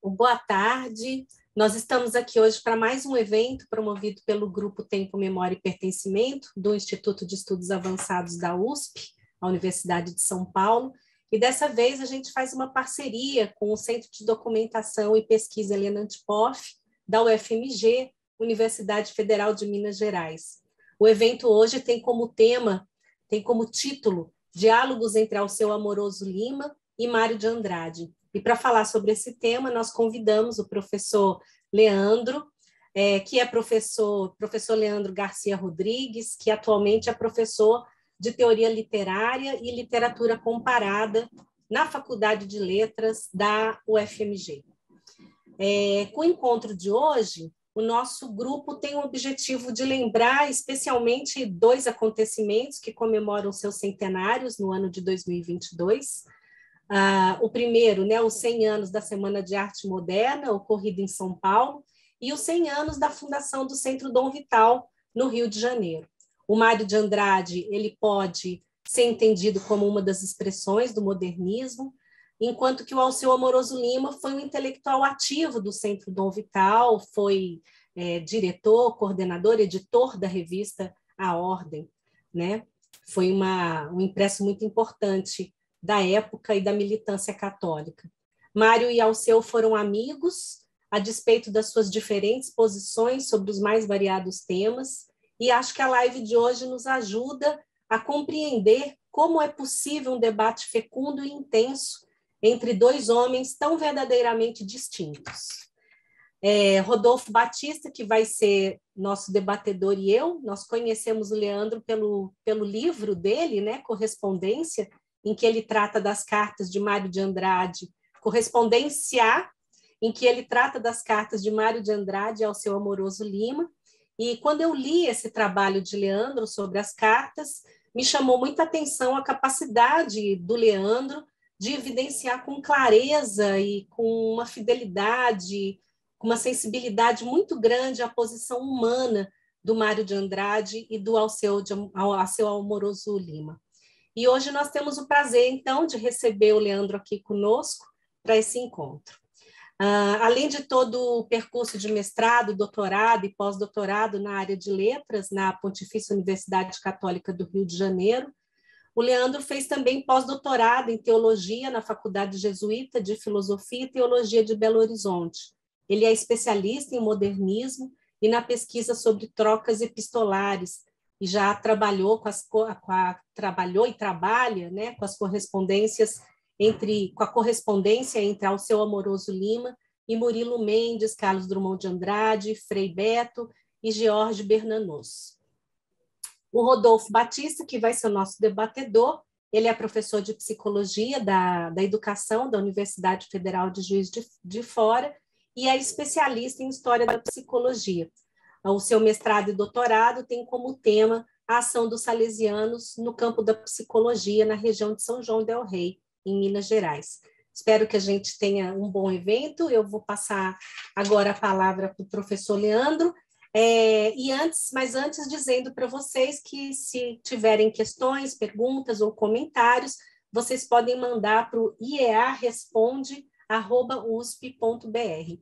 Boa tarde. Nós estamos aqui hoje para mais um evento promovido pelo Grupo Tempo, Memória e Pertencimento, do Instituto de Estudos Avançados da USP, a Universidade de São Paulo, e dessa vez a gente faz uma parceria com o Centro de Documentação e Pesquisa Helena Antipoff, da UFMG, Universidade Federal de Minas Gerais. O evento hoje tem como título, Diálogos entre Alceu Amoroso Lima e Mário de Andrade. E para falar sobre esse tema, nós convidamos o professor Leandro, que é professor Leandro Garcia Rodrigues, que atualmente é professor de Teoria Literária e Literatura Comparada na Faculdade de Letras da UFMG. Com o encontro de hoje, o nosso grupo tem o objetivo de lembrar especialmente dois acontecimentos que comemoram seus centenários no ano de 2022. O primeiro, os 100 anos da Semana de Arte Moderna, ocorrido em São Paulo, e os 100 anos da fundação do Centro Dom Vital, no Rio de Janeiro. O Mário de Andrade, ele pode ser entendido como uma das expressões do modernismo, enquanto que o Alceu Amoroso Lima foi um intelectual ativo do Centro Dom Vital, foi diretor, coordenador, editor da revista A Ordem, né? Foi um impresso muito importante da época e da militância católica. Mário e Alceu foram amigos, a despeito das suas diferentes posições sobre os mais variados temas, e acho que a live de hoje nos ajuda a compreender como é possível um debate fecundo e intenso entre dois homens tão verdadeiramente distintos. Rodolfo Batista, que vai ser nosso debatedor, e nós conhecemos o Leandro pelo livro dele, Correspondência, em que ele trata das cartas de Mário de Andrade, Correspondência, em que ele trata das cartas de Mário de Andrade ao seu Amoroso Lima. E quando eu li esse trabalho de Leandro sobre as cartas, me chamou muita atenção a capacidade do Leandro de evidenciar com clareza e com uma fidelidade, com uma sensibilidade muito grande a posição humana do Mário de Andrade e do Alceu Amoroso Lima. E hoje nós temos o prazer, então, de receber o Leandro aqui conosco para esse encontro. Além de todo o percurso de mestrado, doutorado e pós-doutorado na área de letras, na Pontifícia Universidade Católica do Rio de Janeiro, o Leandro fez também pós-doutorado em teologia na Faculdade Jesuíta de Filosofia e Teologia de Belo Horizonte. Ele é especialista em modernismo e na pesquisa sobre trocas epistolares, e já trabalhou trabalhou e trabalha, com as correspondências com a correspondência entre Alceu Amoroso Lima e Murilo Mendes, Carlos Drummond de Andrade, Frei Beto e George Bernanos. O Rodolfo Batista, que vai ser o nosso debatedor, ele é professor de Psicologia da Educação da Universidade Federal de Juiz de Fora e é especialista em História da Psicologia. O seu mestrado e doutorado tem como tema a ação dos salesianos no campo da psicologia na região de São João del Rei, em Minas Gerais. Espero que a gente tenha um bom evento. Eu vou passar agora a palavra para o professor Leandro, mas antes dizendo para vocês que se tiverem questões, perguntas ou comentários, vocês podem mandar para o iearesponde@usp.br,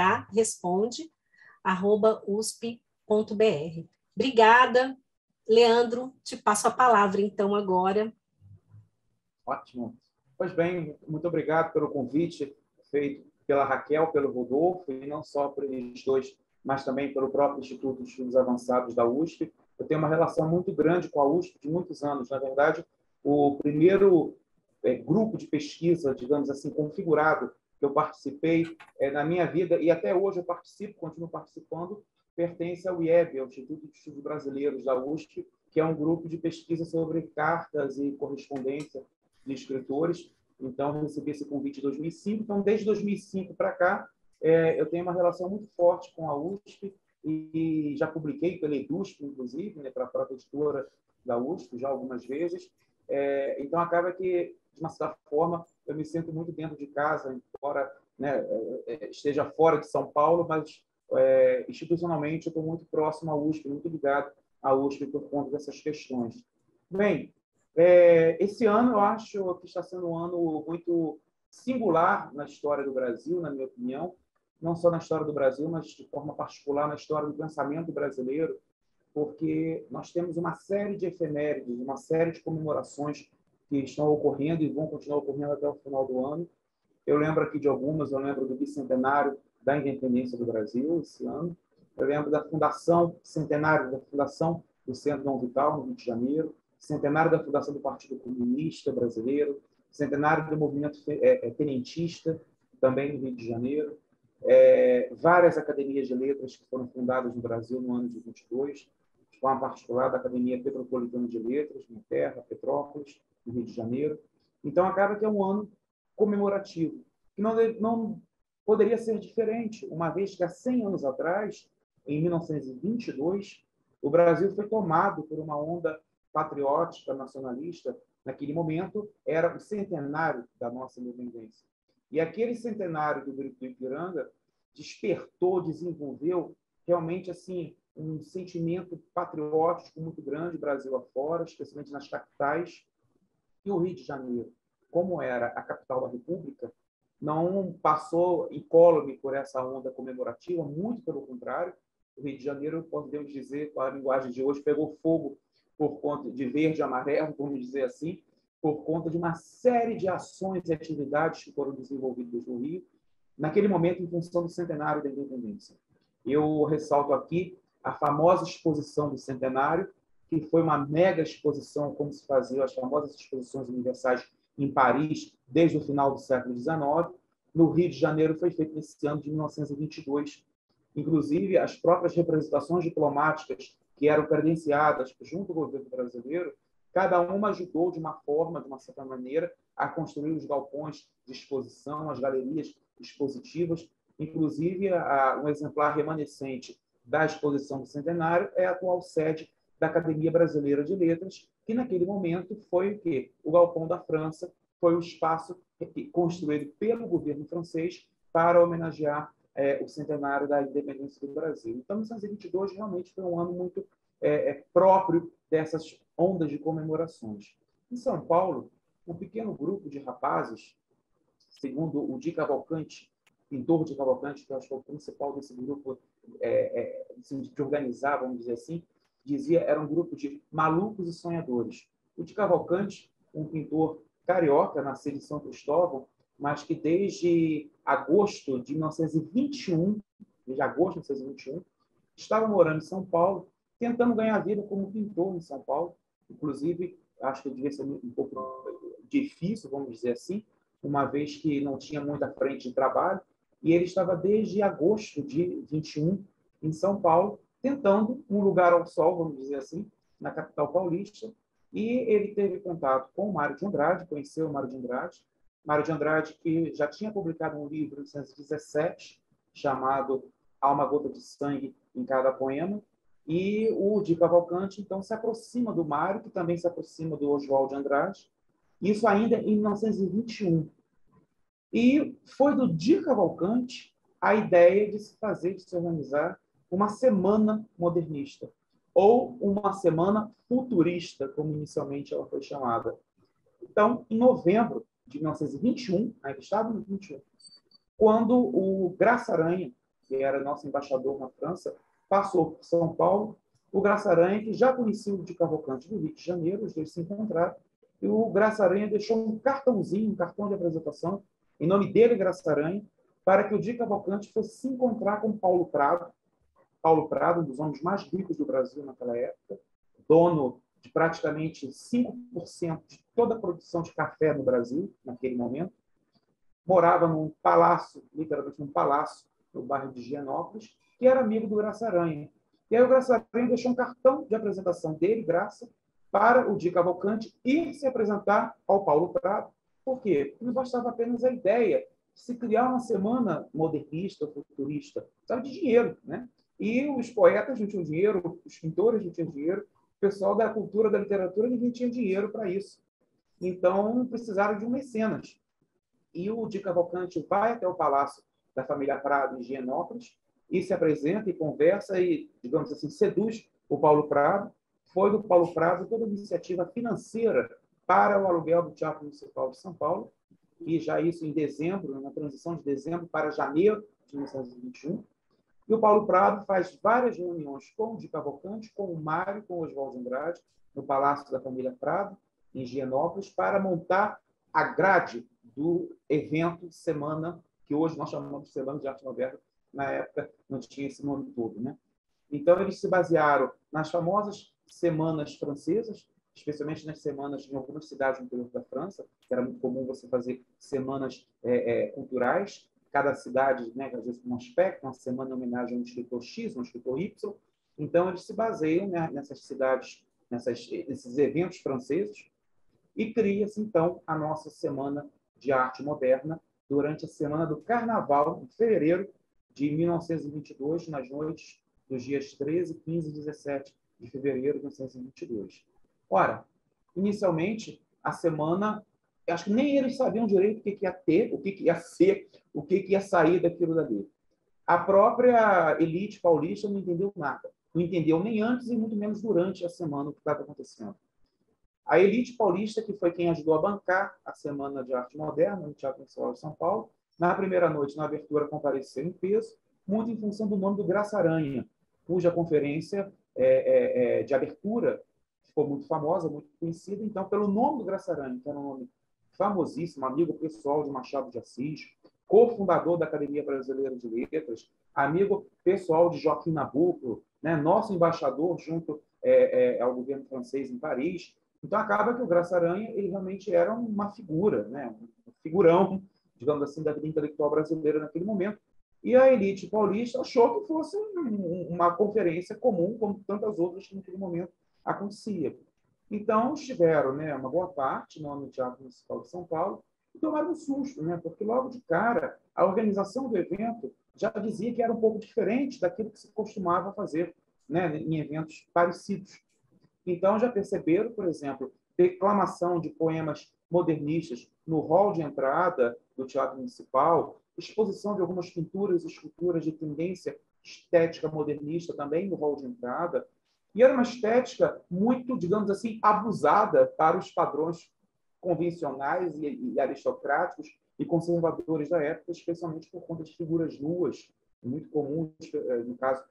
iearesponde@usp.br. Obrigada, Leandro, te passo a palavra então agora. Ótimo. Pois bem, muito obrigado pelo convite feito pela Raquel, pelo Rodolfo, e não só por eles dois, mas também pelo próprio Instituto de Estudos Avançados da USP. Eu tenho uma relação muito grande com a USP de muitos anos. Na verdade, o primeiro grupo de pesquisa, digamos assim, configurado que eu participei na minha vida, e até hoje eu participo, continuo participando, pertence ao IEB, ao Instituto de Estudos Brasileiros da USP, que é um grupo de pesquisa sobre cartas e correspondência de escritores. Então, eu recebi esse convite em 2005. Então, desde 2005 para cá, eu tenho uma relação muito forte com a USP e já publiquei pela EDUSP, inclusive, para a própria editora da USP, já algumas vezes. Então, acaba que, de uma certa forma, eu me sinto muito dentro de casa, embora esteja fora de São Paulo, mas institucionalmente eu estou muito próximo à USP, muito ligado à USP por conta dessas questões. Bem, esse ano eu acho que está sendo um ano muito singular na história do Brasil, na minha opinião, não só na história do Brasil, mas de forma particular na história do pensamento brasileiro, porque nós temos uma série de efemérides, uma série de comemorações que estão ocorrendo e vão continuar ocorrendo até o final do ano. Eu lembro aqui de algumas, eu lembro do bicentenário da independência do Brasil, esse ano. Eu lembro da fundação, centenário da fundação do Centro Dom Vital, no Rio de Janeiro, centenário da fundação do Partido Comunista Brasileiro, centenário do movimento tenentista, também no Rio de Janeiro, várias academias de letras que foram fundadas no Brasil no ano de 22, de forma particular da Academia Petropolitana de Letras, na Terra, Petrópolis, no Rio de Janeiro. Então, acaba que é um ano comemorativo, que não poderia ser diferente, uma vez que há 100 anos atrás, em 1922, o Brasil foi tomado por uma onda patriótica, nacionalista. Naquele momento, era o centenário da nossa independência. E aquele centenário do Grito do Ipiranga despertou, desenvolveu realmente assim um sentimento patriótico muito grande, Brasil afora, especialmente nas capitais. E o Rio de Janeiro, como era a capital da República, não passou incólume por essa onda comemorativa, muito pelo contrário. O Rio de Janeiro, podemos dizer, com a linguagem de hoje, pegou fogo por conta de verde e amarelo, vamos dizer assim, por conta de uma série de ações e atividades que foram desenvolvidas no Rio, naquele momento, em função do centenário da independência. Eu ressalto aqui a famosa exposição do centenário, que foi uma mega exposição, como se faziam as famosas exposições universais em Paris, desde o final do século XIX. No Rio de Janeiro foi feito nesse ano de 1922. Inclusive, as próprias representações diplomáticas que eram credenciadas junto ao governo brasileiro, cada uma ajudou de uma forma, de uma certa maneira, a construir os galpões de exposição, as galerias expositivas. Inclusive, um exemplar remanescente da exposição do centenário é a atual sede da Academia Brasileira de Letras, que naquele momento foi o quê? O Galpão da França, foi o espaço construído pelo governo francês para homenagear o centenário da independência do Brasil. Então, 1922 realmente foi um ano muito próprio dessas ondas de comemorações. Em São Paulo, um pequeno grupo de rapazes, segundo o Di Cavalcanti, pintor Di Cavalcanti, que eu acho que é o principal desse grupo de organizar, vamos dizer assim, dizia era um grupo de malucos e sonhadores. O Di Cavalcanti, um pintor carioca, nascido em São Cristóvão, mas que desde agosto de 1921, estava morando em São Paulo, tentando ganhar vida como pintor em São Paulo. Inclusive, acho que devia ser um pouco difícil, vamos dizer assim, uma vez que não tinha muita frente de trabalho, e ele estava desde agosto de 21 em São Paulo, tentando um lugar ao sol, vamos dizer assim, na capital paulista, e ele teve contato com o Mário de Andrade, conheceu o Mário de Andrade, que já tinha publicado um livro em 1917, chamado Há uma Gota de Sangue em Cada Poema, e o Di Cavalcanti, então, se aproxima do Mário, que também se aproxima do Oswald de Andrade, isso ainda em 1921. E foi do Di Cavalcanti a ideia de se organizar uma semana modernista, ou uma semana futurista, como inicialmente ela foi chamada. Então, em novembro de 1921, ainda estava no 21, quando o Graça Aranha, que era nosso embaixador na França, passou por São Paulo, o Graça Aranha, que já conhecia o Di Cavalcanti do Rio de Janeiro, os dois se encontraram, e o Graça Aranha deixou um cartãozinho, um cartão de apresentação, em nome dele, Graça Aranha, para que o Di Cavalcanti fosse se encontrar com Paulo Prado, um dos homens mais ricos do Brasil naquela época, dono de praticamente 5% de toda a produção de café no Brasil, naquele momento. Morava num palácio, literalmente num palácio, no bairro de Higienópolis, que era amigo do Graça Aranha. E aí o Graça Aranha deixou um cartão de apresentação dele, Graça, para o Di Cavalcanti ir se apresentar ao Paulo Prado. Por quê? Porque não bastava apenas a ideia de se criar uma semana modernista, futurista. Precisava de dinheiro, né? E os poetas não tinham dinheiro, os pintores não tinham dinheiro, o pessoal da cultura, da literatura, ninguém tinha dinheiro para isso. Então, precisaram de um mecenas. E o Di Cavalcanti vai até o palácio da família Prado, em Higienópolis, e se apresenta e conversa e, digamos assim, seduz o Paulo Prado. Foi do Paulo Prado toda a iniciativa financeira para o aluguel do Teatro Municipal de São Paulo. e já isso em dezembro, na transição de dezembro para janeiro de 1921. E o Paulo Prado faz várias reuniões com o de Cavalcante, com o Mário, com o Oswaldo Andrade, no Palácio da Família Prado, em Higienópolis, para montar a grade do evento Semana, que hoje nós chamamos de Semana de Arte Moderna, na época não tinha esse nome todo, né? Então, eles se basearam nas famosas semanas francesas, especialmente nas semanas em algumas cidades no interior da França, que era muito comum você fazer semanas culturais, cada cidade, né, às vezes com um aspecto, uma semana em homenagem a um escritor X, um escritor Y. Então, eles se baseiam, né, nessas cidades, nesses eventos franceses, e cria-se, então, a nossa Semana de Arte Moderna durante a Semana do Carnaval, em fevereiro de 1922, nas noites dos dias 13, 15 e 17 de fevereiro de 1922. Ora, inicialmente, a semana, acho que nem eles sabiam direito o que ia ter, o que ia ser, o que ia sair daquilo dali. A própria elite paulista não entendeu nada. Não entendeu nem antes e muito menos durante a semana o que estava acontecendo. A elite paulista, que foi quem ajudou a bancar a Semana de Arte Moderna no Teatro Municipal de São Paulo, na primeira noite, na abertura, compareceu em peso, muito em função do nome do Graça Aranha, cuja conferência de abertura ficou muito famosa, muito conhecida, então, pelo nome do Graça Aranha, que era um nome famosíssimo, amigo pessoal de Machado de Assis, cofundador da Academia Brasileira de Letras, amigo pessoal de Joaquim Nabuco, né, nosso embaixador junto ao governo francês em Paris. Então, acaba que o Graça Aranha ele realmente era uma figura, né, um figurão, digamos assim, da vida intelectual brasileira naquele momento. E a elite paulista achou que fosse uma conferência comum, como tantas outras que naquele momento acontecia. Então, estiveram, né, uma boa parte no Teatro Municipal de São Paulo e tomaram um susto, né, porque logo de cara a organização do evento já dizia que era um pouco diferente daquilo que se costumava fazer, né, em eventos parecidos. Então, já perceberam, por exemplo, declamação de poemas modernistas no hall de entrada do Teatro Municipal, exposição de algumas pinturas e esculturas de tendência estética modernista também no hall de entrada. E era uma estética muito, digamos assim, abusada para os padrões convencionais e aristocráticos e conservadores da época, especialmente por conta de figuras nuas, muito comuns, no caso,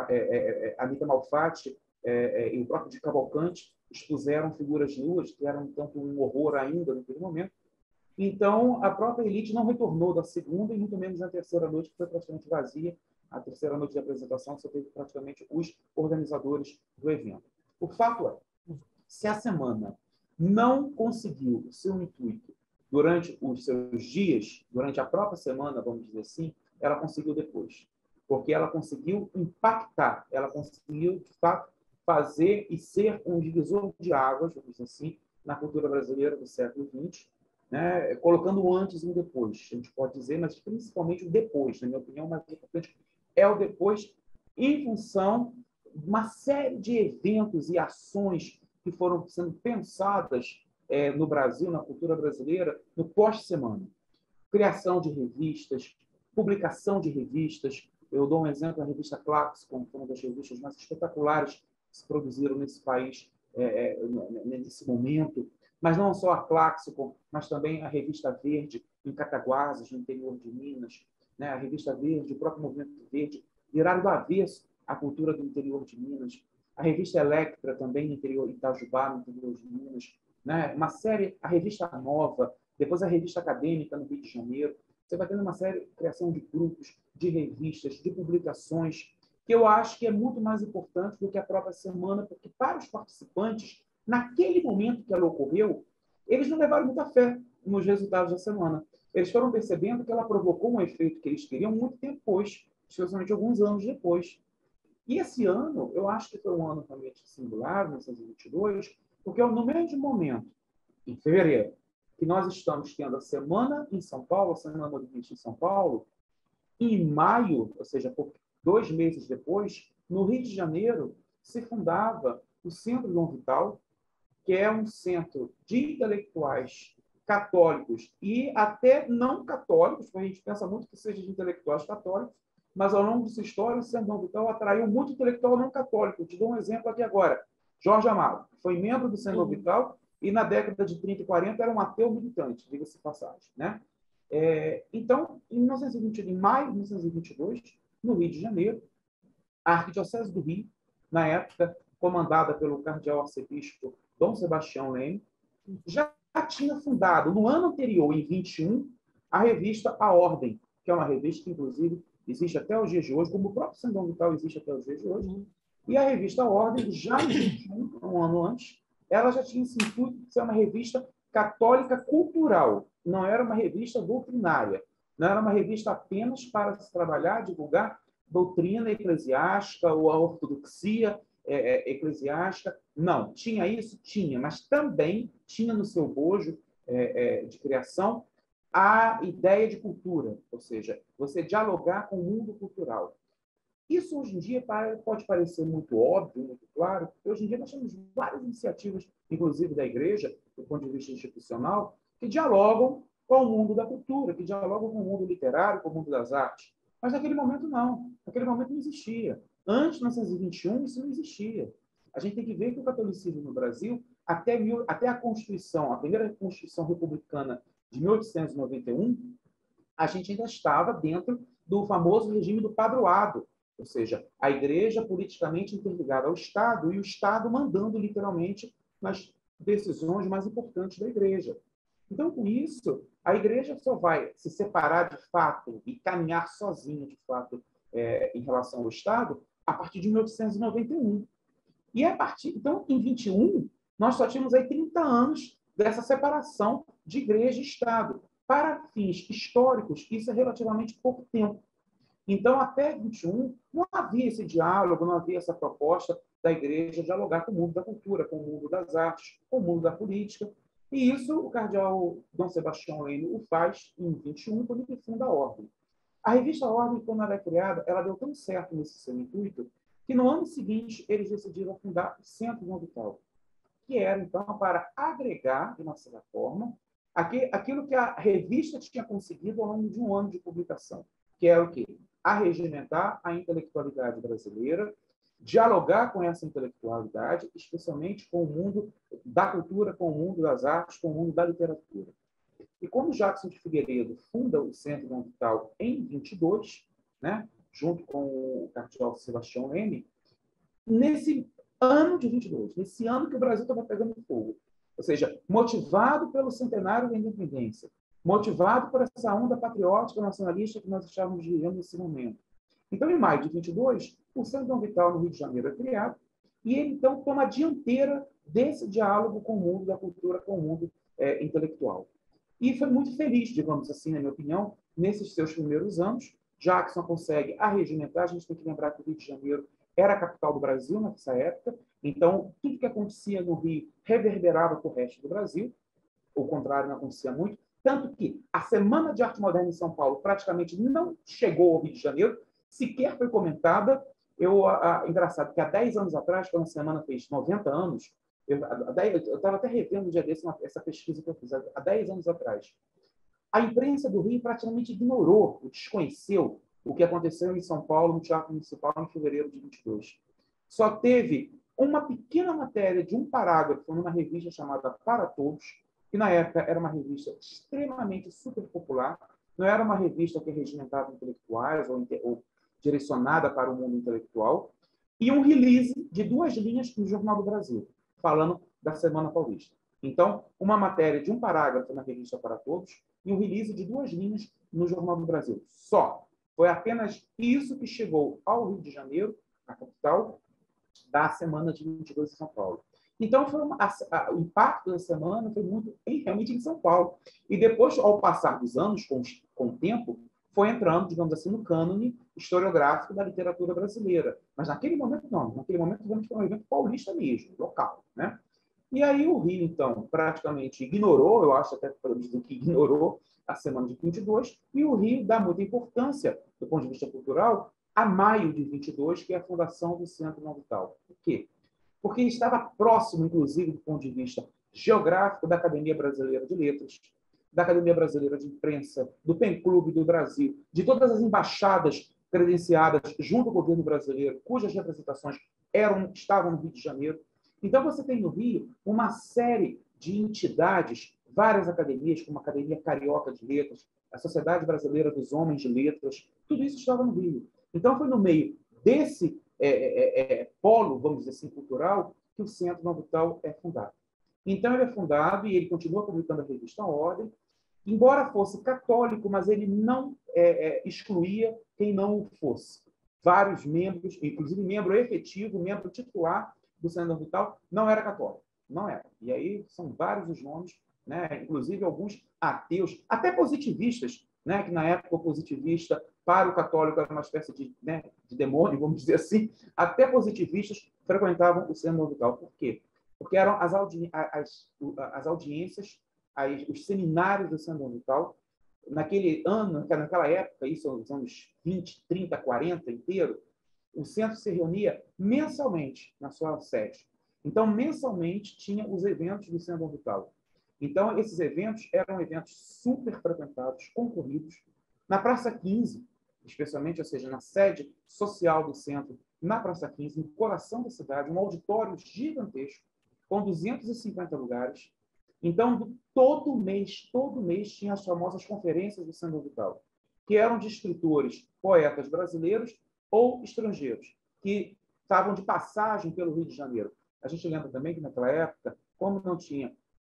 Anita Malfatti e o próprio de Cavalcante expuseram figuras nuas, que eram tanto um horror ainda naquele momento. Então, a própria elite não retornou da segunda e muito menos na terceira noite, que foi praticamente vazia. A terceira noite de apresentação só teve praticamente os organizadores do evento. O fato é, se a semana não conseguiu o seu intuito durante os seus dias, durante a própria semana, vamos dizer assim, ela conseguiu depois. Porque ela conseguiu impactar, ela conseguiu, de fato, fazer e ser um divisor de águas, vamos dizer assim, na cultura brasileira do século XX, né? Colocando o antes e o depois, a gente pode dizer, mas principalmente o depois, na minha opinião, mais importante é o depois, em função de uma série de eventos e ações que foram sendo pensadas no Brasil, na cultura brasileira, no pós-semana. Criação de revistas, publicação de revistas. Eu dou um exemplo, a revista Claxo, como uma das revistas mais espetaculares que se produziram nesse país nesse momento. Mas não só a Claxo, mas também a revista Verde, em Cataguases, no interior de Minas. Né? A revista Verde, o próprio Movimento Verde, viraram do avesso a cultura do interior de Minas. A revista Electra, também no interior de Itajubá, no interior de Minas. Né? Uma série, a revista Nova, depois a revista Acadêmica, no Rio de Janeiro. Você vai tendo uma série de criação de grupos, de revistas, de publicações, que eu acho que é muito mais importante do que a própria semana, porque para os participantes, naquele momento que ela ocorreu, eles não levaram muita fé nos resultados da semana. Eles foram percebendo que ela provocou um efeito que eles queriam muito tempo depois, especialmente alguns anos depois. E esse ano, eu acho que foi um ano realmente singular, 1922, porque no mesmo momento, em fevereiro, que nós estamos tendo a semana em São Paulo, a Semana Modernista em São Paulo, em maio, ou seja, 2 meses depois, no Rio de Janeiro, se fundava o Centro Dom Vital, que é um centro de intelectuais católicos e até não católicos, porque a gente pensa muito que seja de intelectuais católicos, mas ao longo de sua história, o Centro Dom Vital atraiu muito intelectual não católico. Eu te dou um exemplo aqui agora. Jorge Amado foi membro do Centro Dom Vital e na década de 30 e 40 era um ateu militante, diga-se de passagem, né? Então, em maio de 1922, no Rio de Janeiro, a Arquidiocese do Rio, na época comandada pelo cardeal arcebispo Dom Sebastião Leme, já tinha fundado, no ano anterior, em 21, a revista A Ordem, que é uma revista que, inclusive, existe até os dias de hoje, como o próprio São Dom Vital existe até os dias de hoje. E a revista A Ordem, já em 21, um ano antes, ela já tinha esse intuito de ser uma revista católica cultural, não era uma revista doutrinária, não era uma revista apenas para se trabalhar, divulgar doutrina eclesiástica ou a ortodoxia eclesiástica. Não, tinha isso? Tinha, mas também tinha no seu bojo de criação a ideia de cultura, ou seja, você dialogar com o mundo cultural. Isso, hoje em dia, pode parecer muito óbvio, muito claro, porque hoje em dia nós temos várias iniciativas, inclusive da Igreja, do ponto de vista institucional, que dialogam com o mundo da cultura, que dialogam com o mundo literário, com o mundo das artes. Mas naquele momento, não. Naquele momento não existia. Antes de 1921, isso não existia. A gente tem que ver que o catolicismo no Brasil, até a Constituição, a primeira Constituição republicana de 1891, a gente ainda estava dentro do famoso regime do padroado, ou seja, a Igreja politicamente interligada ao Estado e o Estado mandando literalmente nas decisões mais importantes da Igreja. Então, com isso, a Igreja só vai se separar de fato e caminhar sozinha, de fato, em relação ao Estado, a partir de 1891. E a partir, então, em 21, nós só tínhamos aí 30 anos dessa separação de Igreja e Estado. Para fins históricos, isso é relativamente pouco tempo. Então, até 21, não havia esse diálogo, não havia essa proposta da Igreja dialogar com o mundo da cultura, com o mundo das artes, com o mundo da política. E isso o cardeal Dom Sebastião Leme o faz em 21, quando ele funda a Ordem. A revista Ordem, quando ela é criada, ela deu tão certo nesse seu intuito, que no ano seguinte eles decidiram fundar o Centro Dom Vital, que era, então, para agregar, de uma certa forma, aquilo que a revista tinha conseguido ao longo de um ano de publicação, que era o quê? Arregimentar a intelectualidade brasileira, dialogar com essa intelectualidade, especialmente com o mundo da cultura, com o mundo das artes, com o mundo da literatura. E quando Jackson de Figueiredo funda o Centro Dom Vital em 22, né, junto com o cardeal Sebastião Leme, nesse ano de 22, nesse ano que o Brasil estava pegando fogo, ou seja, motivado pelo centenário da independência, motivado por essa onda patriótica nacionalista que nós estávamos vivendo nesse momento. Então, em maio de 22, o Centro Dom Vital no Rio de Janeiro é criado e ele, então, toma a dianteira desse diálogo com o mundo da cultura, com o mundo intelectual. E foi muito feliz, digamos assim, na minha opinião, nesses seus primeiros anos. Jackson consegue arregimentar. A gente tem que lembrar que o Rio de Janeiro era a capital do Brasil nessa época, então tudo que acontecia no Rio reverberava para o resto do Brasil, o contrário não acontecia muito, tanto que a Semana de Arte Moderna em São Paulo praticamente não chegou ao Rio de Janeiro, sequer foi comentada. Engraçado que há 10 anos atrás, quando a semana fez 90 anos, eu estava até revendo um dia desse essa pesquisa que eu fiz, há 10 anos atrás, a imprensa do Rio praticamente ignorou, desconheceu o que aconteceu em São Paulo, no Teatro Municipal, em fevereiro de 22. Só teve uma pequena matéria de um parágrafo numa revista chamada Para Todos, que na época era uma revista extremamente super popular, não era uma revista que regimentava intelectuais ou direcionada para o mundo intelectual, e um release de 2 linhas no Jornal do Brasil, falando da Semana Paulista. Então, uma matéria de um parágrafo na revista Para Todos e um release de 2 linhas no Jornal do Brasil. Só. Foi apenas isso que chegou ao Rio de Janeiro, a capital, da Semana de 22 em São Paulo. Então, o impacto da semana foi muito realmente em São Paulo. E depois, ao passar dos anos, com o tempo, foi entrando, digamos assim, no cânone historiográfico da literatura brasileira. Mas naquele momento, não. Naquele momento, foi um evento paulista mesmo, local, né? E aí o Rio, então, praticamente ignorou, eu acho até que podemos dizer que ignorou a Semana de 22, e o Rio dá muita importância, do ponto de vista cultural, a maio de 22, que é a fundação do Centro Dom Vital. Por quê? Porque estava próximo, inclusive, do ponto de vista geográfico, da Academia Brasileira de Letras, da Academia Brasileira de Imprensa, do PEN Clube do Brasil, de todas as embaixadas credenciadas junto ao governo brasileiro, cujas representações estavam no Rio de Janeiro. Então, você tem no Rio uma série de entidades, várias academias, como a Academia Carioca de Letras, a Sociedade Brasileira dos Homens de Letras, tudo isso estava no Rio. Então, foi no meio desse polo, vamos dizer assim, cultural, que o Centro Nova Vital é fundado. Então, ele é fundado e ele continua publicando a revista Ordem, embora fosse católico, mas ele não excluía quem não o fosse. Vários membros, inclusive membro efetivo, membro titular do Centro Nova Vital, não era católico. Não era. E aí são vários os nomes, né? Inclusive alguns ateus, até positivistas, né? Que na época o positivista para o católico era uma espécie de, né, de demônio, vamos dizer assim. Até positivistas frequentavam o Centro Nova Vital. Por quê? Porque eram as audiências, os seminários do Centro Nova Vital. Naquele ano, naquela época, isso nos anos 20, 30, 40 inteiro, o centro se reunia mensalmente na sua sede. Então, mensalmente, tinha os eventos do Centro Nova Vital. Então, esses eventos eram eventos super frequentados, concorridos. Na Praça 15, especialmente, ou seja, na sede social do centro, na Praça 15, no coração da cidade, um auditório gigantesco, com 250 lugares. Então, todo mês tinha as famosas conferências do Centro Nova Vital, que eram de escritores, poetas brasileiros ou estrangeiros, que estavam de passagem pelo Rio de Janeiro. A gente lembra também que, naquela época, como não tinha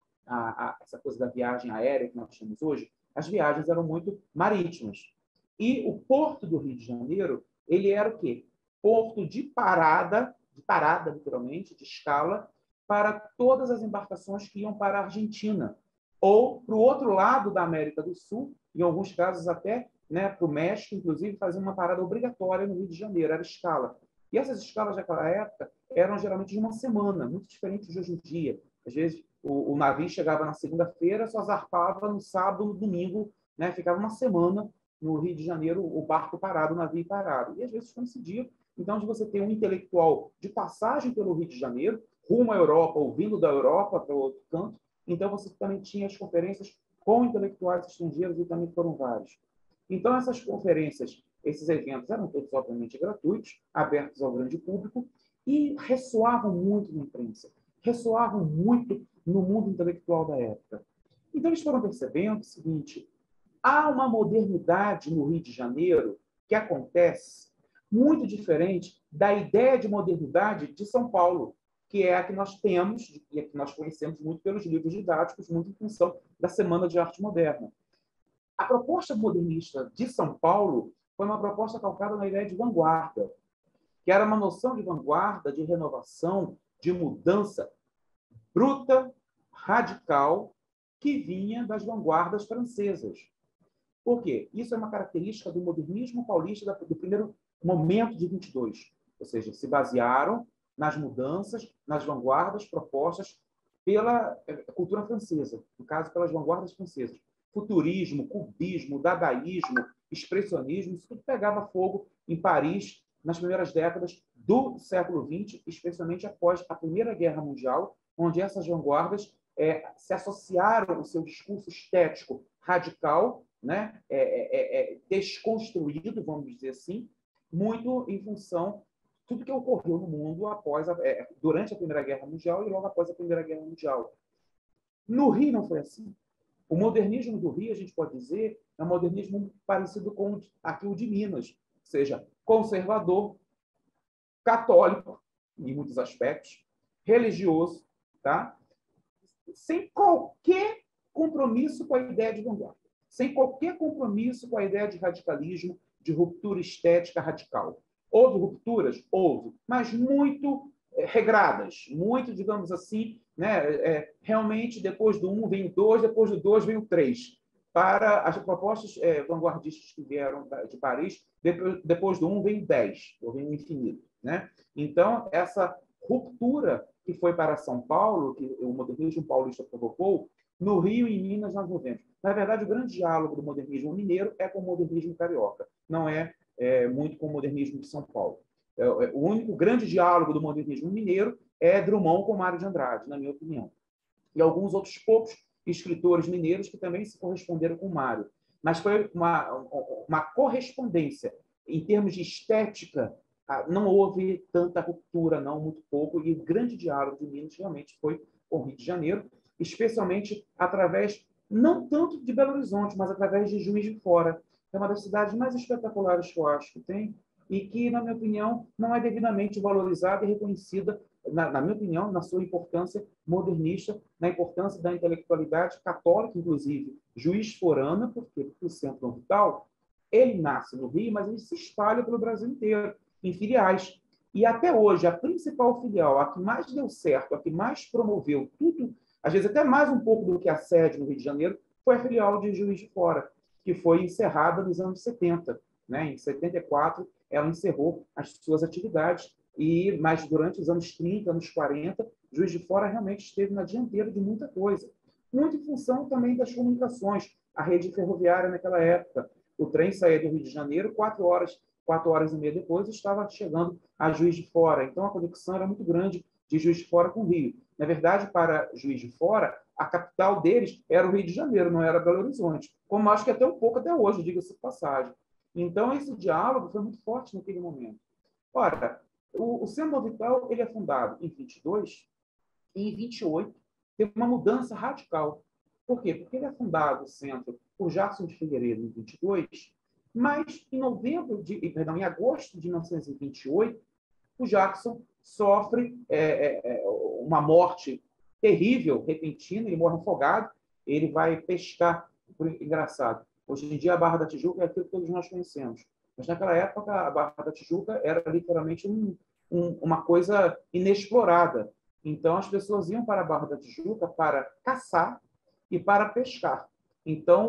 essa coisa da viagem aérea que nós temos hoje, as viagens eram muito marítimas. E o porto do Rio de Janeiro, ele era o quê? Porto de parada, literalmente, de escala, para todas as embarcações que iam para a Argentina, ou para o outro lado da América do Sul, em alguns casos até, né, para o México, inclusive, fazia uma parada obrigatória no Rio de Janeiro, era escala. E essas escalas daquela época eram geralmente de uma semana, muito diferentes de hoje em dia. Às vezes, o navio chegava na segunda-feira, só zarpava no sábado, no domingo, né, ficava uma semana no Rio de Janeiro, o barco parado, o navio parado. E às vezes coincidia, então, de você ter um intelectual de passagem pelo Rio de Janeiro, rumo à Europa, ou vindo da Europa para o outro canto. Então, você também tinha as conferências com intelectuais estrangeiros, e também foram vários. Então, essas conferências, esses eventos eram todos, obviamente, gratuitos, abertos ao grande público, e ressoavam muito na imprensa, ressoavam muito no mundo intelectual da época. Então, eles foram percebendo o seguinte: há uma modernidade no Rio de Janeiro que acontece muito diferente da ideia de modernidade de São Paulo, que é a que nós temos e a que nós conhecemos muito pelos livros didáticos, muito em função da Semana de Arte Moderna. A proposta modernista de São Paulo foi uma proposta calcada na ideia de vanguarda, que era uma noção de vanguarda, de renovação, de mudança bruta, radical, que vinha das vanguardas francesas. Por quê? Isso é uma característica do modernismo paulista do primeiro momento de 22. Ou seja, se basearam nas mudanças, nas vanguardas propostas pela cultura francesa, no caso, pelas vanguardas francesas. Futurismo, cubismo, dadaísmo, expressionismo, isso tudo pegava fogo em Paris nas primeiras décadas do século XX, especialmente após a Primeira Guerra Mundial, onde essas vanguardas se associaram ao seu discurso estético radical, né, desconstruído, vamos dizer assim, muito em função de tudo que ocorreu no mundo durante a Primeira Guerra Mundial e logo após a Primeira Guerra Mundial. No Rio não foi assim. O modernismo do Rio, a gente pode dizer, é um modernismo parecido com aqui o de Minas, ou seja, conservador, católico, em muitos aspectos, religioso, tá? Sem qualquer compromisso com a ideia de vanguarda, sem qualquer compromisso com a ideia de radicalismo, de ruptura estética radical. Houve rupturas? Houve, mas muito regradas, muito, digamos assim, né, realmente depois do 1 vem o 2, depois do 2 vem o 3. Para as propostas vanguardistas que vieram de Paris, depois do 1 vem o 10, ou vem o infinito. Né? Então, essa ruptura que foi para São Paulo, que o modernismo paulista provocou, no Rio e em Minas nós não vemos. Na verdade, o grande diálogo do modernismo mineiro é com o modernismo carioca, não é muito com o modernismo de São Paulo. O único grande diálogo do modernismo mineiro é Drummond com Mário de Andrade, na minha opinião. E alguns outros poucos escritores mineiros que também se corresponderam com Mário. Mas foi uma correspondência em termos de estética. Não houve tanta ruptura, não, muito pouco, e o grande diálogo de Minas realmente foi com o Rio de Janeiro. especialmente através, não tanto de Belo Horizonte, mas através de Juiz de Fora. É uma das cidades mais espetaculares que eu acho que tem e que, na minha opinião, não é devidamente valorizada e reconhecida, na minha opinião, na sua importância modernista, na importância da intelectualidade católica, inclusive juiz forana, porque o Centro Vital, ele nasce no Rio, mas ele se espalha pelo Brasil inteiro, em filiais. E até hoje, a principal filial, a que mais deu certo, a que mais promoveu tudo, às vezes até mais um pouco do que a sede no Rio de Janeiro, foi a filial de Juiz de Fora, que foi encerrada nos anos 70. Né? Em 74, ela encerrou as suas atividades, mas durante os anos 30, anos 40, Juiz de Fora realmente esteve na dianteira de muita coisa. Muito em função também das comunicações, a rede ferroviária naquela época. O trem saía do Rio de Janeiro, 4 horas e meia depois, estava chegando a Juiz de Fora. Então, a conexão era muito grande de Juiz de Fora com o Rio. Na verdade, para Juiz de Fora, a capital deles era o Rio de Janeiro, não era Belo Horizonte. Como acho que até um pouco até hoje, diga-se de passagem. Então, esse diálogo foi muito forte naquele momento. Ora, o Centro Vital ele é fundado em 22 e em 28 teve uma mudança radical. Por quê? Porque ele é fundado, o centro, por Jackson de Figueiredo em 22, mas em agosto de 1928, o Jackson sofre uma morte terrível, repentina, ele morre afogado, ele vai pescar. Engraçado, hoje em dia a Barra da Tijuca é aquilo que todos nós conhecemos, mas naquela época a Barra da Tijuca era literalmente uma coisa inexplorada. Então as pessoas iam para a Barra da Tijuca para caçar e para pescar. Então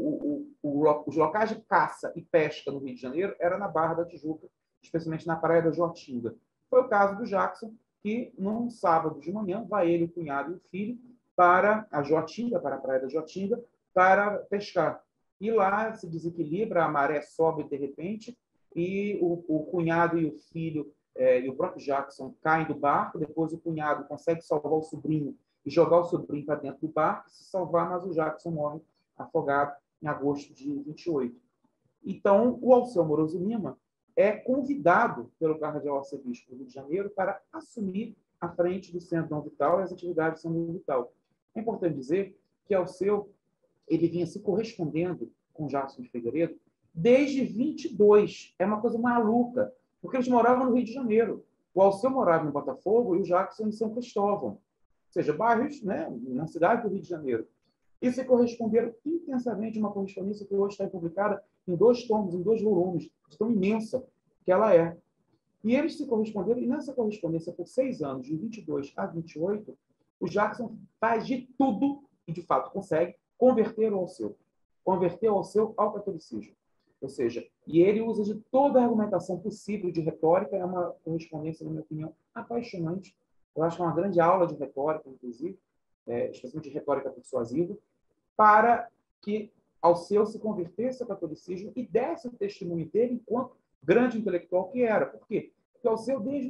os locais de caça e pesca no Rio de Janeiro era na Barra da Tijuca, especialmente na Praia da Joatinga. Foi o caso do Jackson, que num sábado de manhã vai ele, o cunhado e o filho para a Joatinga, para a Praia da Joatinga, para pescar. E lá se desequilibra, a maré sobe de repente, e o cunhado e o filho e o próprio Jackson caem do barco, depois o cunhado consegue salvar o sobrinho e jogar o sobrinho para dentro do barco, se salvar, mas o Jackson morre afogado em agosto de 28. Então, o Alceu Amoroso Lima é convidado pelo cardeal arcebispo do Rio de Janeiro para assumir a frente do Centro Dom Vital e as atividades do Centro Dom Vital. É importante dizer que Alceu ele vinha se correspondendo com Jackson de Figueiredo desde 22. É uma coisa maluca, porque eles moravam no Rio de Janeiro. O Alceu morava em Botafogo e o Jackson em São Cristóvão, ou seja, bairros, né, na cidade do Rio de Janeiro. E se corresponderam intensamente, uma correspondência que hoje está publicada em 2 tomos, em 2 volumes, de tão imensa que ela é. E eles se corresponderam, e nessa correspondência, por 6 anos, de 22 a 28, o Jackson faz de tudo, e de fato consegue, converter o Alceu. Converter o Alceu ao catolicismo. Ou seja, e ele usa de toda a argumentação possível de retórica, é uma correspondência, na minha opinião, apaixonante. Eu acho que é uma grande aula de retórica, inclusive, especialmente de retórica persuasiva, para que Alceu se convertesse ao catolicismo e desse o testemunho dele enquanto grande intelectual que era. Por quê? Porque Alceu, desde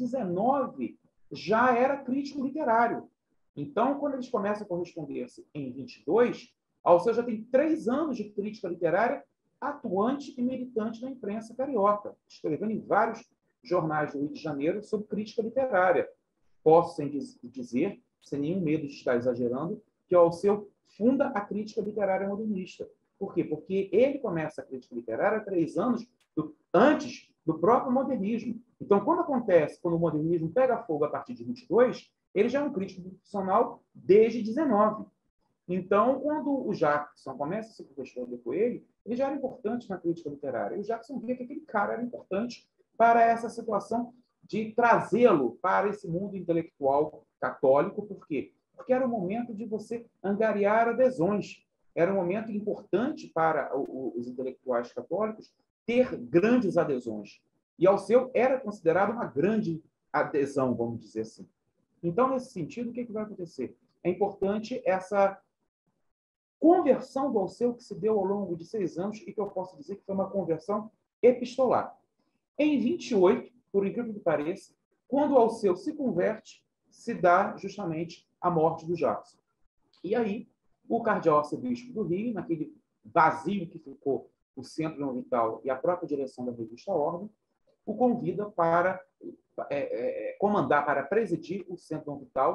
1919, já era crítico literário. Então, quando eles começam a corresponder-se em 22, Alceu já tem 3 anos de crítica literária atuante e militante na imprensa carioca, escrevendo em vários jornais do Rio de Janeiro sobre crítica literária. Posso dizer, sem nenhum medo de estar exagerando, que o Alceu funda a crítica literária modernista. Por quê? Porque ele começa a crítica literária 3 anos antes do próprio modernismo. Então, quando o modernismo pega fogo a partir de 22, ele já é um crítico profissional desde 19. Então, quando o Jackson começa a se corresponder com ele já era importante na crítica literária. E o Jackson via que aquele cara era importante para essa situação de trazê-lo para esse mundo intelectual católico. Por quê? Porque era o momento de você angariar adesões. Era um momento importante para os intelectuais católicos ter grandes adesões. E Alceu era considerado uma grande adesão, vamos dizer assim. Então, nesse sentido, o que vai acontecer? É importante essa conversão do Alceu que se deu ao longo de 6 anos e que eu posso dizer que foi uma conversão epistolar. Em 28, por incrível que pareça, quando o Alceu se converte, se dá justamente a morte do Jackson. E aí, o cardeal arcebispo do Rio, naquele vazio que ficou o Centro Dom Vital e a própria direção da revista Ordem, o convida para comandar, para presidir o Centro Dom Vital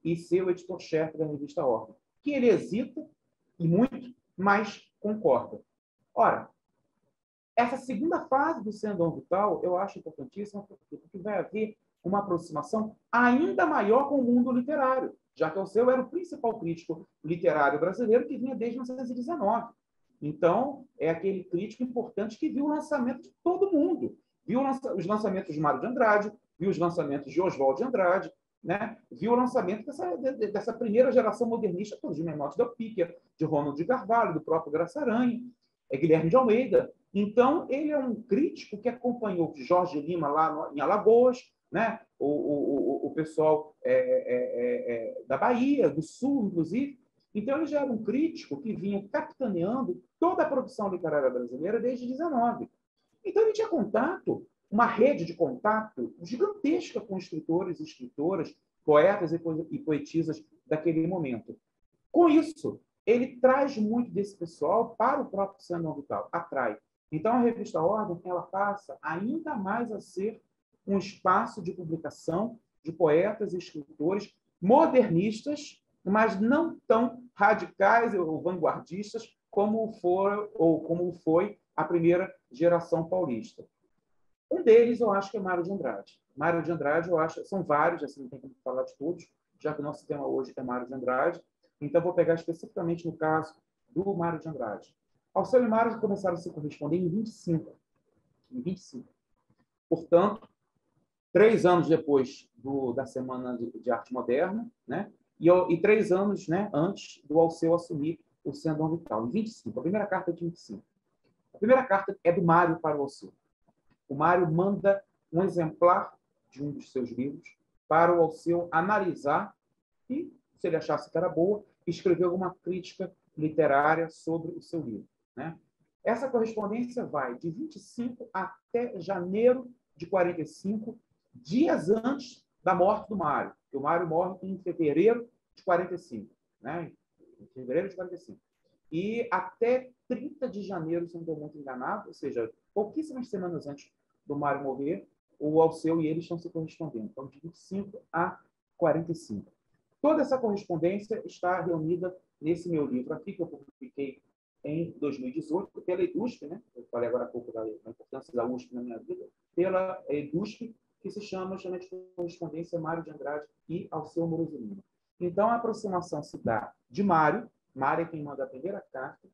e ser o editor-chefe da revista Ordem, que ele hesita, e muito, mas concorda. Ora, essa segunda fase do Sendom Vital eu acho importantíssima, porque vai haver uma aproximação ainda maior com o mundo literário, já que Alceu era o principal crítico literário brasileiro que vinha desde 1919. Então, é aquele crítico importante que viu o lançamento de todo mundo. Viu os lançamentos de Mário de Andrade, viu os lançamentos de Oswald de Andrade, né? Viu o lançamento dessa primeira geração modernista, de Menotti Del Picchia, de Ronald de Carvalho, do próprio Graça Aranha, Guilherme de Almeida. Então, ele é um crítico que acompanhou Jorge Lima lá em Alagoas, né? o pessoal da Bahia, do Sul, inclusive. Então, ele já era um crítico que vinha capitaneando toda a produção literária brasileira desde 19. Então, ele tinha contato, uma rede de contato gigantesca com escritores e escritoras, poetas e poetisas daquele momento. Com isso, ele traz muito desse pessoal para o próprio Sendom Vital, atrai. Então, a revista Ordem, ela passa ainda mais a ser um espaço de publicação de poetas e escritores modernistas, mas não tão radicais ou vanguardistas como foi a primeira geração paulista. Um deles, eu acho que é Mário de Andrade. Mário de Andrade, eu acho, são vários, assim, não tem como falar de todos, já que o nosso tema hoje é Mário de Andrade. Então, vou pegar especificamente no caso do Mário de Andrade. Alceu e Mário começaram a se corresponder em 25. Portanto, 3 anos depois da Semana de Arte Moderna, né? E 3 anos, né, antes do Alceu assumir o Sendom Vital, em 25. A primeira carta é de 25. A primeira carta é do Mário para o Alceu. O Mário manda um exemplar de um dos seus livros para o Alceu analisar e, se ele achasse que era boa, escrever alguma crítica literária sobre o seu livro, né? Essa correspondência vai de 25 até janeiro de 45, dias antes da morte do Mário, porque o Mário morre em fevereiro de 45, né? Em fevereiro de 45. E até 30 de janeiro, se não estou muito enganado, ou seja, pouquíssimas semanas antes do Mário morrer, o Alceu e ele estão se correspondendo. Então, de 25 a 45. Toda essa correspondência está reunida nesse meu livro aqui, que eu publiquei em 2018, pela EDUSP, né? Eu falei agora há pouco da importância da USP na minha vida, pela EDUSP, que se chama justamente Correspondência Mário de Andrade e Alceu Amoroso Lima. Então, a aproximação se dá de Mário é quem manda a primeira carta,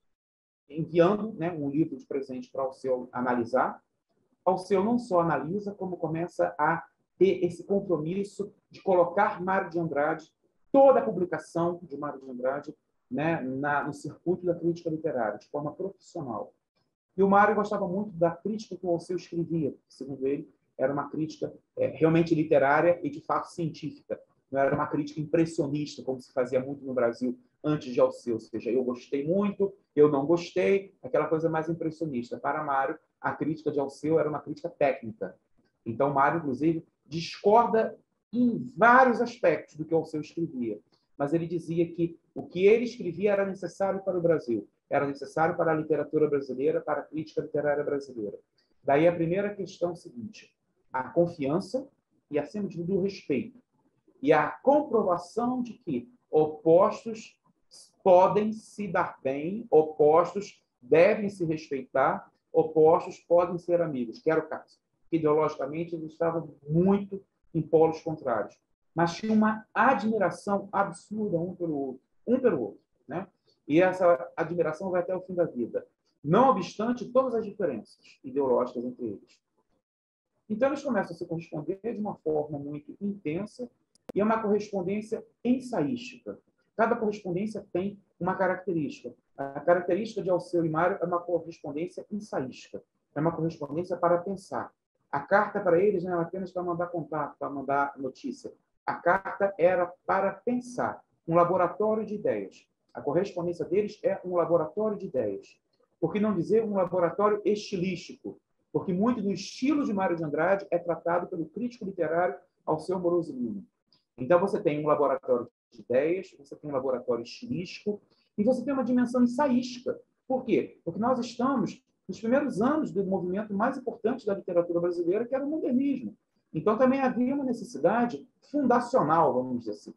enviando, né, um livro de presente para Alceu analisar. Alceu não só analisa, como começa a ter esse compromisso de colocar Mário de Andrade, toda a publicação de Mário de Andrade, né, no circuito da crítica literária, de forma profissional. E o Mário gostava muito da crítica que o Alceu escrevia, segundo ele, era uma crítica realmente literária e, de fato, científica. Não era uma crítica impressionista, como se fazia muito no Brasil antes de Alceu. Ou seja, eu gostei muito, eu não gostei, aquela coisa mais impressionista. Para Mário, a crítica de Alceu era uma crítica técnica. Então, Mário, inclusive, discorda em vários aspectos do que Alceu escrevia. Mas ele dizia que o que ele escrevia era necessário para o Brasil, era necessário para a literatura brasileira, para a crítica literária brasileira. Daí a primeira questão seguinte: a confiança e, acima de tudo, o respeito. E a comprovação de que opostos podem se dar bem, opostos devem se respeitar, opostos podem ser amigos, que era o caso. Ideologicamente, eles estavam muito em polos contrários, mas tinha uma admiração absurda um pelo outro, né? E essa admiração vai até o fim da vida, não obstante todas as diferenças ideológicas entre eles. Então, eles começam a se corresponder de uma forma muito intensa e é uma correspondência ensaística. Cada correspondência tem uma característica. A característica de Alceu e Mário é uma correspondência ensaística. É uma correspondência para pensar. A carta para eles não era apenas para mandar contato, para mandar notícia. A carta era para pensar, um laboratório de ideias. A correspondência deles é um laboratório de ideias. Por que não dizer um laboratório estilístico? Porque muito do estilo de Mário de Andrade é tratado pelo crítico literário Alceu Amoroso Lima. Então, você tem um laboratório de ideias, você tem um laboratório estilístico e você tem uma dimensão ensaística. Por quê? Porque nós estamos nos primeiros anos do movimento mais importante da literatura brasileira, que era o modernismo. Então, também havia uma necessidade fundacional, vamos dizer assim.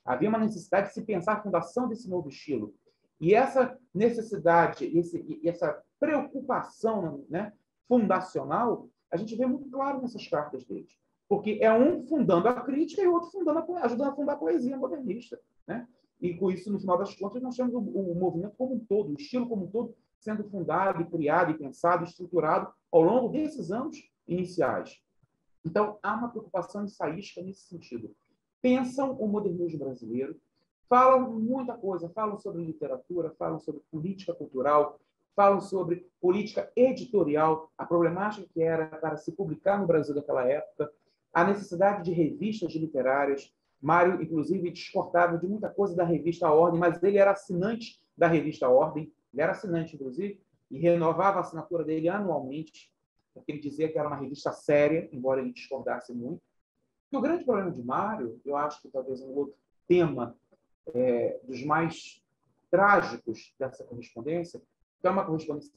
Havia uma necessidade de se pensar a fundação desse novo estilo. E essa necessidade, essa preocupação, né, fundacional, a gente vê muito claro nessas cartas deles. Porque é um fundando a crítica e o outro ajudando a fundar a poesia modernista. Né? E com isso, no final das contas, nós temos o movimento como um todo, o estilo como um todo, sendo fundado, e criado, e pensado, e estruturado ao longo desses anos iniciais. Então, há uma preocupação ensaística nesse sentido. Pensam o modernismo brasileiro, falam muita coisa, falam sobre literatura, falam sobre política cultural, falam sobre política editorial, a problemática que era para se publicar no Brasil daquela época, a necessidade de revistas literárias. Mário, inclusive, discordava de muita coisa da revista Ordem, mas ele era assinante da revista Ordem, ele era assinante, inclusive, e renovava a assinatura dele anualmente, porque ele dizia que era uma revista séria, embora ele discordasse muito. E o grande problema de Mário, eu acho que talvez um outro tema dos mais trágicos dessa correspondência, que é uma correspondência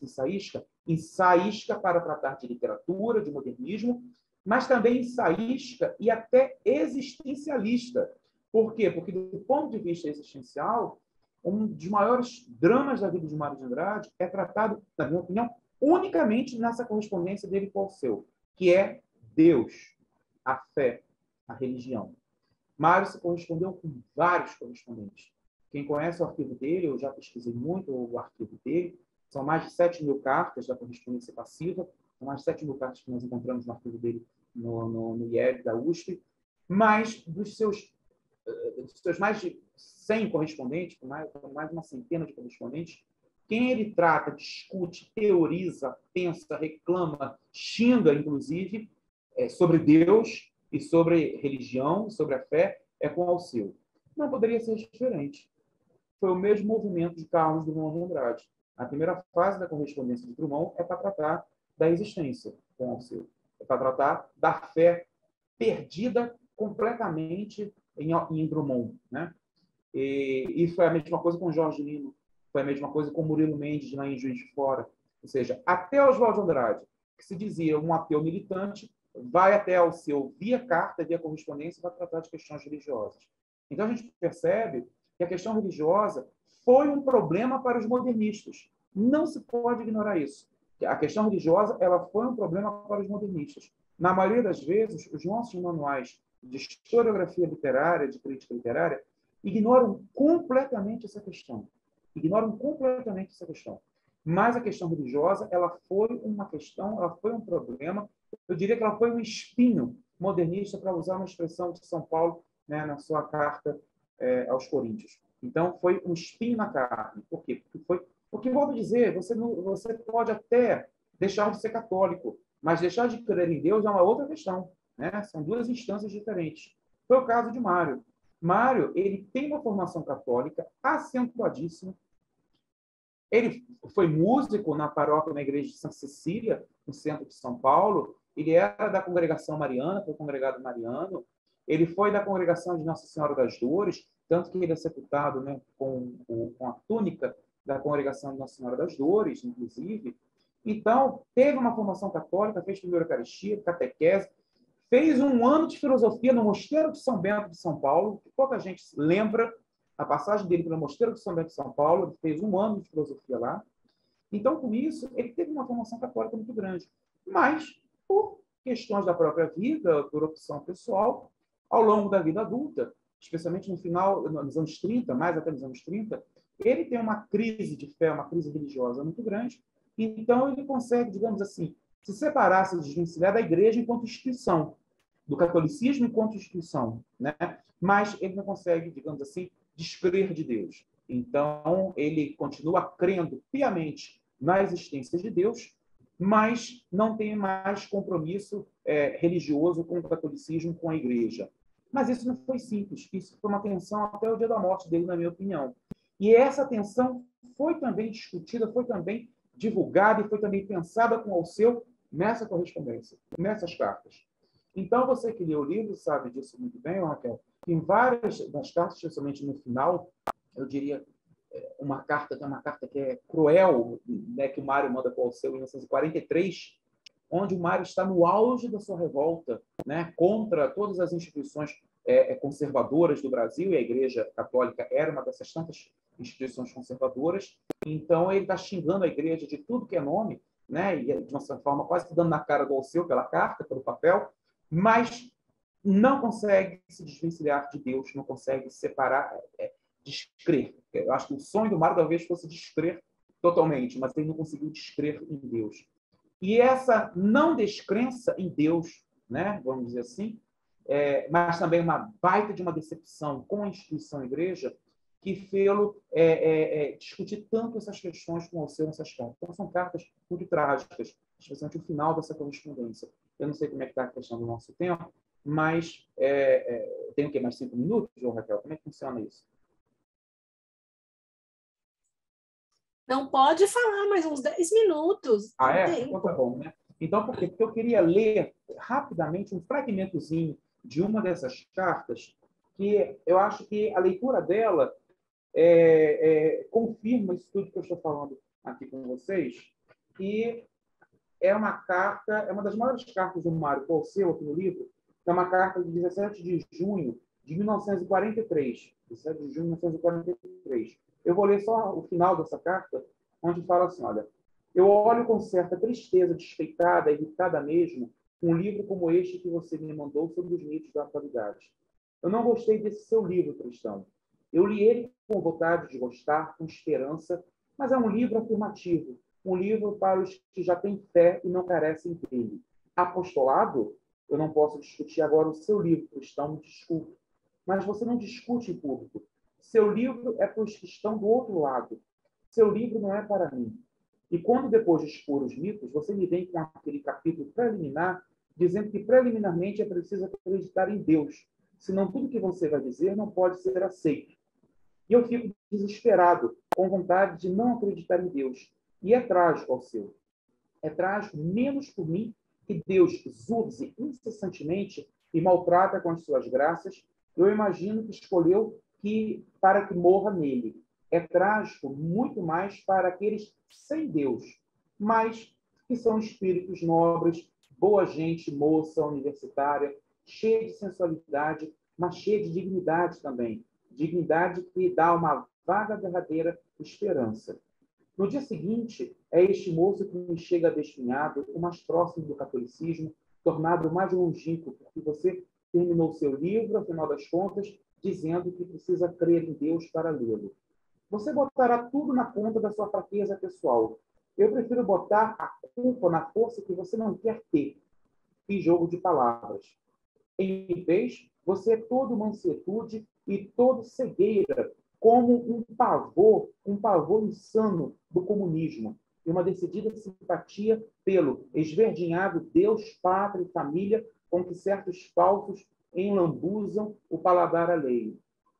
ensaística para tratar de literatura, de modernismo, mas também ensaística e até existencialista. Por quê? Porque, do ponto de vista existencial, um dos maiores dramas da vida de Mário de Andrade é tratado, na minha opinião, unicamente nessa correspondência dele com o seu, que é Deus, a fé, a religião. Mário se correspondeu com vários correspondentes. Quem conhece o arquivo dele, eu já pesquisei muito o arquivo dele, são mais de 7.000 cartas da correspondência passiva, são mais de 7.000 cartas que nós encontramos no arquivo dele no IEB da USP, mas dos seus mais de 100 correspondentes, mais de uma centena de correspondentes, quem ele trata, discute, teoriza, pensa, reclama, xinga, inclusive, sobre Deus e sobre religião, sobre a fé, é com Alceu. Não poderia ser diferente. Foi o mesmo movimento de Carlos Drummond de Andrade. A primeira fase da correspondência de Drummond é para tratar da existência com Alceu. É para tratar da fé perdida completamente em Drummond. Né? E foi a mesma coisa com Jorge Lino, foi a mesma coisa com Murilo Mendes, lá em Juiz de Fora. Ou seja, até Oswaldo Andrade, que se dizia um ateu militante, vai até Alceu via carta, via correspondência, para tratar de questões religiosas. Então, a gente percebe que a questão religiosa foi um problema para os modernistas. Não se pode ignorar isso. A questão religiosa ela foi um problema para os modernistas. Na maioria das vezes, os nossos manuais de historiografia literária, de crítica literária, ignoram completamente essa questão. Mas a questão religiosa, ela foi uma questão, ela foi um problema, eu diria que ela foi um espinho modernista, para usar uma expressão de São Paulo, né, na sua carta aos Coríntios. Então, foi um espinho na carne. Por quê? Porque volto a dizer, você pode até deixar de ser católico, mas deixar de crer em Deus é uma outra questão. Né? São duas instâncias diferentes. Foi o caso de Mário. Mário, ele tem uma formação católica acentuadíssima. Ele foi músico na paróquia, na igreja de Santa Cecília, no centro de São Paulo. Ele era da congregação mariana, foi congregado mariano. Ele foi da congregação de Nossa Senhora das Dores, tanto que ele é sepultado, né, com a túnica da congregação de Nossa Senhora das Dores, inclusive. Então, teve uma formação católica, fez primeira Eucaristia, catequese, fez um ano de filosofia no Mosteiro de São Bento de São Paulo, que pouca gente lembra a passagem dele pelo Mosteiro de São Bento de São Paulo, ele fez um ano de filosofia lá. Então, com isso, ele teve uma formação católica muito grande. Mas, por questões da própria vida, por opção pessoal, ao longo da vida adulta, especialmente no final, nos anos 30, mais até nos anos 30, ele tem uma crise de fé, uma crise religiosa muito grande. Então, ele consegue, digamos assim, se separar, se desvencilhar da igreja enquanto instituição, do catolicismo enquanto instituição, né? Mas ele não consegue, digamos assim, descrer de Deus. Então, ele continua crendo piamente na existência de Deus, mas não tem mais compromisso religioso com o catolicismo, com a igreja. Mas isso não foi simples, isso foi uma tensão até o dia da morte dele, na minha opinião. E essa tensão foi também discutida, foi também divulgada e foi também pensada com Alceu nessa correspondência, nessas cartas. Então, você que leu o livro sabe disso muito bem, Raquel. Em várias das cartas, especialmente no final, eu diria uma carta que é cruel, né, que o Mário manda para o Alceu em 1943, onde o Mário está no auge da sua revolta, né, contra todas as instituições conservadoras do Brasil, e a Igreja Católica era uma dessas tantas instituições conservadoras. Então, ele está xingando a Igreja de tudo que é nome, né? E, de uma certa forma, quase dando na cara do Alceu pela carta, pelo papel, mas não consegue se desvencilhar de Deus, não consegue separar, descrer. Eu acho que o sonho do Mário talvez fosse descrer totalmente, mas ele não conseguiu descrer em Deus. E essa não descrença em Deus, né, vamos dizer assim, mas também uma baita de uma decepção com a instituição igreja, que fê-lo discutir tanto essas questões com o Alceu nessas cartas. Então, são cartas muito trágicas, especialmente o final dessa correspondência. Eu não sei como é que está a questão do nosso tempo, mas tem o quê? Mais 5 minutos, João Raquel? Como é que funciona isso? Não pode falar mais uns 10 minutos. Ah, é? Então tá bom, né? Então, por quê? Porque eu queria ler rapidamente um fragmentozinho de uma dessas cartas, que eu acho que a leitura dela confirma isso tudo que eu estou falando aqui com vocês, e é uma carta, é uma das maiores cartas do Mário Alceu aqui no livro, é uma carta de 17 de junho de 1943. 17 de junho de 1943. Eu vou ler só o final dessa carta, onde fala assim, olha, eu olho com certa tristeza, desfeitada, irritada mesmo, um livro como este que você me mandou sobre os mitos da atualidade. Eu não gostei desse seu livro, cristão. Eu li ele com vontade de gostar, com esperança, mas é um livro afirmativo, um livro para os que já têm fé e não carecem dele. Apostolado? Eu não posso discutir agora o seu livro, cristão, me desculpe. Mas você não discute em público. Seu livro é para os que estão do outro lado. Seu livro não é para mim. E quando, depois de expor os mitos, você me vem com aquele capítulo preliminar, dizendo que preliminarmente é preciso acreditar em Deus, senão tudo que você vai dizer não pode ser aceito. E eu fico desesperado, com vontade de não acreditar em Deus. E é trágico, Alceu. É trágico menos por mim, que Deus zurze incessantemente e maltrata com as suas graças. Eu imagino que escolheu para que morra nele. É trágico muito mais para aqueles sem Deus, mas que são espíritos nobres, boa gente, moça, universitária, cheia de sensualidade, mas cheia de dignidade também. Dignidade que dá uma vaga verdadeira esperança. No dia seguinte, é este moço que me chega desfinhado, o mais próximo do catolicismo, tornado mais longínquo, porque você terminou seu livro, afinal das contas, dizendo que precisa crer em Deus para lê-lo. Você botará tudo na conta da sua fraqueza pessoal. Eu prefiro botar a culpa na força que você não quer ter. E jogo de palavras. Em vez, você é todo mansuetude e todo cegueira, como um pavor insano do comunismo, e uma decidida simpatia pelo esverdinhado Deus, pátria e família com que certos falsos enlambuzam o paladar alheio.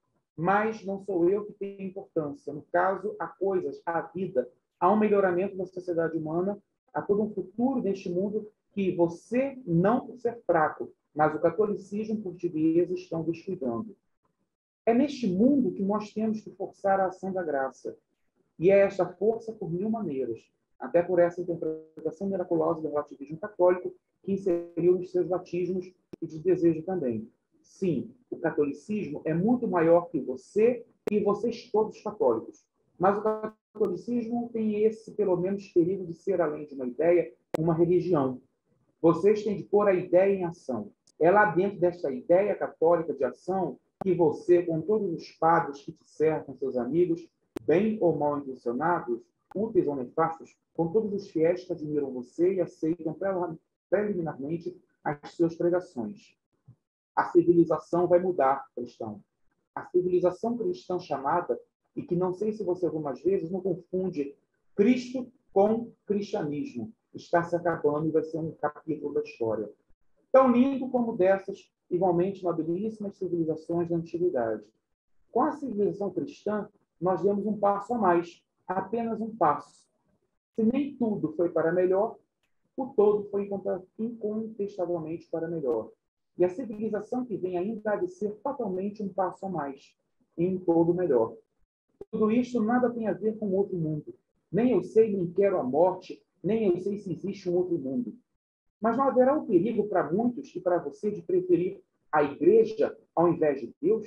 Mas não sou eu que tenho importância. No caso, há coisas, há vida, há um melhoramento da sociedade humana, há todo um futuro neste mundo que você, não por ser fraco, mas o catolicismo e o português estão descuidando. É neste mundo que nós temos que forçar a ação da graça. E é esta força por mil maneiras, até por essa interpretação miraculosa do relativismo católico que inseriu nos seus batismos e de desejo também. Sim, o catolicismo é muito maior que você e vocês todos católicos. Mas o catolicismo tem esse, pelo menos, perigo de ser, além de uma ideia, uma religião. Vocês têm de pôr a ideia em ação. É lá dentro desta ideia católica de ação que você, com todos os padres que te cercam, seus amigos, bem ou mal intencionados, úteis ou nefastos, com todos os fiéis que admiram você e aceitam preliminarmente as suas pregações. A civilização vai mudar, cristão. A civilização cristã chamada, e que não sei se você algumas vezes não confunde Cristo com cristianismo, está se acabando e vai ser um capítulo da história. Tão lindo como dessas, igualmente nobilíssimas civilizações da antiguidade. Com a civilização cristã, nós demos um passo a mais, apenas um passo. Se nem tudo foi para melhor, o todo foi incontestavelmente para melhor. E a civilização que vem ainda há de ser fatalmente um passo a mais, em um todo melhor. Tudo isto nada tem a ver com outro mundo. Nem eu sei nem quero a morte, nem eu sei se existe um outro mundo. Mas não haverá o perigo para muitos e para você de preferir a igreja ao invés de Deus?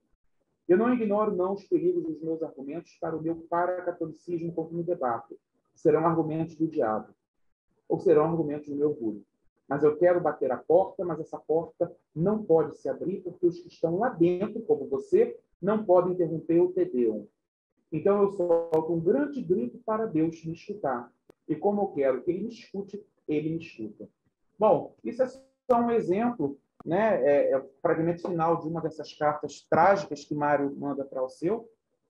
Eu não ignoro, não, os perigos dos meus argumentos para o meu paracatolicismo contra me debato. Serão argumentos do diabo, ou serão argumentos do meu orgulho. Mas eu quero bater a porta, mas essa porta não pode se abrir porque os que estão lá dentro, como você, não podem interromper o Te Deum. Então eu solto um grande grito para Deus me escutar. E como eu quero que ele me escute, ele me escuta. Bom, isso é só um exemplo, né? É o fragmento final de uma dessas cartas trágicas que Mário manda para o seu.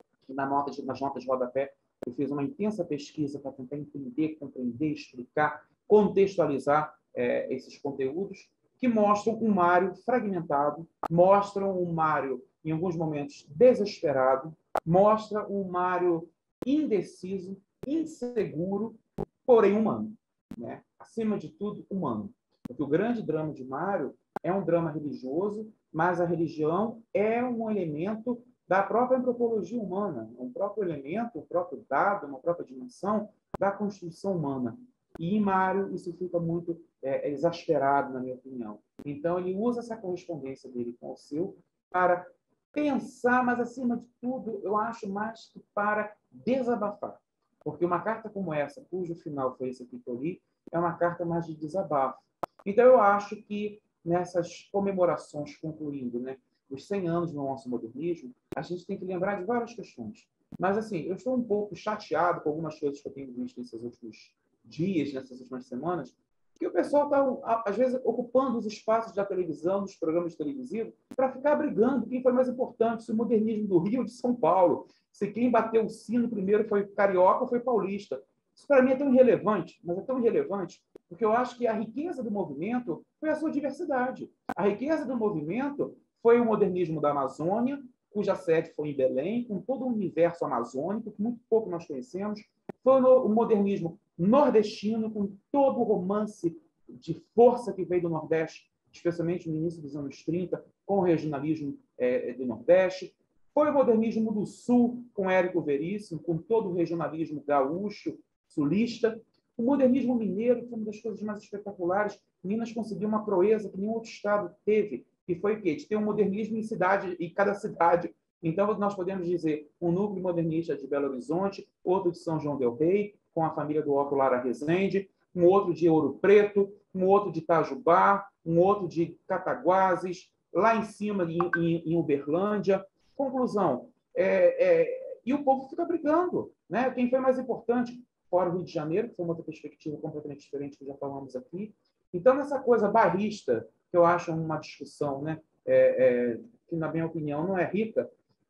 Nas notas de rodapé, eu fiz uma intensa pesquisa para tentar entender, compreender, explicar, contextualizar esses conteúdos, que mostram um Mário fragmentado, mostram um Mário, em alguns momentos, desesperado, mostra um Mário indeciso, inseguro, porém humano, né? Acima de tudo, humano. Porque o grande drama de Mário é um drama religioso, mas a religião é um elemento da própria antropologia humana, um próprio elemento, um próprio dado, uma própria dimensão da constituição humana. E em Mário isso fica muito exasperado, na minha opinião. Então ele usa essa correspondência dele com o seu para pensar, mas acima de tudo, eu acho mais que para desabafar. Porque uma carta como essa, cujo final foi esse aqui que eu li, é uma carta mais de desabafo. Então eu acho que nessas comemorações, concluindo, né, os 100 anos do nosso modernismo, a gente tem que lembrar de várias questões. Mas, assim, eu estou um pouco chateado com algumas coisas que eu tenho visto nesses últimos dias, nessas últimas semanas, que o pessoal está, às vezes, ocupando os espaços da televisão, dos programas televisivos, para ficar brigando quem foi mais importante, se o modernismo do Rio ou de São Paulo, se quem bateu o sino primeiro foi carioca ou foi paulista. Isso, para mim, é tão irrelevante, mas é tão irrelevante, porque eu acho que a riqueza do movimento foi a sua diversidade. A riqueza do movimento foi o modernismo da Amazônia, cuja sede foi em Belém, com todo o universo amazônico, que muito pouco nós conhecemos. Foi o modernismo nordestino, com todo o romance de força que veio do Nordeste, especialmente no início dos anos 30, com o regionalismo do Nordeste. Foi o modernismo do Sul, com Érico Veríssimo, com todo o regionalismo gaúcho, sulista. O modernismo mineiro foi uma das coisas mais espetaculares. Minas conseguiu uma proeza que nenhum outro estado teve, que foi o quê? De ter um modernismo em cada cidade. Então, nós podemos dizer um núcleo modernista de Belo Horizonte, outro de São João del Rei, com a família do Otto Lara Rezende, um outro de Ouro Preto, um outro de Itajubá, um outro de Cataguases, lá em cima, em Uberlândia. Conclusão, e o povo fica brigando, né? Quem foi mais importante? Fora o Rio de Janeiro, que foi uma outra perspectiva completamente diferente que já falamos aqui. Então, essa coisa barrista, que eu acho uma discussão, né, que, na minha opinião, não é rica,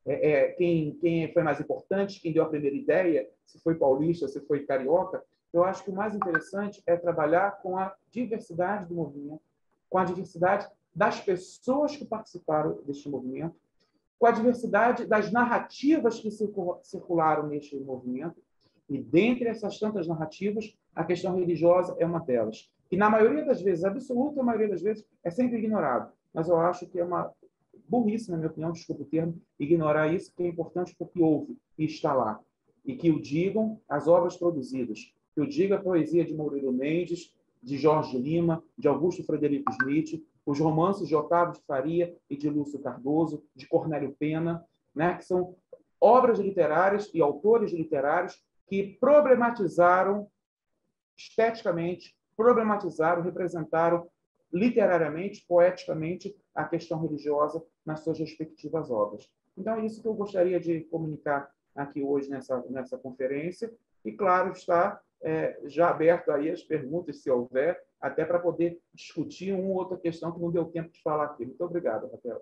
quem foi mais importante, quem deu a primeira ideia, se foi paulista, se foi carioca, eu acho que o mais interessante é trabalhar com a diversidade do movimento, com a diversidade das pessoas que participaram deste movimento, com a diversidade das narrativas que circularam neste movimento, e dentre essas tantas narrativas, a questão religiosa é uma delas. E na maioria das vezes, absoluta maioria das vezes, é sempre ignorado. Mas eu acho que é uma burrice, na minha opinião, desculpa o termo, ignorar isso, que é importante porque houve e está lá. E que o digam as obras produzidas, que o diga a poesia de Murilo Mendes, de Jorge Lima, de Augusto Frederico Schmidt, os romances de Otávio de Faria e de Lúcio Cardoso, de Cornélio Pena, né, que são obras literárias e autores literários que problematizaram esteticamente, problematizaram, representaram literariamente, poeticamente, a questão religiosa nas suas respectivas obras. Então, é isso que eu gostaria de comunicar aqui hoje nessa conferência. E, claro, está já aberto aí as perguntas, se houver, até para poder discutir uma ou outra questão que não deu tempo de falar aqui. Muito obrigado, Raquel.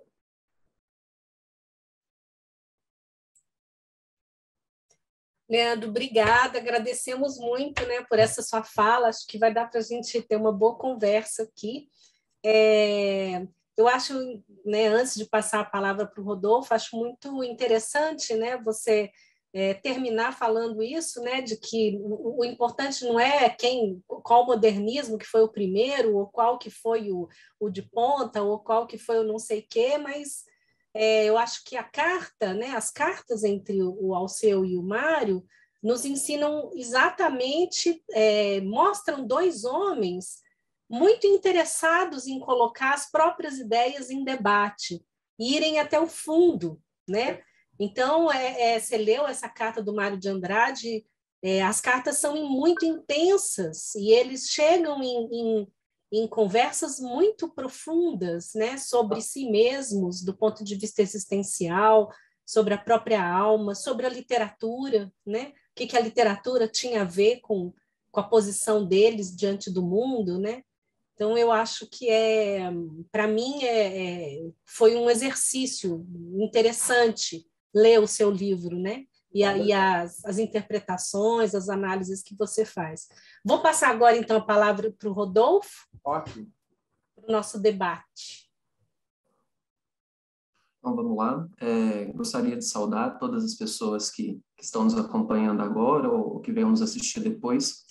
Leandro, obrigada, agradecemos muito, né, por essa sua fala, acho que vai dar para a gente ter uma boa conversa aqui. Eu acho, né, antes de passar a palavra para o Rodolfo, acho muito interessante, né, você terminar falando isso, né, de que o importante não é qual modernismo que foi o primeiro, ou qual que foi o de ponta, ou qual que foi o não sei quê, mas eu acho que a carta, né, as cartas entre o Alceu e o Mário nos ensinam exatamente, mostram dois homens muito interessados em colocar as próprias ideias em debate, irem até o fundo, né? Então, você leu essa carta do Mário de Andrade, as cartas são muito intensas e eles chegam em conversas muito profundas, né, sobre si mesmos, do ponto de vista existencial, sobre a própria alma, sobre a literatura, né? O que a literatura tinha a ver com a posição deles diante do mundo, né? Então, eu acho que para mim, foi um exercício interessante ler o seu livro, né? E aí as interpretações, as análises que você faz. Vou passar agora, então, a palavra para o Rodolfo. Ótimo. Para o nosso debate. Então, vamos lá. Gostaria de saudar todas as pessoas que estão nos acompanhando agora ou que venham nos assistir depois.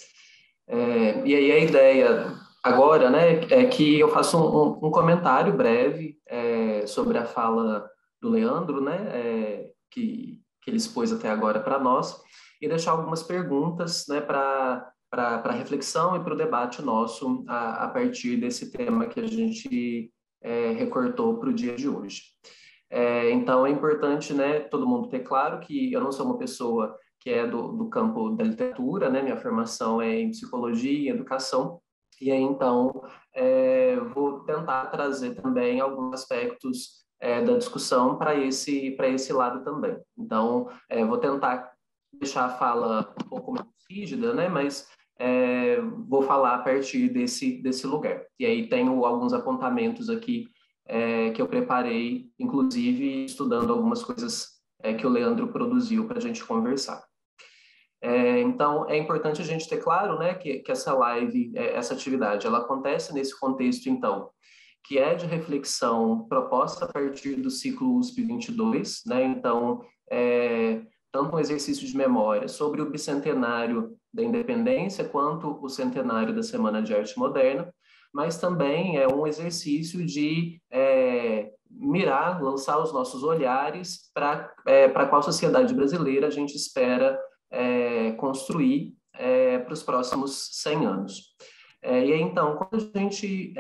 E aí a ideia agora, né, é que eu faça um comentário breve sobre a fala do Leandro, né, que ele expôs até agora para nós, e deixar algumas perguntas, né, para reflexão e para o debate nosso a partir desse tema que a gente recortou para o dia de hoje. Então, é importante, né, todo mundo ter claro que eu não sou uma pessoa que é do campo da literatura, né, minha formação é em psicologia e educação, e aí, então, vou tentar trazer também alguns aspectos da discussão para esse lado também. Então, vou tentar deixar a fala um pouco mais rígida, né, mas vou falar a partir desse lugar. E aí tenho alguns apontamentos aqui que eu preparei, inclusive estudando algumas coisas que o Leandro produziu para a gente conversar. Então, é importante a gente ter claro, né, que essa live, essa atividade, ela acontece nesse contexto, então, que é de reflexão proposta a partir do ciclo USP 22, né, então, tanto um exercício de memória sobre o bicentenário da independência, quanto o centenário da Semana de Arte Moderna, mas também é um exercício de mirar, lançar os nossos olhares para qual sociedade brasileira a gente espera construir para os próximos 100 anos. E aí, então, quando a gente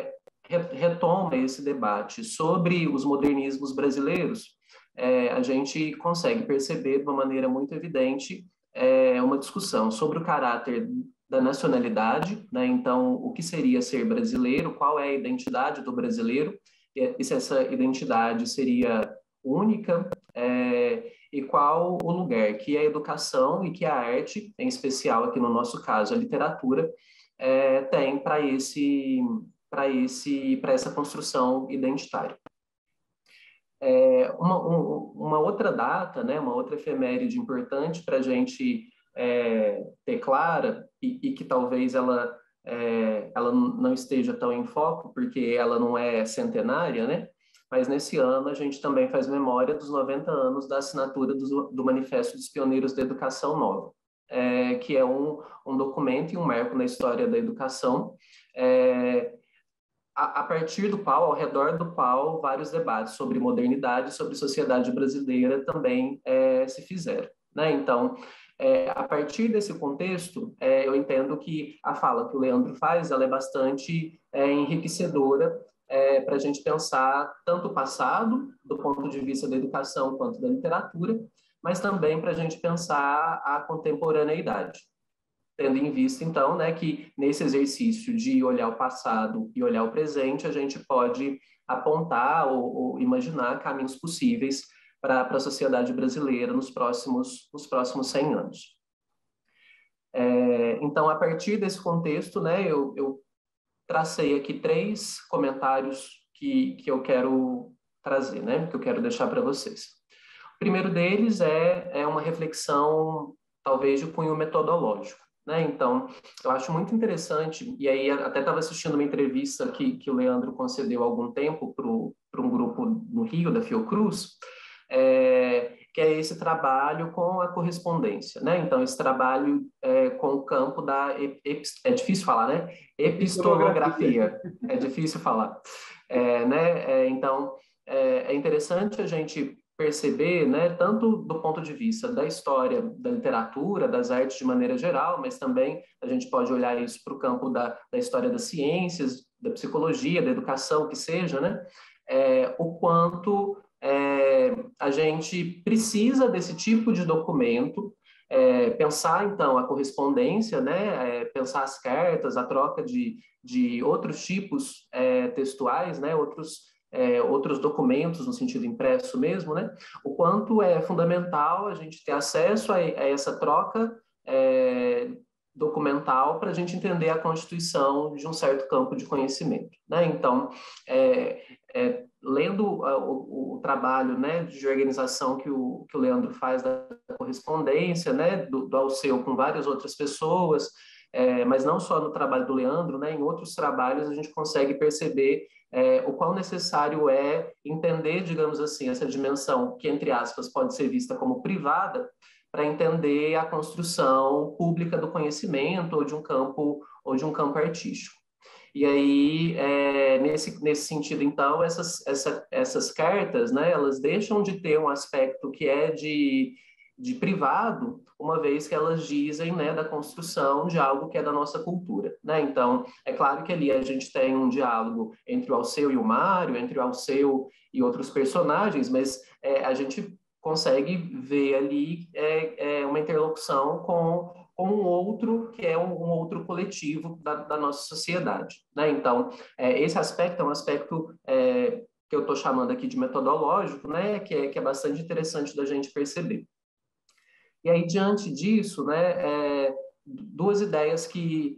retoma esse debate sobre os modernismos brasileiros, a gente consegue perceber de uma maneira muito evidente uma discussão sobre o caráter da nacionalidade, né? Então, o que seria ser brasileiro, qual é a identidade do brasileiro, e se essa identidade seria única, e qual o lugar que a educação e que a arte, em especial aqui no nosso caso a literatura, tem para essa construção identitária. Uma outra data, né, uma outra efeméride importante para a gente ter clara e que talvez ela não esteja tão em foco, porque ela não é centenária, né? Mas nesse ano a gente também faz memória dos 90 anos da assinatura do Manifesto dos Pioneiros da Educação Nova, que é um documento e um marco na história da educação, a partir do qual, ao redor do qual, vários debates sobre modernidade, sobre sociedade brasileira também se fizeram, né? Então, a partir desse contexto, eu entendo que a fala que o Leandro faz, ela é bastante enriquecedora para a gente pensar tanto o passado, do ponto de vista da educação quanto da literatura, mas também para a gente pensar a contemporaneidade. Tendo em vista, então, né, que nesse exercício de olhar o passado e olhar o presente, a gente pode apontar ou imaginar caminhos possíveis para a sociedade brasileira nos próximos 100 anos. Então, a partir desse contexto, né, eu tracei aqui 3 comentários que eu quero trazer, né, que eu quero deixar para vocês. O primeiro deles é uma reflexão, talvez, de cunho metodológico. Né? Então, eu acho muito interessante, e aí até estava assistindo uma entrevista que o Leandro concedeu há algum tempo para um grupo no Rio, da Fiocruz, que é esse trabalho com a correspondência, né? Então, esse trabalho com o campo da... é difícil falar, né? Epistolografia. É difícil falar. Né? Então, é interessante a gente perceber, né, tanto do ponto de vista da história da literatura, das artes de maneira geral, mas também a gente pode olhar isso para o campo da história das ciências, da psicologia, da educação, que seja, né, o quanto a gente precisa desse tipo de documento, pensar, então, a correspondência, né, pensar as cartas, a troca de outros tipos textuais, né, outros documentos no sentido impresso mesmo, né, o quanto é fundamental a gente ter acesso a essa troca documental para a gente entender a constituição de um certo campo de conhecimento, né? Então, lendo o trabalho, né, de organização que o Leandro faz da correspondência, né, do Alceu com várias outras pessoas, mas não só no trabalho do Leandro, né, em outros trabalhos a gente consegue perceber o quão necessário é entender, digamos assim, essa dimensão que, entre aspas, pode ser vista como privada, para entender a construção pública do conhecimento ou de um campo artístico. E aí, nesse sentido, então, essas cartas, né, elas deixam de ter um aspecto que é de privado, uma vez que elas dizem, né, da construção de algo que é da nossa cultura, né? Então, é claro que ali a gente tem um diálogo entre o Alceu e o Mário, entre o Alceu e outros personagens, mas a gente consegue ver ali uma interlocução com um outro que é um outro coletivo da nossa sociedade, né? Então, esse aspecto é um aspecto que eu estou chamando aqui de metodológico, né? Que é bastante interessante da gente perceber. E aí, diante disso, né, duas ideias que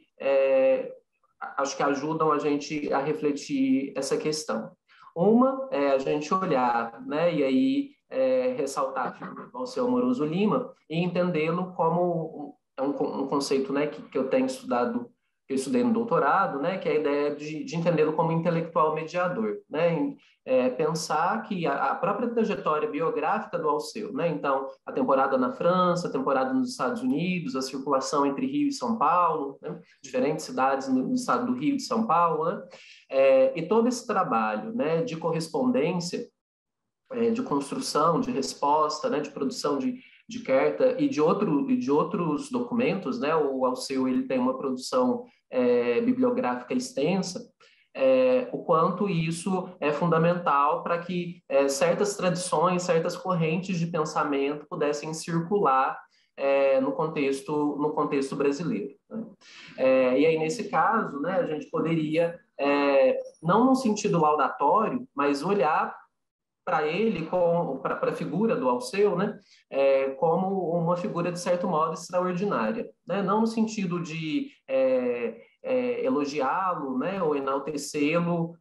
acho que ajudam a gente a refletir essa questão. Uma é a gente olhar, né, e aí ressaltar a figura do Alceu Moroso Lima e entendê-lo como um conceito, né, que eu tenho estudado, que eu estudei no doutorado, né, que é a ideia de entendê-lo como intelectual mediador, né, pensar que a própria trajetória biográfica do Alceu, né, então a temporada na França, a temporada nos Estados Unidos, a circulação entre Rio e São Paulo, né, diferentes cidades no estado do Rio e de São Paulo, né, e todo esse trabalho, né, de correspondência, de construção, de resposta, né, de produção de carta e de outros documentos, né? O Alceu ele tem uma produção bibliográfica extensa, o quanto isso é fundamental para que certas tradições, certas correntes de pensamento pudessem circular no contexto brasileiro, né? E aí, nesse caso, né, a gente poderia, não no sentido laudatório, mas olhar para ele, para a figura do Alceu, né, como uma figura, de certo modo, extraordinária, né? Não no sentido de elogiá-lo, né, ou enaltecê-lo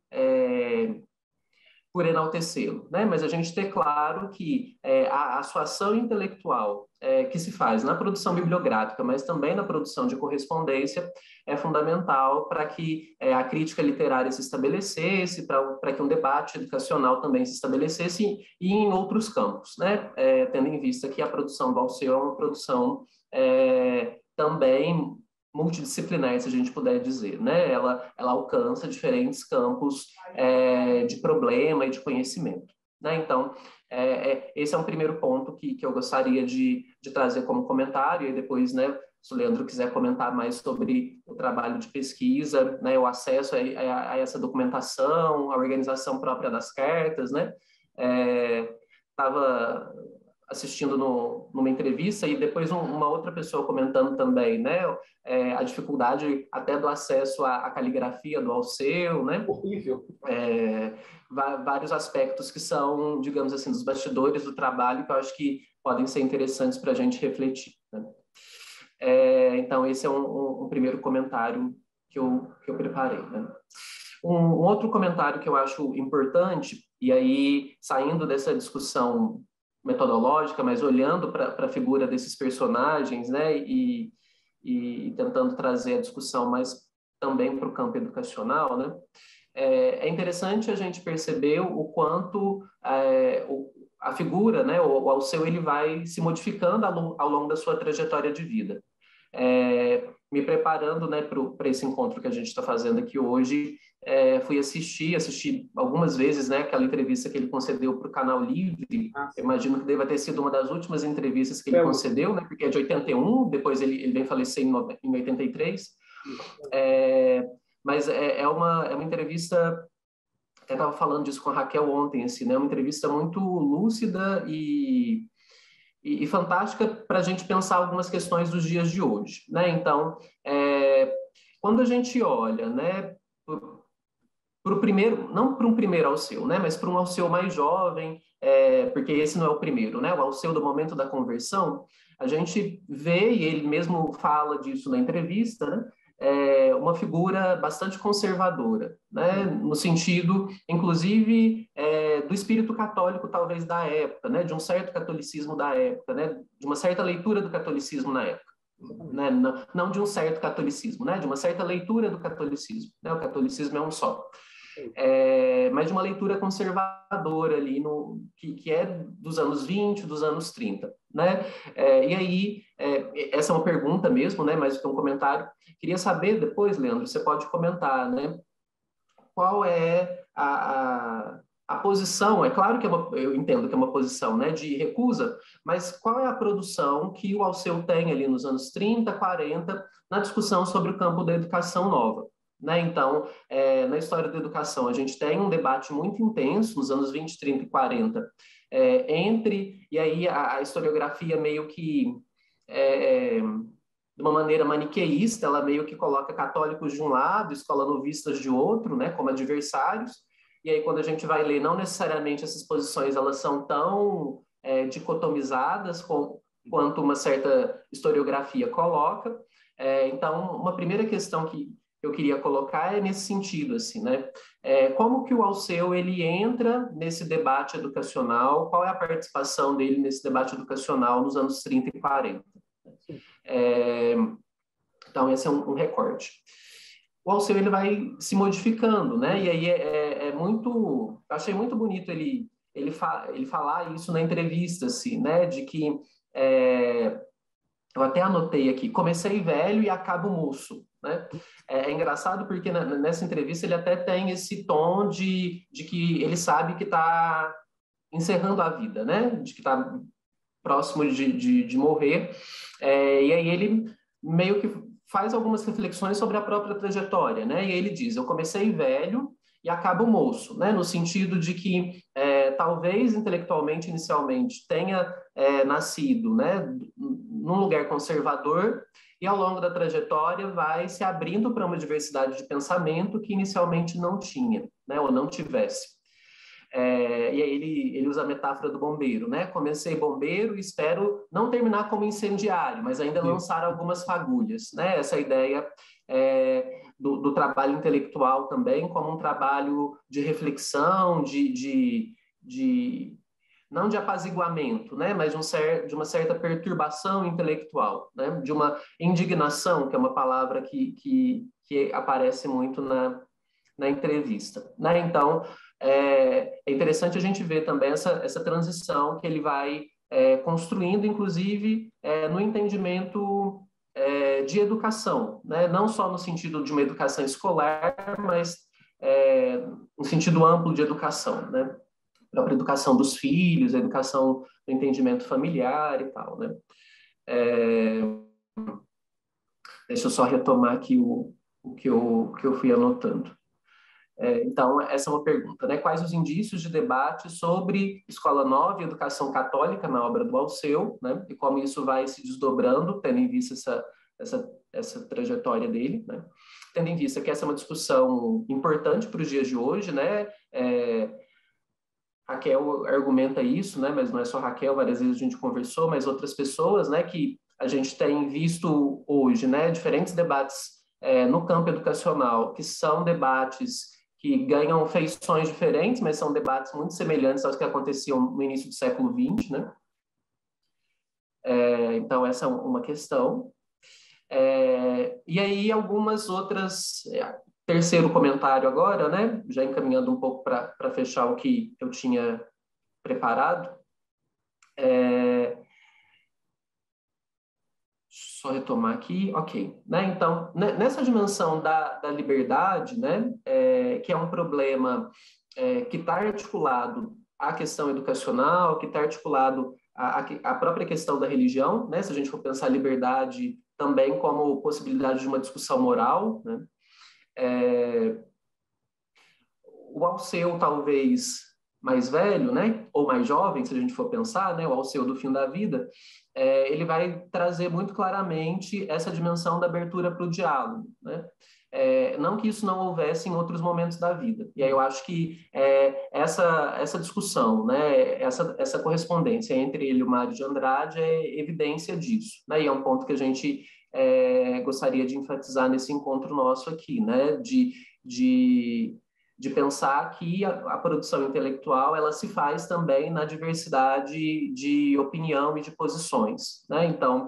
por enaltecê-lo, né? Mas a gente ter claro que a sua ação intelectual que se faz na produção bibliográfica, mas também na produção de correspondência, é fundamental para que a crítica literária se estabelecesse, para que um debate educacional também se estabelecesse e em outros campos, né? Tendo em vista que a produção do Alceu é uma produção também multidisciplinar, se a gente puder dizer, né? Ela alcança diferentes campos de problema e de conhecimento, né? Então, esse é um primeiro ponto que eu gostaria de trazer como comentário, e depois, né, se o Leandro quiser comentar mais sobre o trabalho de pesquisa, né, o acesso a essa documentação, a organização própria das cartas, né? Estava assistindo numa entrevista e depois uma outra pessoa comentando também, né, a dificuldade até do acesso à caligrafia do Alceu, né? Horrível. Vários aspectos que são, digamos assim, dos bastidores do trabalho que eu acho que podem ser interessantes para a gente refletir, né? Então, esse é um primeiro comentário que eu preparei, né? Um outro comentário que eu acho importante, e aí saindo dessa discussão metodológica, mas olhando para a figura desses personagens, né, e tentando trazer a discussão mais também para o campo educacional, né, é interessante a gente perceber o quanto a figura, né, o Alceu, ele vai se modificando ao longo da sua trajetória de vida. Me preparando, né, para esse encontro que a gente está fazendo aqui hoje, fui assistir algumas vezes, né, aquela entrevista que ele concedeu para o Canal Livre. Imagino que deva ter sido uma das últimas entrevistas que ele concedeu, né, porque é de 81, depois ele vem falecer em 83. Mas é uma entrevista eu estava falando disso com a Raquel ontem, assim, né? Uma entrevista muito lúcida e fantástica para a gente pensar algumas questões dos dias de hoje, né? Então, quando a gente olha, né, para o primeiro, não para um primeiro Alceu, né, mas para um Alceu mais jovem, porque esse não é o primeiro, né? O Alceu do momento da conversão, a gente vê, e ele mesmo fala disso na entrevista, né? Uma figura bastante conservadora, né? No sentido, inclusive, do espírito católico, talvez, da época, né? De um certo catolicismo da época, né? De uma certa leitura do catolicismo na época. Né? Não de um certo catolicismo, né? De uma certa leitura do catolicismo. Né? O catolicismo é um só. Mas de uma leitura conservadora ali, que é dos anos 20, dos anos 30. Né? E aí, essa é uma pergunta mesmo, né? Mais do que um comentário. Queria saber depois, Leandro, você pode comentar, né? Qual é a posição, é claro que eu entendo que é uma posição, né, de recusa, mas qual é a produção que o Alceu tem ali nos anos 30, 40, na discussão sobre o campo da educação nova? Né? Então, na história da educação, a gente tem um debate muito intenso nos anos 20, 30 e 40, e aí a historiografia meio que, de uma maneira maniqueísta, ela meio que coloca católicos de um lado, escola novistas de outro, né, como adversários, e aí quando a gente vai ler, não necessariamente essas posições elas são tão dicotomizadas quanto uma certa historiografia coloca. Então, uma primeira questão que eu queria colocar é nesse sentido, assim, né? Como que o Alceu ele entra nesse debate educacional? Qual é a participação dele nesse debate educacional nos anos 30 e 40? Então, esse é um recorte. O Alceu ele vai se modificando, né? E aí muito... Eu achei muito bonito ele falar isso na entrevista, assim, né? De que... eu até anotei aqui, comecei velho e acabo moço, né? É engraçado porque nessa entrevista ele até tem esse tom de que ele sabe que está encerrando a vida, né? De que está próximo de morrer. E aí ele meio que faz algumas reflexões sobre a própria trajetória, né? E aí ele diz, eu comecei velho e acabo moço, né? No sentido de que talvez intelectualmente, inicialmente, tenha nascido, né? Num lugar conservador e ao longo da trajetória vai se abrindo para uma diversidade de pensamento que inicialmente não tinha, né? Ou não tivesse. E aí ele usa a metáfora do bombeiro, né? Comecei bombeiro e espero não terminar como incendiário, mas ainda lançar algumas fagulhas, né? Essa ideia do trabalho intelectual também como um trabalho de reflexão, não de apaziguamento, né? Mas de uma certa perturbação intelectual, né? De uma indignação, que é uma palavra que aparece muito na entrevista, né? Então, é interessante a gente ver também essa transição que ele vai construindo, inclusive, no entendimento de educação, né? Não só no sentido de uma educação escolar, mas no sentido amplo de educação, né? A própria educação dos filhos, a educação do entendimento familiar e tal, né? Deixa eu só retomar aqui o que eu fui anotando. Então, essa é uma pergunta, né? Quais os indícios de debate sobre escola nova e educação católica na obra do Alceu, né? E como isso vai se desdobrando, tendo em vista essa trajetória dele, né? Tendo em vista que essa é uma discussão importante para os dias de hoje, né? Raquel argumenta isso, né? Mas não é só Raquel, várias vezes a gente conversou, mas outras pessoas, né? Que a gente tem visto hoje, né? Diferentes debates no campo educacional, que são debates que ganham feições diferentes, mas são debates muito semelhantes aos que aconteciam no início do século XX, né? Então, essa é uma questão. E aí, algumas outras... terceiro comentário agora, né? Já encaminhando um pouco para fechar o que eu tinha preparado. Só retomar aqui, ok. Né? Então, nessa dimensão da liberdade, né, que é um problema que está articulado à questão educacional, que está articulado à própria questão da religião, né, se a gente for pensar a liberdade também como possibilidade de uma discussão moral, né, o Alceu, talvez mais velho, né, ou mais jovem, se a gente for pensar, né, o Alceu do fim da vida, ele vai trazer muito claramente essa dimensão da abertura para o diálogo, né? Não que isso não houvesse em outros momentos da vida. E aí eu acho que essa discussão, né, essa correspondência entre ele e o Mário de Andrade é evidência disso, né? E é um ponto que a gente gostaria de enfatizar nesse encontro nosso aqui, né? De pensar que a produção intelectual ela se faz também na diversidade de opinião e de posições, né? Então,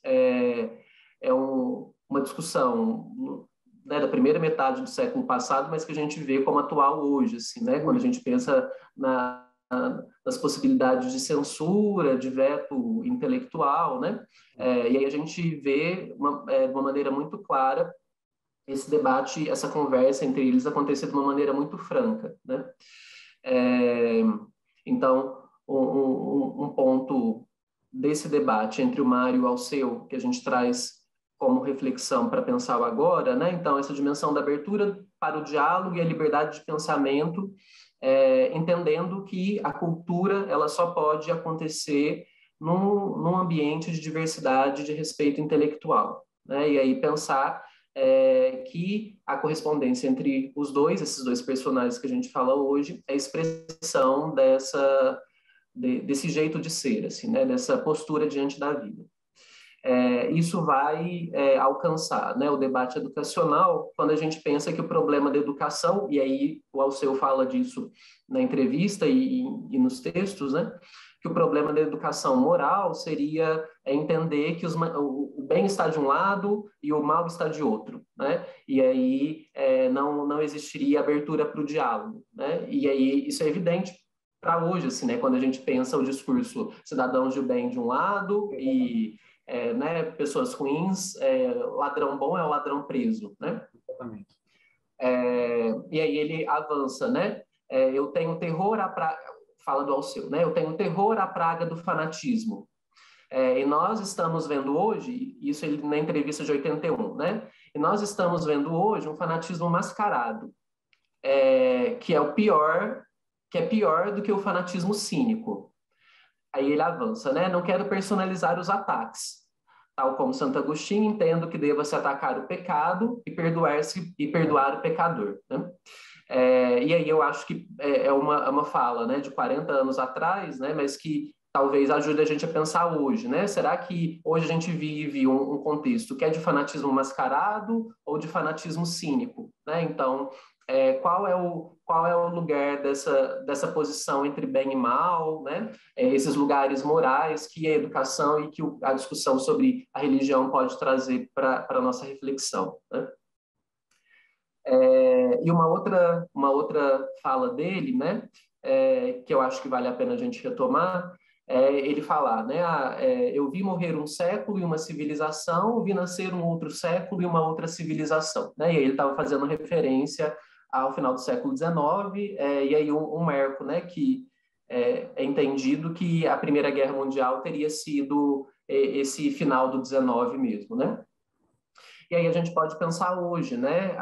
uma discussão, né, da primeira metade do século passado, mas que a gente vê como atual hoje, assim, né? Quando a gente pensa nas possibilidades de censura, de veto intelectual, né? E aí a gente vê de uma maneira muito clara esse debate, essa conversa entre eles acontecer de uma maneira muito franca, né? Então, um ponto desse debate entre o Mário e o Alceu, que a gente traz como reflexão para pensar o agora, né? Então, essa dimensão da abertura para o diálogo e a liberdade de pensamento, entendendo que a cultura ela só pode acontecer num ambiente de diversidade, de respeito intelectual, né? E aí pensar que a correspondência entre esses dois personagens que a gente fala hoje, é a expressão desse jeito de ser, assim, né? Dessa postura diante da vida. Isso vai alcançar, né, o debate educacional quando a gente pensa que o problema da educação, e aí o Alceu fala disso na entrevista e nos textos, né, que o problema da educação moral seria entender que o bem está de um lado e o mal está de outro, né? E aí não existiria abertura para o diálogo, né? E aí isso é evidente para hoje, assim, né? Quando a gente pensa o discurso cidadãos de bem de um lado e né, pessoas ruins, ladrão bom é o ladrão preso, né? Exatamente. E aí ele avança, né? Eu tenho terror à praga, fala do Alceu, né? Eu tenho terror à praga do fanatismo. E nós estamos vendo hoje, isso ele na entrevista de 81, né? E nós estamos vendo hoje um fanatismo mascarado, que é pior do que o fanatismo cínico. Aí ele avança, né? Não quero personalizar os ataques. Tal como Santo Agostinho, entendo que deva-se atacar o pecado e perdoar o pecador, né? E aí eu acho que é uma fala, né, de 40 anos atrás, né, mas que talvez ajude a gente a pensar hoje, né? Será que hoje a gente vive um contexto que é de fanatismo mascarado ou de fanatismo cínico, né? Então, qual é o lugar dessa posição entre bem e mal, né? Esses lugares morais que a educação e que a discussão sobre a religião pode trazer para a nossa reflexão, né? E uma outra fala dele, né, que eu acho que vale a pena a gente retomar, ele falar, né, eu vi morrer um século e uma civilização, vi nascer um outro século e uma outra civilização, né, e aí ele estava fazendo referência ao final do século XIX, e aí um marco, né, que é entendido que a Primeira Guerra Mundial teria sido esse final do XIX mesmo, né. E aí a gente pode pensar hoje, né,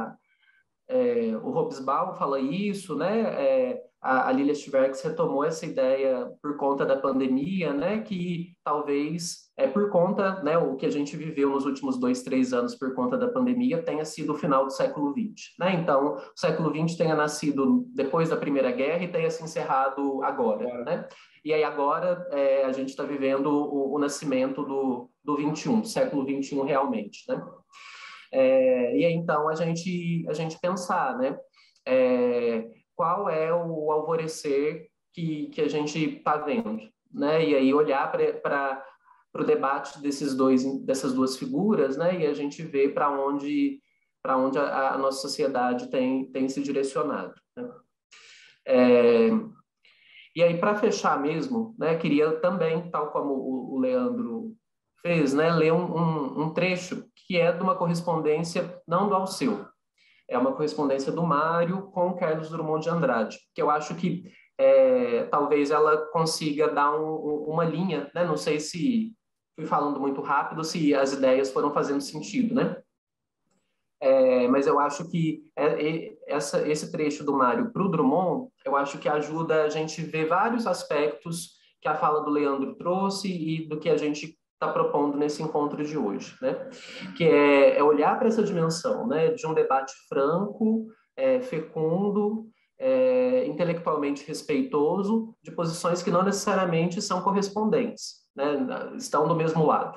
o Hobsbawm fala isso, né? A Lilia Schwerks retomou essa ideia por conta da pandemia, né? Que talvez por conta, né? O que a gente viveu nos últimos 2, 3 anos por conta da pandemia tenha sido o final do século XX, né? Então, o século XX tenha nascido depois da Primeira Guerra e tenha se encerrado agora, né? E aí agora a gente está vivendo o nascimento do 21, século 21 realmente, né? E aí, então, a gente pensar, né? Qual é o alvorecer que a gente está vendo, né? E aí olhar para o debate dessas duas figuras, né? E a gente ver para onde a nossa sociedade tem se direcionado, né? E aí, para fechar mesmo, né? Queria também, tal como o Leandro fez, né, ler um trecho que é de uma correspondência, não do Alceu, é uma correspondência do Mário com o Carlos Drummond de Andrade, que eu acho que talvez ela consiga dar uma linha, né, não sei se fui falando muito rápido, se as ideias foram fazendo sentido, né? Mas eu acho que esse trecho do Mário para o Drummond, eu acho que ajuda a gente ver vários aspectos que a fala do Leandro trouxe e do que a gente está propondo nesse encontro de hoje, né? Que é olhar para essa dimensão, né, de um debate franco, fecundo, intelectualmente respeitoso, de posições que não necessariamente são correspondentes, né, estão do mesmo lado.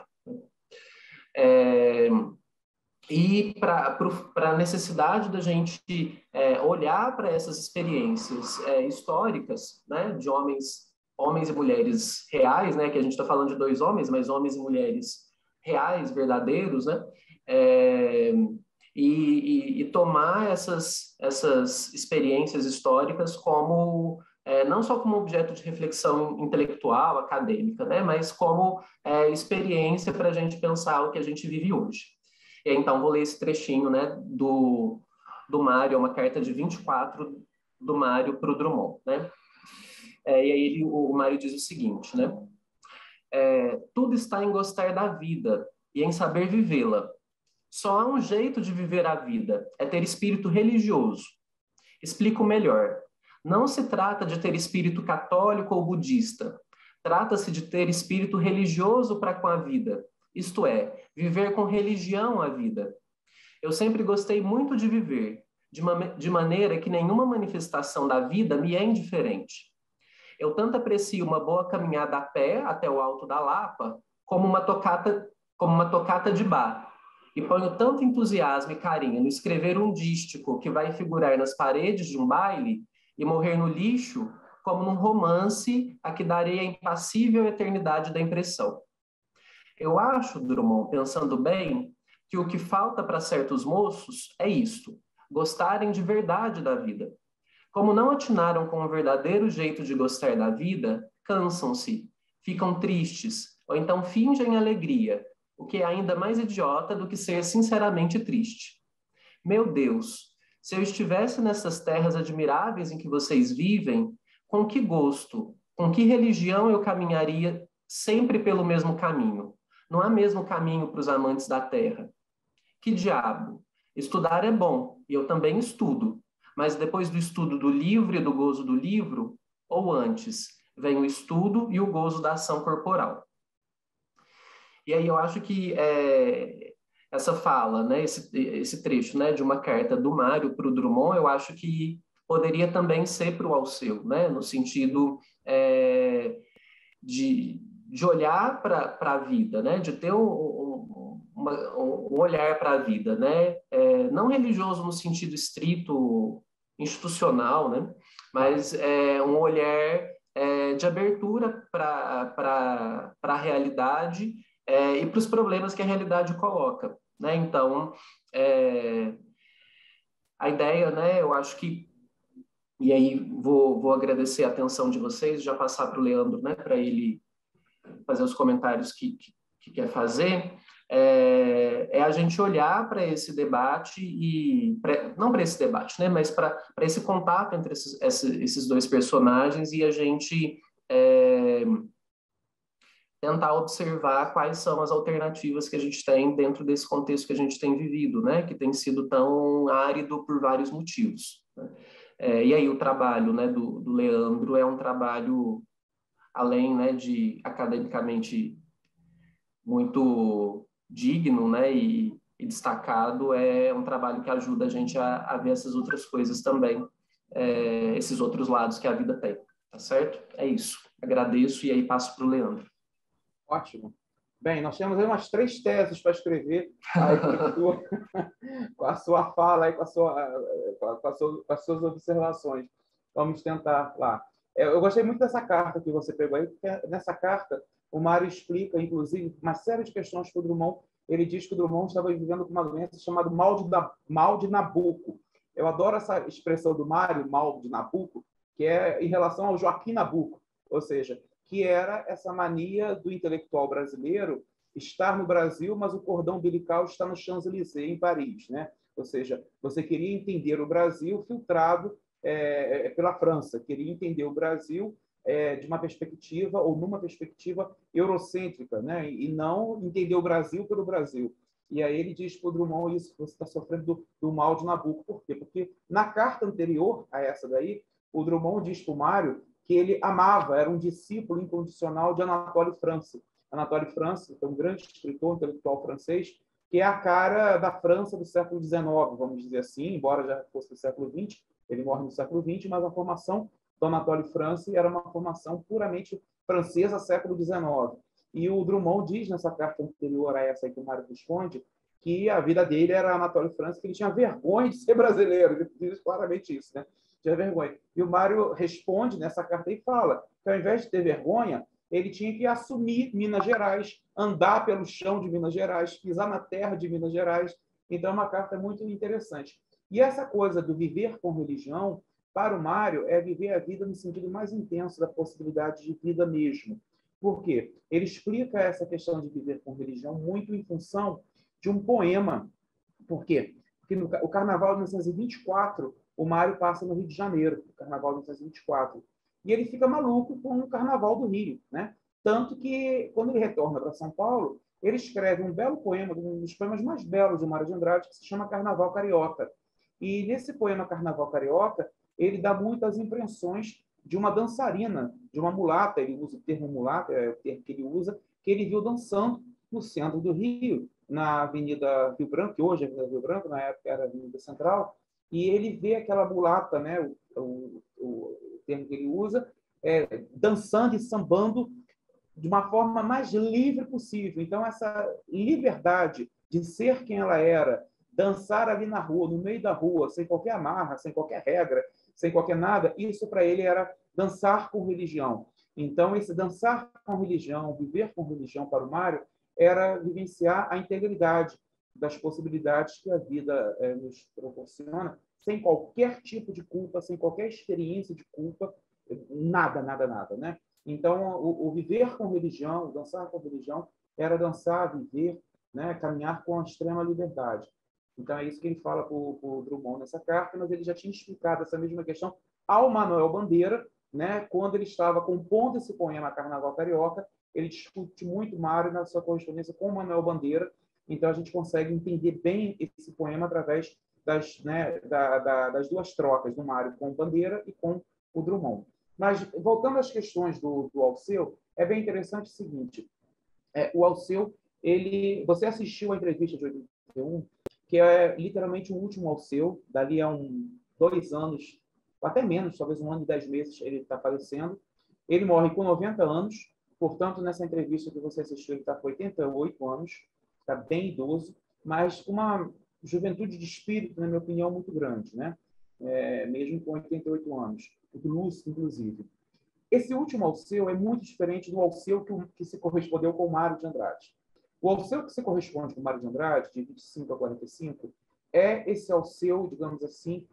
E para a necessidade da gente olhar para essas experiências históricas, né, de homens e mulheres reais, né, que a gente está falando de dois homens, mas homens e mulheres reais, verdadeiros, né, e tomar essas experiências históricas como não só como objeto de reflexão intelectual, acadêmica, né, mas como experiência para a gente pensar o que a gente vive hoje. E aí, então, vou ler esse trechinho, né, do Mário, é uma carta de 24 do Mário para o Drummond, né? E aí o Mário diz o seguinte, né? Tudo está em gostar da vida e em saber vivê-la. Só há um jeito de viver a vida, é ter espírito religioso. Explico melhor. Não se trata de ter espírito católico ou budista. Trata-se de ter espírito religioso para com a vida. Isto é, viver com religião a vida. Eu sempre gostei muito de viver, de maneira que nenhuma manifestação da vida me é indiferente. Eu tanto aprecio uma boa caminhada a pé até o Alto da Lapa, como uma tocata de Bach. E ponho tanto entusiasmo e carinho no escrever um dístico que vai figurar nas paredes de um baile e morrer no lixo, como num romance a que darei a impassível eternidade da impressão. Eu acho, Drummond, pensando bem, que o que falta para certos moços é isto, gostarem de verdade da vida. Como não atinaram com o verdadeiro jeito de gostar da vida, cansam-se, ficam tristes, ou então fingem alegria, o que é ainda mais idiota do que ser sinceramente triste. Meu Deus, se eu estivesse nessas terras admiráveis em que vocês vivem, com que gosto, com que religião eu caminharia sempre pelo mesmo caminho? Não há mesmo caminho para os amantes da terra. Que diabo! Estudar é bom, e eu também estudo. Mas depois do estudo do livro e do gozo do livro, ou antes, vem o estudo e o gozo da ação corporal. E aí eu acho que essa fala, né, esse trecho, né, de uma carta do Mário para o Drummond, eu acho que poderia também ser para o Alceu, né, no sentido de olhar para a vida, né, de ter um olhar para a vida, né, não religioso no sentido estrito institucional, né, mas um olhar de abertura para a realidade e para os problemas que a realidade coloca, né? Então, a ideia, né, eu acho que, e aí vou agradecer a atenção de vocês, já passar para o Leandro, né, para ele fazer os comentários que quer fazer, a gente olhar para esse debate e não para esse debate, né, mas para esse contato entre esses dois personagens e a gente tentar observar quais são as alternativas que a gente tem dentro desse contexto que a gente tem vivido, né, que tem sido tão árido por vários motivos, né? E aí o trabalho, né, do Leandro é um trabalho, além, né, de academicamente muito digno, né, e destacado, é um trabalho que ajuda a gente a ver essas outras coisas também, esses outros lados que a vida tem, tá certo? É isso. Agradeço e aí passo para o Leandro. Ótimo. Bem, nós temos aí umas 3 teses para escrever aí com a sua fala, aí, com as suas observações. Vamos tentar lá. Eu gostei muito dessa carta que você pegou aí, porque nessa carta o Mário explica, inclusive, uma série de questões para o Drummond. Ele diz que o Drummond estava vivendo com uma doença chamada mal de Nabuco. Eu adoro essa expressão do Mário, mal de Nabuco, que é em relação ao Joaquim Nabuco, ou seja, que era essa mania do intelectual brasileiro estar no Brasil, mas o cordão umbilical está no Champs-Élysées, em Paris, né? Ou seja, você queria entender o Brasil filtrado pela França, queria entender o Brasil de uma perspectiva ou numa perspectiva eurocêntrica, né? E não entender o Brasil pelo Brasil. E aí ele diz para o Drummond isso, que você está sofrendo do mal de Nabucco. Por quê? Porque na carta anterior a essa daí, o Drummond diz para o Mário que ele amava, era um discípulo incondicional de Anatole France. Anatole France, que é um grande escritor intelectual francês, que é a cara da França do século XIX, vamos dizer assim, embora já fosse do século XX, ele morre no século XX, mas a formação do Anatole France era uma formação puramente francesa, século XIX. E o Drummond diz nessa carta anterior a essa que o Mário responde, que a vida dele era Anatole France, que ele tinha vergonha de ser brasileiro. Ele diz claramente isso, né? Tinha vergonha. E o Mário responde nessa carta e fala que, ao invés de ter vergonha, ele tinha que assumir Minas Gerais, andar pelo chão de Minas Gerais, pisar na terra de Minas Gerais. Então, é uma carta muito interessante. E essa coisa do viver com religião, para o Mário, é viver a vida no sentido mais intenso da possibilidade de vida mesmo. Por quê? Ele explica essa questão de viver com religião muito em função de um poema. Por quê? Porque no o Carnaval de 1924, o Mário passa no Rio de Janeiro, o Carnaval de 1924. E ele fica maluco com o Carnaval do Rio, né? Tanto que, quando ele retorna para São Paulo, ele escreve um belo poema, um dos poemas mais belos do Mário de Andrade, que se chama Carnaval Carioca. E nesse poema Carnaval Carioca, ele dá muitas impressões de uma dançarina, de uma mulata, ele usa o termo mulata, é o termo que ele usa, que ele viu dançando no centro do Rio, na Avenida Rio Branco, que hoje é Avenida Rio Branco, na época era a Avenida Central, e ele vê aquela mulata, né, o termo que ele usa, dançando e sambando de uma forma mais livre possível. Então, essa liberdade de ser quem ela era, dançar ali na rua, no meio da rua, sem qualquer amarra, sem qualquer regra, sem qualquer nada, isso para ele era dançar com religião. Então, esse dançar com religião, viver com religião para o Mário, era vivenciar a integridade das possibilidades que a vida nos proporciona, sem qualquer tipo de culpa, sem qualquer experiência de culpa, nada, nada, nada, né? Então, o viver com religião, o dançar com religião, era dançar, viver, né, caminhar com a extrema liberdade. Então, é isso que ele fala para o Drummond nessa carta, mas ele já tinha explicado essa mesma questão ao Manuel Bandeira, né, quando ele estava compondo esse poema Carnaval Carioca. Ele discute muito Mário na sua correspondência com o Manuel Bandeira, então a gente consegue entender bem esse poema através das duas trocas do Mário com o Bandeira e com o Drummond. Mas, voltando às questões do Alceu, é bem interessante o seguinte, o Alceu, você assistiu a entrevista de 81, que é literalmente o último Alceu, dali a 2 anos, até menos, talvez 1 ano e 10 meses, ele está falecendo. Ele morre com 90 anos, portanto, nessa entrevista que você assistiu, ele está com 88 anos, está bem idoso, mas com uma juventude de espírito, na minha opinião, muito grande, né? Mesmo com 88 anos, lúcido, inclusive. Esse último Alceu é muito diferente do Alceu que se correspondeu com o Mário de Andrade. O Alceu que se corresponde com o Mário de Andrade, de 25 a 45, é esse Alceu, digamos assim,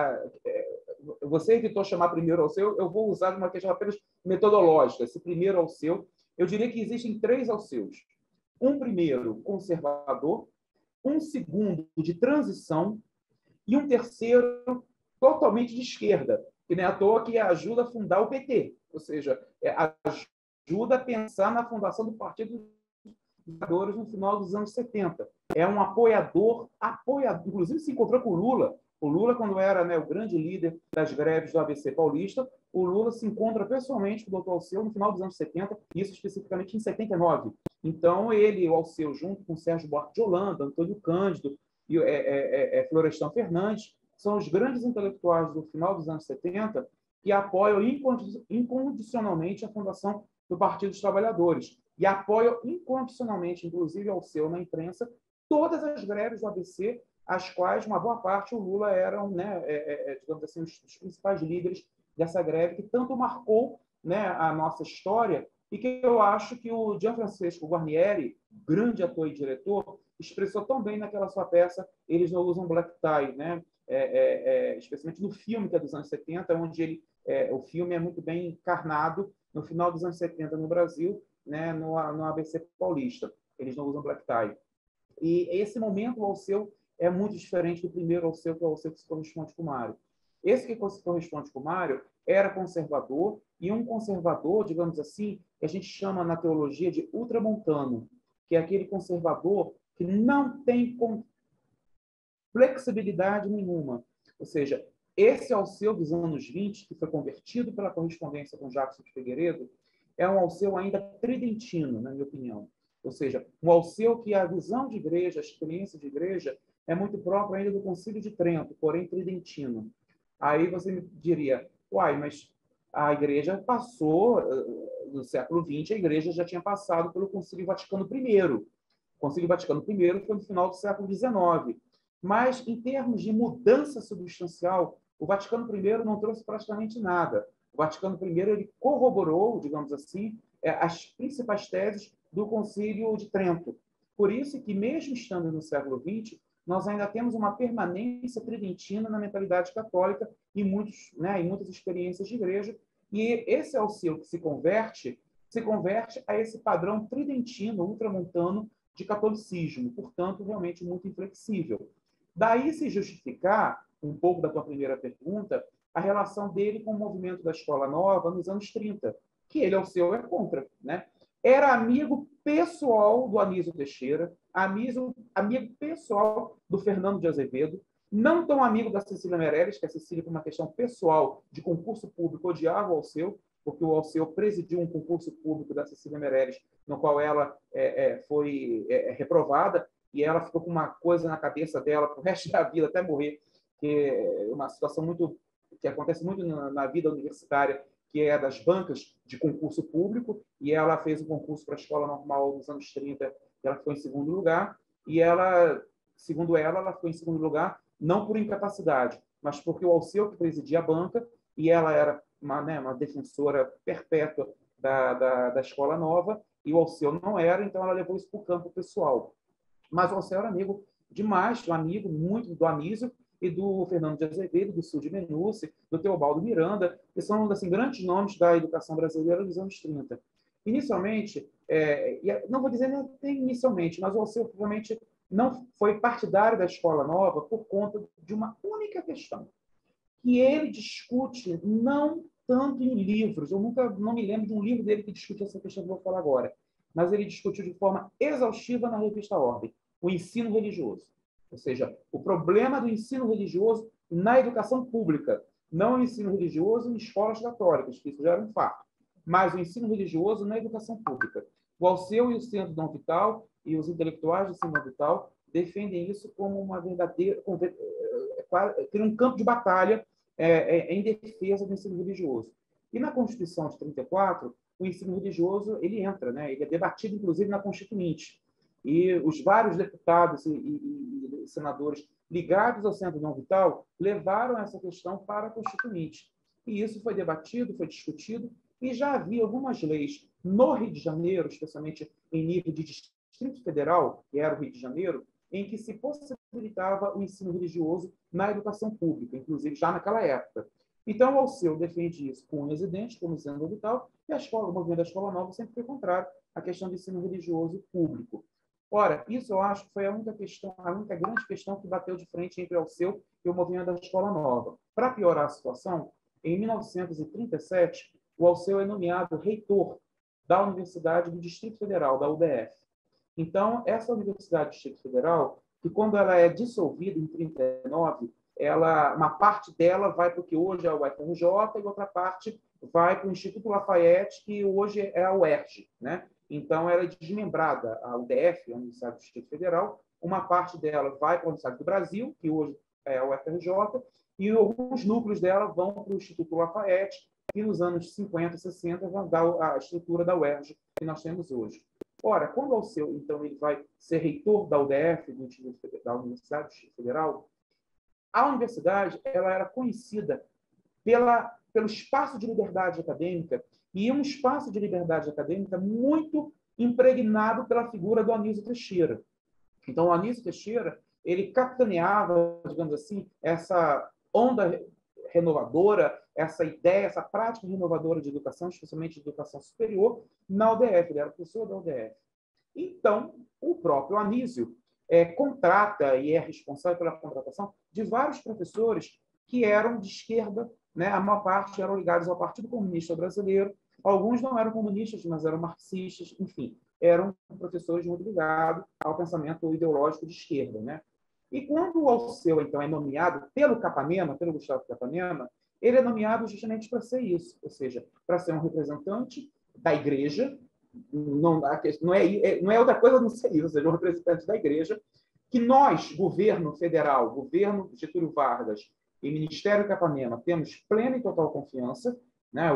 você evitou chamar primeiro Alceu, eu vou usar uma questão apenas metodológica. Esse primeiro Alceu, eu diria que existem 3 Alceus. Um primeiro conservador, um segundo de transição e um terceiro totalmente de esquerda, que não é à toa que ajuda a fundar o PT, ou seja, ajuda a pensar na fundação do Partido dos Trabalhadores no final dos anos 70. É um apoiador, inclusive se encontrou com o Lula. O Lula, quando era, né, o grande líder das greves do ABC paulista, o Lula se encontra pessoalmente com o Dr. Alceu no final dos anos 70, isso especificamente em 79. Então, o Alceu, junto com Sérgio Buarque de Holanda, Antônio Cândido e Florestan Fernandes, são os grandes intelectuais do final dos anos 70 que apoiam incondicionalmente a fundação do Partido dos Trabalhadores e apoiam incondicionalmente, inclusive Alceu na imprensa, todas as greves do ABC, as quais uma boa parte o Lula eram, né, digamos assim, os principais líderes dessa greve que tanto marcou, né, a nossa história e que eu acho que o Gianfrancesco Guarnieri, grande ator e diretor, expressou tão bem naquela sua peça Eles Não Usam Black Tie, né? Especialmente no filme que é dos anos 70, onde o filme é muito bem encarnado no final dos anos 70 no Brasil, né, no ABC paulista. Eles Não Usam Black Tie. E esse momento, o Alceu é muito diferente do primeiro Alceu, que é o Alceu que se corresponde com o Mário. Esse que se corresponde com o Mário era conservador, e um conservador, digamos assim, que a gente chama na teologia de ultramontano, que é aquele conservador que não tem flexibilidade nenhuma. Ou seja, esse Alceu dos anos 20, que foi convertido pela correspondência com Jackson de Figueiredo, é um Alceu ainda tridentino, na minha opinião. Ou seja, um Alceu que a visão de igreja, a experiência de igreja, é muito própria ainda do Concílio de Trento, porém tridentino. Aí você me diria, uai, mas a igreja passou, no século XX, a igreja já tinha passado pelo Concílio Vaticano I. O Concílio Vaticano I foi no final do século XIX. Mas, em termos de mudança substancial, o Vaticano I não trouxe praticamente nada. O Vaticano I ele corroborou, digamos assim, as principais teses do Concílio de Trento. Por isso que, mesmo estando no século XX, nós ainda temos uma permanência tridentina na mentalidade católica em muitas experiências de igreja. E esse Alceu que se converte a esse padrão tridentino, ultramontano, de catolicismo, portanto, realmente muito inflexível. Daí se justificar, um pouco da tua primeira pergunta, a relação dele com o movimento da Escola Nova nos anos 30, que ele, Alceu, é contra, né? Era amigo pessoal do Anísio Teixeira, amigo pessoal do Fernando de Azevedo, não tão amigo da Cecília Meirelles, que a Cecília, por uma questão pessoal de concurso público, odiava o Alceu, porque o Alceu presidiu um concurso público da Cecília Meirelles, no qual ela foi reprovada, e ela ficou com uma coisa na cabeça dela para o resto da vida, até morrer, que é uma situação que acontece muito na vida universitária, que é das bancas de concurso público, e ela fez um concurso para a Escola Normal nos anos 30, ela ficou em segundo lugar, e ela, segundo ela ficou em segundo lugar não por incapacidade, mas porque o Alceu que presidia a banca, e ela era uma defensora perpétua da Escola Nova, e o Alceu não era, então ela levou isso para o campo pessoal. Mas o Alceu era amigo demais, um amigo muito do Anísio e do Fernando de Azevedo, do Sul de Menucci, do Teobaldo Miranda, que são assim, grandes nomes da educação brasileira dos anos 30. Inicialmente, não vou dizer nem inicialmente, mas o Alceu provavelmente não foi partidário da Escola Nova por conta de uma única questão, que ele discute não tanto em livros, eu não me lembro de um livro dele que discute essa questão que eu vou falar agora, mas ele discutiu de forma exaustiva na revista Ordem, o ensino religioso. Ou seja, o problema do ensino religioso na educação pública, não o ensino religioso em escolas católicas, que isso já era um fato, mas o ensino religioso na educação pública. O Alceu e o Centro Dom Vital e os intelectuais do Centro Dom Vital defendem isso como uma verdadeira... Tem um campo de batalha em defesa do ensino religioso. E na Constituição de 34, o ensino religioso ele entra, né? Ele é debatido, inclusive, na Constituinte. E os vários deputados e senadores ligados ao Centro Dom Vital levaram essa questão para a Constituinte. E isso foi debatido, foi discutido, e já havia algumas leis no Rio de Janeiro, especialmente em nível de Distrito Federal, que era o Rio de Janeiro, em que se possibilitava o ensino religioso na educação pública, inclusive já naquela época. Então, o Alceu defende isso com unhas e dentes, como Centro Dom Vital, e o movimento da Escola Nova sempre foi contrário à questão do ensino religioso público. Ora, isso eu acho que foi a única grande questão que bateu de frente entre o Alceu e o movimento da Escola Nova. Para piorar a situação, em 1937, o Alceu é nomeado reitor da Universidade do Distrito Federal, da UDF. Então, essa Universidade do Distrito Federal, que quando ela é dissolvida em 1939, uma parte dela vai para o que hoje é o UFRJ e outra parte vai para o Instituto Lafayette, que hoje é a UERJ, né? Então, ela é desmembrada, a UDF, a Universidade do Distrito Federal, uma parte dela vai para a Universidade do Brasil, que hoje é a UFRJ, e alguns núcleos dela vão para o Instituto Lafayette, que nos anos 50 e 60 vão dar a estrutura da UERJ que nós temos hoje. Ora, quando o Alceu, então, ele vai ser reitor da UDF, da Universidade do Distrito Federal, a universidade ela era conhecida pelo espaço de liberdade acadêmica, e um espaço de liberdade acadêmica muito impregnado pela figura do Anísio Teixeira. Então, o Anísio Teixeira, ele capitaneava, digamos assim, essa onda renovadora, essa ideia, essa prática renovadora de educação, especialmente de educação superior, na UDF, ele era professor da UDF. Então, o próprio Anísio contrata e é responsável pela contratação de vários professores que eram de esquerda, né? A maior parte eram ligados ao Partido Comunista Brasileiro, alguns não eram comunistas, mas eram marxistas, enfim. eram professores muito ligados ao pensamento ideológico de esquerda, né? E quando o Alceu, então, é nomeado pelo Capanema, pelo Gustavo Capanema, ele é nomeado justamente para ser isso, ou seja, para ser um representante da igreja, não é outra coisa não ser isso, ou seja, um representante da igreja, que nós, governo federal, governo Getúlio Vargas e Ministério Capanema, temos plena e total confiança, né?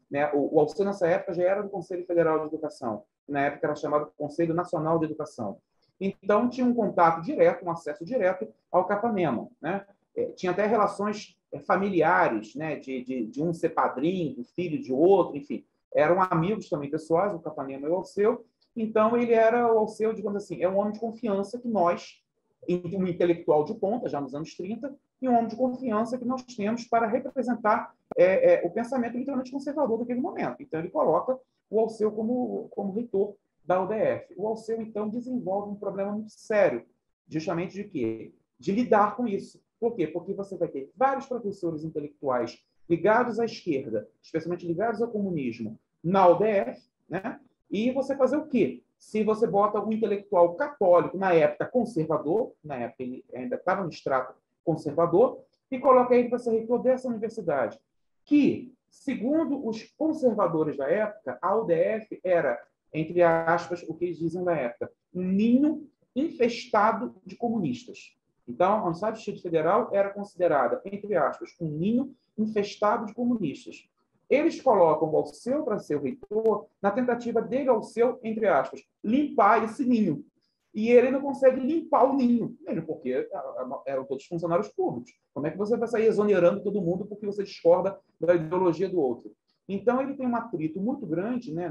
O Alceu, nessa época, já era do Conselho Federal de Educação, na época era chamado Conselho Nacional de Educação. Então, tinha um contato direto, um acesso direto ao Capanema, né? Tinha até relações familiares, né? De um ser padrinho, do filho de outro, enfim. Eram amigos também pessoais, o Capanema e o Alceu. Então, ele era, o Alceu, digamos assim, é um homem de confiança que nós, um intelectual de ponta, já nos anos 30, e um homem de confiança que nós temos para representar o pensamento literalmente conservador daquele momento. Então, ele coloca o Alceu como reitor da UDF. O Alceu, então, desenvolve um problema muito sério, justamente de quê? De lidar com isso. Por quê? Porque você vai ter vários professores intelectuais ligados à esquerda, especialmente ligados ao comunismo, na UDF, né? E você fazer o quê? Se você bota um intelectual católico, na época conservador, na época ele ainda estava no extrato conservador, e coloca ele para ser reitor dessa universidade, que, segundo os conservadores da época, a UDF era, entre aspas, o que eles diziam na época, um ninho infestado de comunistas. Então, a Universidade do Distrito Federal era considerada, entre aspas, um ninho infestado de comunistas. Eles colocam o Alceu para ser o reitor na tentativa dele, Alceu, entre aspas, limpar esse ninho. E ele não consegue limpar o ninho, mesmo porque eram todos funcionários públicos. Como é que você vai sair exonerando todo mundo porque você discorda da ideologia do outro? Então, ele tem um atrito muito grande, né,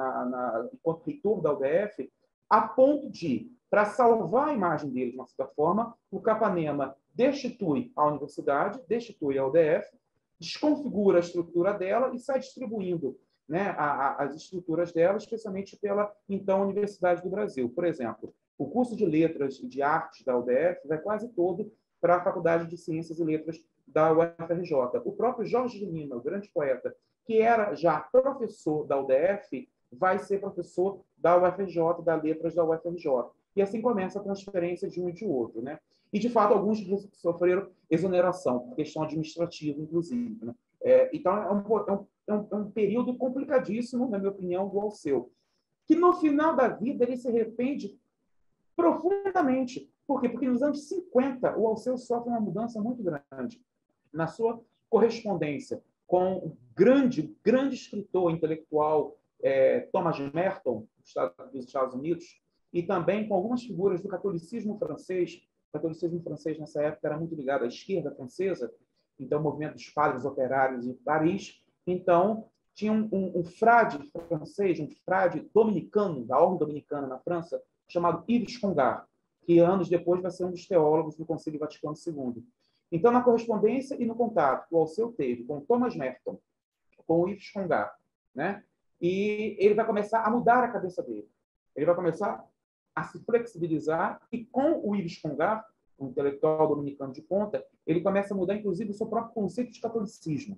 enquanto reitor da UDF, a ponto de, para salvar a imagem dele, de uma certa forma, o Capanema destitui a universidade, destitui a UDF, desconfigura a estrutura dela e sai distribuindo, né, as estruturas dela, especialmente pela, então, Universidade do Brasil. Por exemplo, o curso de Letras e de Artes da UDF vai quase todo para a Faculdade de Ciências e Letras da UFRJ. O próprio Jorge de Lima, o grande poeta, que era já professor da UDF, vai ser professor da UFRJ, da Letras da UFRJ. E assim começa a transferência de um e de outro, né? E, de fato, alguns sofreram exoneração, por questão administrativa, inclusive, né? Então, é um período complicadíssimo, na minha opinião, do Alceu, que, no final da vida, ele se arrepende profundamente. Por quê? Porque nos anos 50, o Alceu sofre uma mudança muito grande na sua correspondência com o grande escritor intelectual Thomas Merton, dos Estados Unidos, e também com algumas figuras do catolicismo francês. O catolicismo francês, nessa época, era muito ligado à esquerda francesa, então, o movimento dos padres operários em Paris. Então, tinha um frade francês, um frade dominicano, da ordem dominicana na França, chamado Yves Congar, que anos depois vai ser um dos teólogos do Concílio Vaticano II. Então, na correspondência e no contato que o Alceu teve com Thomas Merton, com o Yves Congar, né? E ele vai começar a mudar a cabeça dele. Ele vai começar a se flexibilizar e, com o Yves Congar, um intelectual dominicano de ponta, ele começa a mudar, inclusive, o seu próprio conceito de catolicismo.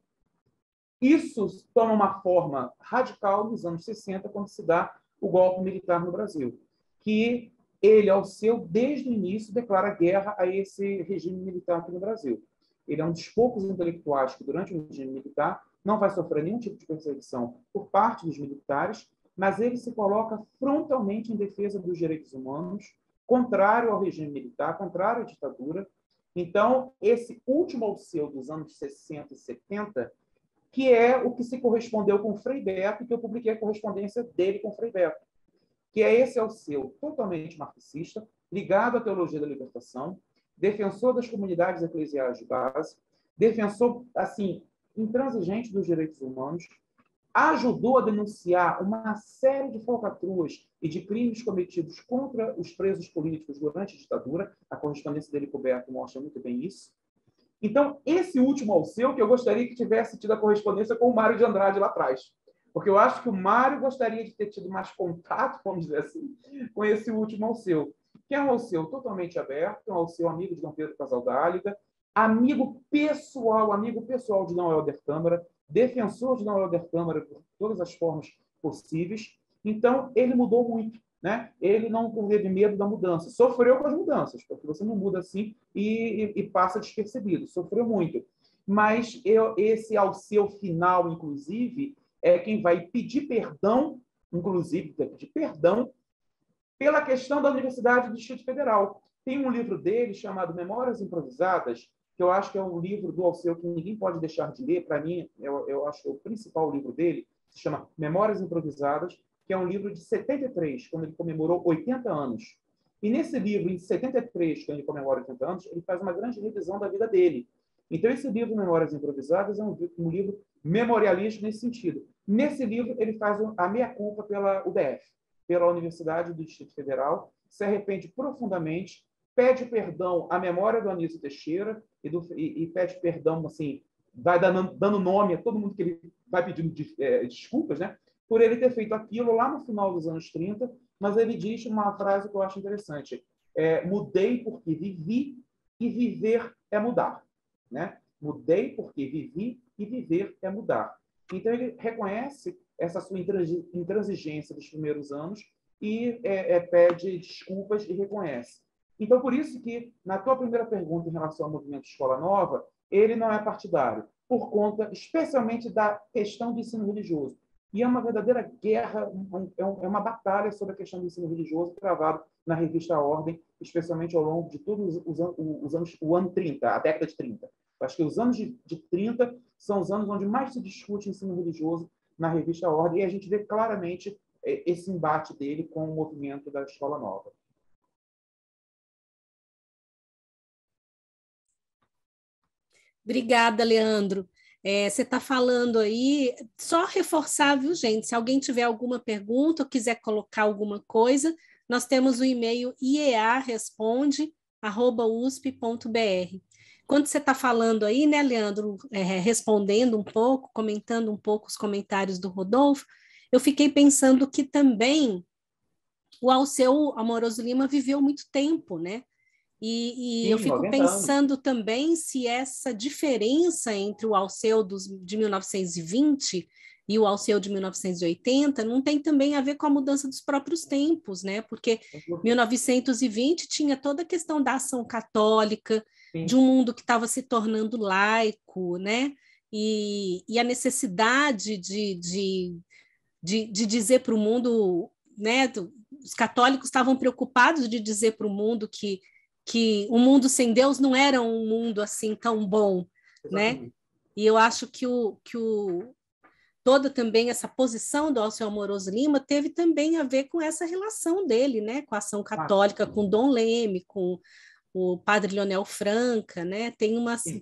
Isso toma uma forma radical nos anos 60, quando se dá o golpe militar no Brasil, que ele, Alceu, desde o início, declara guerra a esse regime militar aqui no Brasil. Ele é um dos poucos intelectuais que, durante o regime militar, não vai sofrer nenhum tipo de perseguição por parte dos militares, mas ele se coloca frontalmente em defesa dos direitos humanos, contrário ao regime militar, contrário à ditadura. Então, esse último Alceu dos anos 60 e 70, que é o que se correspondeu com Frei Beto, que eu publiquei a correspondência dele com Frei Beto, que é esse Alceu totalmente marxista, ligado à teologia da libertação, defensor das comunidades eclesiais de base, defensor, assim, intransigente dos direitos humanos, ajudou a denunciar uma série de falcatruas e de crimes cometidos contra os presos políticos durante a ditadura. A correspondência dele com o Beto mostra muito bem isso. Então, esse último Alceu, que eu gostaria que tivesse tido a correspondência com o Mário de Andrade lá atrás. Porque eu acho que o Mário gostaria de ter tido mais contato, vamos dizer assim, com esse último Alceu, que é um Alceu totalmente aberto, um Alceu amigo de Dom Pedro Casaldáliga, amigo pessoal de Dom Helder Câmara, defensor de Dom Helder Câmara por todas as formas possíveis. Então, ele mudou muito. né? Ele não teve medo da mudança, sofreu com as mudanças, porque você não muda assim e passa despercebido, sofreu muito. Mas esse Alceu final, inclusive, é quem vai pedir perdão, inclusive, pedir perdão pela questão da Universidade do Distrito Federal. Tem um livro dele chamado Memórias Improvisadas, que eu acho que é um livro do Alceu que ninguém pode deixar de ler. Para mim, eu acho que é o principal livro dele, se chama Memórias Improvisadas, que é um livro de 73, quando ele comemorou 80 anos. E nesse livro, em 73, quando ele comemora 80 anos, ele faz uma grande revisão da vida dele. Então, esse livro, Memórias Improvisadas, é um livro memorialístico nesse sentido. Nesse livro, ele faz a meia-culpa pela UDF, pela Universidade do Distrito Federal, se arrepende profundamente, pede perdão à memória do Anísio Teixeira e pede perdão, assim, vai dando nome a todo mundo que ele vai pedindo desculpas, né, por ele ter feito aquilo lá no final dos anos 30, mas ele diz uma frase que eu acho interessante: mudei porque vivi e viver é mudar. Né? Mudei porque vivi e viver é mudar. Então, ele reconhece essa sua intransigência dos primeiros anos e pede desculpas e reconhece. Então, por isso que, na tua primeira pergunta em relação ao movimento Escola Nova, ele não é partidário, por conta, especialmente, da questão do ensino religioso. E é uma verdadeira guerra, é uma batalha sobre a questão do ensino religioso travado na revista Ordem, especialmente ao longo de todos os anos, o ano 30, a década de 30. Acho que os anos de 30 são os anos onde mais se discute ensino religioso na revista Ordem, e a gente vê claramente esse embate dele com o movimento da Escola Nova. Obrigada, Leandro. Você está falando aí, só reforçar, viu, gente? Se alguém tiver alguma pergunta ou quiser colocar alguma coisa, nós temos o e-mail iearesponde@usp.br. Quando você está falando aí, né, Leandro, respondendo um pouco, comentando um pouco os comentários do Rodolfo, eu fiquei pensando que também o Alceu Amoroso Lima viveu muito tempo, né? E Sim, eu fico 90 anos. pensando também se essa diferença entre o Alceu de 1920 e o Alceu de 1980 não tem também a ver com a mudança dos próprios tempos, né? Porque 1920 tinha toda a questão da ação católica, Sim. de um mundo que estava se tornando laico, né? E a necessidade de dizer para o mundo, né? Os católicos estavam preocupados de dizer para o mundo que o mundo sem Deus não era um mundo assim tão bom, Exatamente. né? E eu acho que toda também essa posição do Alceu Amoroso Lima teve também a ver com essa relação dele, né? Com a ação católica, com Dom Leme, com o padre Leonel Franca, né? Tem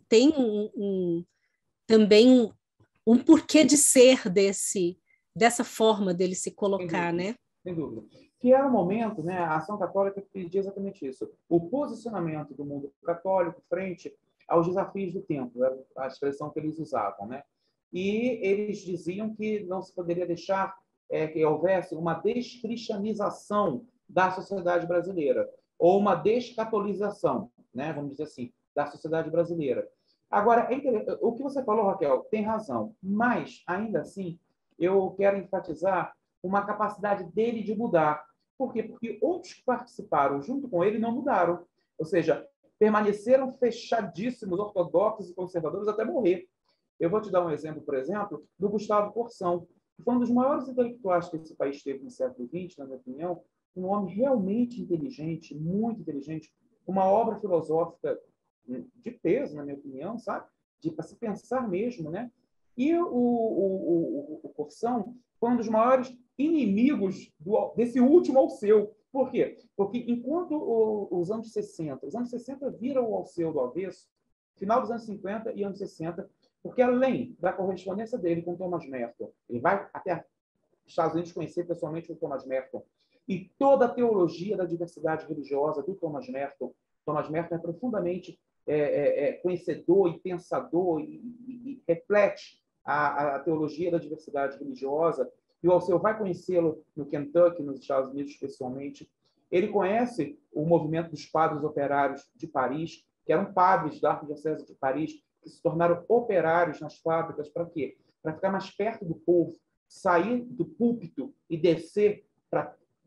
também um porquê de ser dessa forma dele se colocar, né? Sem dúvida. Que era o momento, né, a ação católica pedia exatamente isso, o posicionamento do mundo católico frente aos desafios do tempo, era a expressão que eles usavam, né? E eles diziam que não se poderia deixar que houvesse uma descristianização da sociedade brasileira, ou uma descatolização, né, vamos dizer assim, da sociedade brasileira. Agora, o que você falou, Raquel, tem razão, mas, ainda assim, eu quero enfatizar uma capacidade dele de mudar. Por quê? Porque outros que participaram junto com ele não mudaram. Ou seja, permaneceram fechadíssimos, ortodoxos e conservadores até morrer. Eu vou te dar um exemplo, por exemplo, do Gustavo Corsão, que foi um dos maiores intelectuais que esse país teve no século XX, na minha opinião, um homem realmente inteligente, muito inteligente, uma obra filosófica de peso, na minha opinião, sabe? Para se pensar mesmo, né? E o Corsão foi um dos maiores inimigos desse último Alceu. Por quê? Porque enquanto os anos 60 viram o Alceu do avesso, final dos anos 50 e anos 60, porque além da correspondência dele com Thomas Merton, ele vai até os Estados Unidos conhecer pessoalmente o Thomas Merton, e toda a teologia da diversidade religiosa do Thomas Merton. Thomas Merton é profundamente conhecedor e pensador e reflete a teologia da diversidade religiosa, e o Alceu vai conhecê-lo no Kentucky, nos Estados Unidos, pessoalmente. Ele conhece o movimento dos padres operários de Paris, que eram padres da Arquidiocese de Paris, que se tornaram operários nas fábricas. Para quê? Para ficar mais perto do povo, sair do púlpito e descer para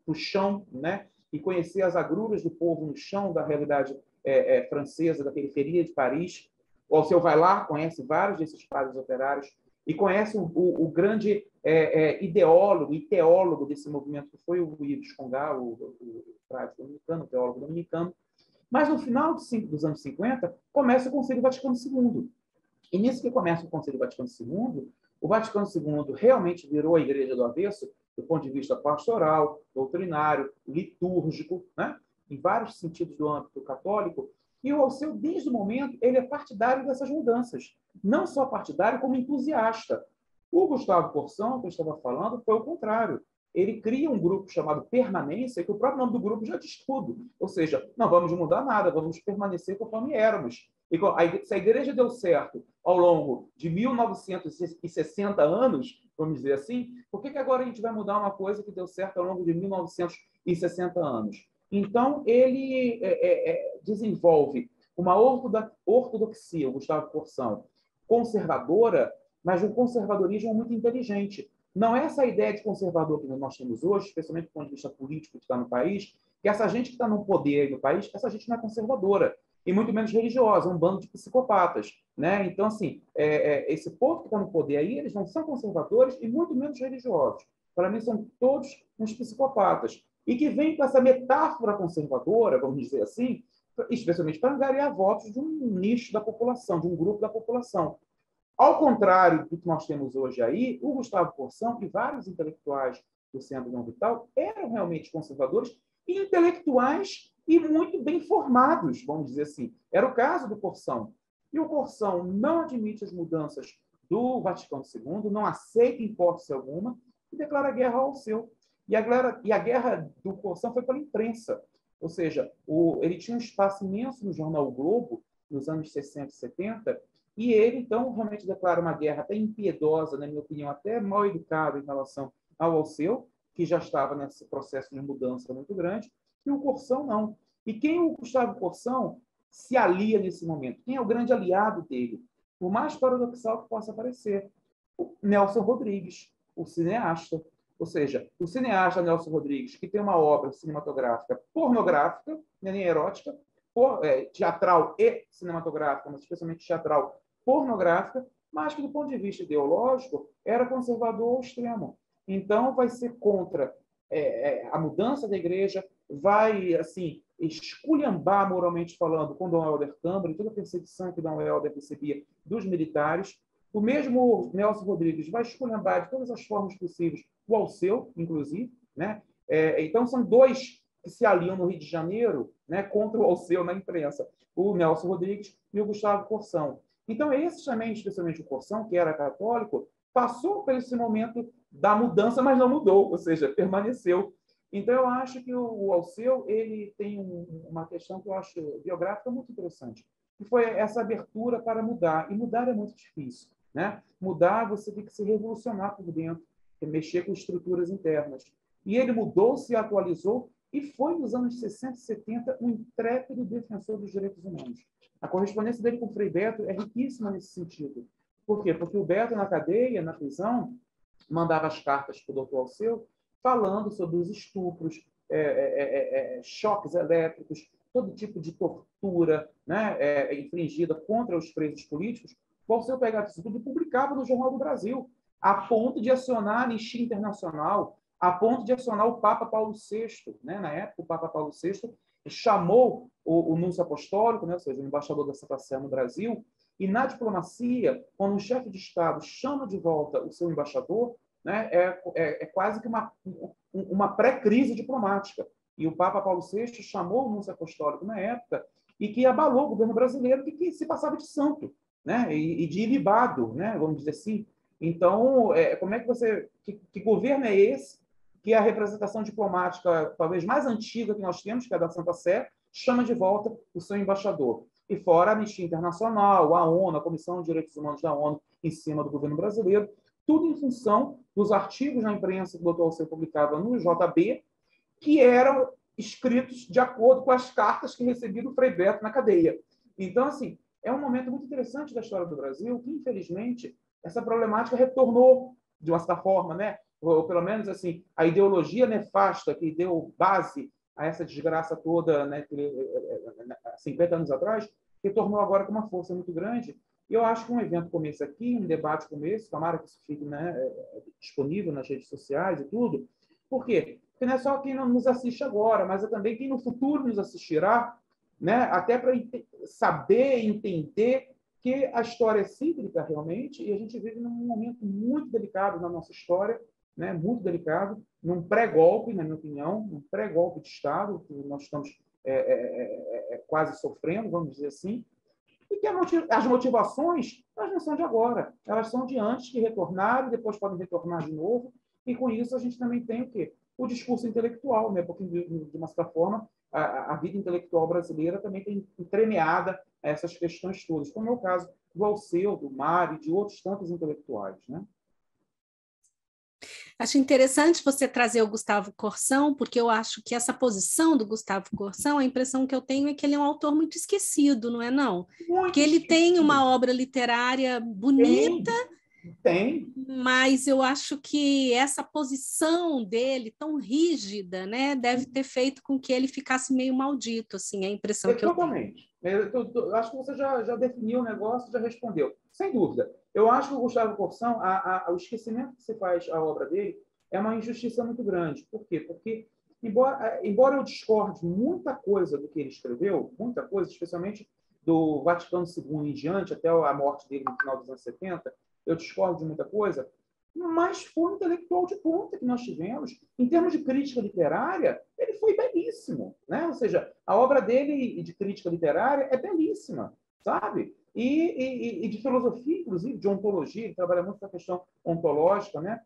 o chão, né? E conhecer as agruras do povo no chão da realidade francesa, da periferia de Paris. O Alceu vai lá, conhece vários desses padres operários e conhece o grande ideólogo e teólogo desse movimento, que foi o Yves Congal, o frade dominicano, o teólogo dominicano. Mas, no final dos anos 50, começa o Concílio Vaticano II. E nisso que começa o Concílio Vaticano II, o Vaticano II realmente virou a Igreja do avesso, do ponto de vista pastoral, doutrinário, litúrgico, né? Em vários sentidos do âmbito católico. E o Alceu, desde o momento, ele é partidário dessas mudanças. Não só partidário, como entusiasta. O Gustavo Corsão, que eu estava falando, foi o contrário. Ele cria um grupo chamado Permanência, que o próprio nome do grupo já diz tudo. Ou seja, não vamos mudar nada, vamos permanecer conforme éramos. E se a igreja deu certo ao longo de 1960 anos, vamos dizer assim, por que agora a gente vai mudar uma coisa que deu certo ao longo de 1960 anos? Então, ele desenvolve uma ortodoxia, o Gustavo Corsão, conservadora, mas um conservadorismo muito inteligente. Não é essa ideia de conservador que nós temos hoje, especialmente do ponto de vista político que está no país, que essa gente que está no poder aí no país, essa gente não é conservadora, e muito menos religiosa, é um bando de psicopatas, né? Então, assim, esse povo que está no poder aí, eles não são conservadores e muito menos religiosos. Para mim, são todos uns psicopatas. E que vem com essa metáfora conservadora, vamos dizer assim, especialmente para angariar votos de um nicho da população, de um grupo da população. Ao contrário do que nós temos hoje aí, o Gustavo Corsão e vários intelectuais do Centro Não Vital eram realmente conservadores e intelectuais e muito bem formados, vamos dizer assim. Era o caso do Corsão. E o Corsão não admite as mudanças do Vaticano II, não aceita hipótese alguma e declara guerra ao Alceu. E a guerra do Corsão foi pela imprensa. Ou seja, ele tinha um espaço imenso no jornal O Globo, nos anos 60 e 70, e ele, então, realmente declara uma guerra até impiedosa, na minha opinião, até mal educada em relação ao Alceu, que já estava nesse processo de mudança muito grande, e o Corsão não. E quem o Gustavo Corsão se alia nesse momento? Quem é o grande aliado dele? Por mais paradoxal que possa parecer, o Nelson Rodrigues, o cineasta. Ou seja, o cineasta Nelson Rodrigues, que tem uma obra cinematográfica pornográfica, nem erótica, teatral e cinematográfica, mas especialmente teatral pornográfica, mas que, do ponto de vista ideológico, era conservador ao extremo. Então, vai ser contra a mudança da igreja, vai, assim, esculhambar, moralmente falando, com Dom Helder Câmara e toda a perseguição que Dom Helder recebia dos militares. O mesmo Nelson Rodrigues vai esculhambar de todas as formas possíveis o Alceu, inclusive, né? Então, são dois que se aliam no Rio de Janeiro, né, contra o Alceu na imprensa, o Nelson Rodrigues e o Gustavo Corsão. Então, esse também, especialmente o Corsão, que era católico, passou por esse momento da mudança, mas não mudou, ou seja, permaneceu. Então, eu acho que o Alceu ele tem uma questão que eu acho biográfica muito interessante, que foi essa abertura para mudar. E mudar é muito difícil, né? Mudar, você tem que se revolucionar por dentro, mexer com estruturas internas. E ele mudou, se atualizou, e foi, nos anos 60 e 70, um intrépido defensor dos direitos humanos. A correspondência dele com o Frei Beto é riquíssima nesse sentido. Por quê? Porque o Beto, na cadeia, na prisão, mandava as cartas para o doutor Alceu, falando sobre os estupros, choques elétricos, todo tipo de tortura, né, infligida contra os presos políticos. O Alceu pegava isso tudo e publicava no Jornal do Brasil, a ponto de acionar a Anistia Internacional, a ponto de acionar o Papa Paulo VI. Né? Na época, o Papa Paulo VI chamou o núncio apostólico, né? Ou seja, o embaixador da Santa Sé no Brasil, e na diplomacia, quando um chefe de Estado chama de volta o seu embaixador, né, é quase que uma pré-crise diplomática. E o Papa Paulo VI chamou o núncio apostólico na época e que abalou o governo brasileiro, que se passava de santo, né, e de ilibado, né, vamos dizer assim. Então, como é que você... Que governo é esse que a representação diplomática talvez mais antiga que nós temos, que é a da Santa Sé, chama de volta o seu embaixador? E fora a Anistia Internacional, a ONU, a Comissão de Direitos Humanos da ONU, em cima do governo brasileiro, tudo em função dos artigos na imprensa que o Dr. Alceu publicava no JB, que eram escritos de acordo com as cartas que recebia do Frei Beto na cadeia. Então, assim, é um momento muito interessante da história do Brasil, que, infelizmente, essa problemática retornou, de uma certa forma, né? ou pelo menos assim, a ideologia nefasta que deu base a essa desgraça toda, né, 50 anos atrás, que tornou agora com uma força muito grande. E eu acho que um evento como esse aqui, um debate como esse, tomara que isso fique, né, disponível nas redes sociais e tudo. Por quê? Porque não é só quem nos assiste agora, mas é também quem no futuro nos assistirá, né, até para saber, entender que a história é cíclica realmente, e a gente vive num momento muito delicado na nossa história, né, muito delicado, num pré-golpe, na minha opinião, um pré-golpe de Estado, que nós estamos quase sofrendo, vamos dizer assim, e que as motivações elas não são de agora, elas são de antes, que retornaram, depois podem retornar de novo, e com isso a gente também tem o quê? O discurso intelectual, né? Porque, de uma certa forma, a vida intelectual brasileira também tem entremeada essas questões todas, como é o caso do Alceu, do Mário e de outros tantos intelectuais, né? Acho interessante você trazer o Gustavo Corsão, porque eu acho que essa posição do Gustavo Corsão, a impressão que eu tenho é que ele é um autor muito esquecido, não é não? Muito porque ele esquecido. tem uma obra literária bonita, tem, mas eu acho que essa posição dele, tão rígida, né, deve ter feito com que ele ficasse meio maldito, assim, é a impressão que eu tenho. Totalmente. Eu acho que você já definiu o negócio, já respondeu. Sem dúvida. Eu acho que o Gustavo Corsão, o esquecimento que se faz à obra dele é uma injustiça muito grande. Por quê? Porque, embora eu discorde muita coisa do que ele escreveu, muita coisa, especialmente do Vaticano II em diante, até a morte dele no final dos anos 70, eu discordo de muita coisa, mas foi um intelectual de ponta que nós tivemos. Em termos de crítica literária, ele foi belíssimo, né? Ou seja, a obra dele de crítica literária é belíssima, sabe? E de filosofia, inclusive, de ontologia, ele trabalha muito com a questão ontológica, né?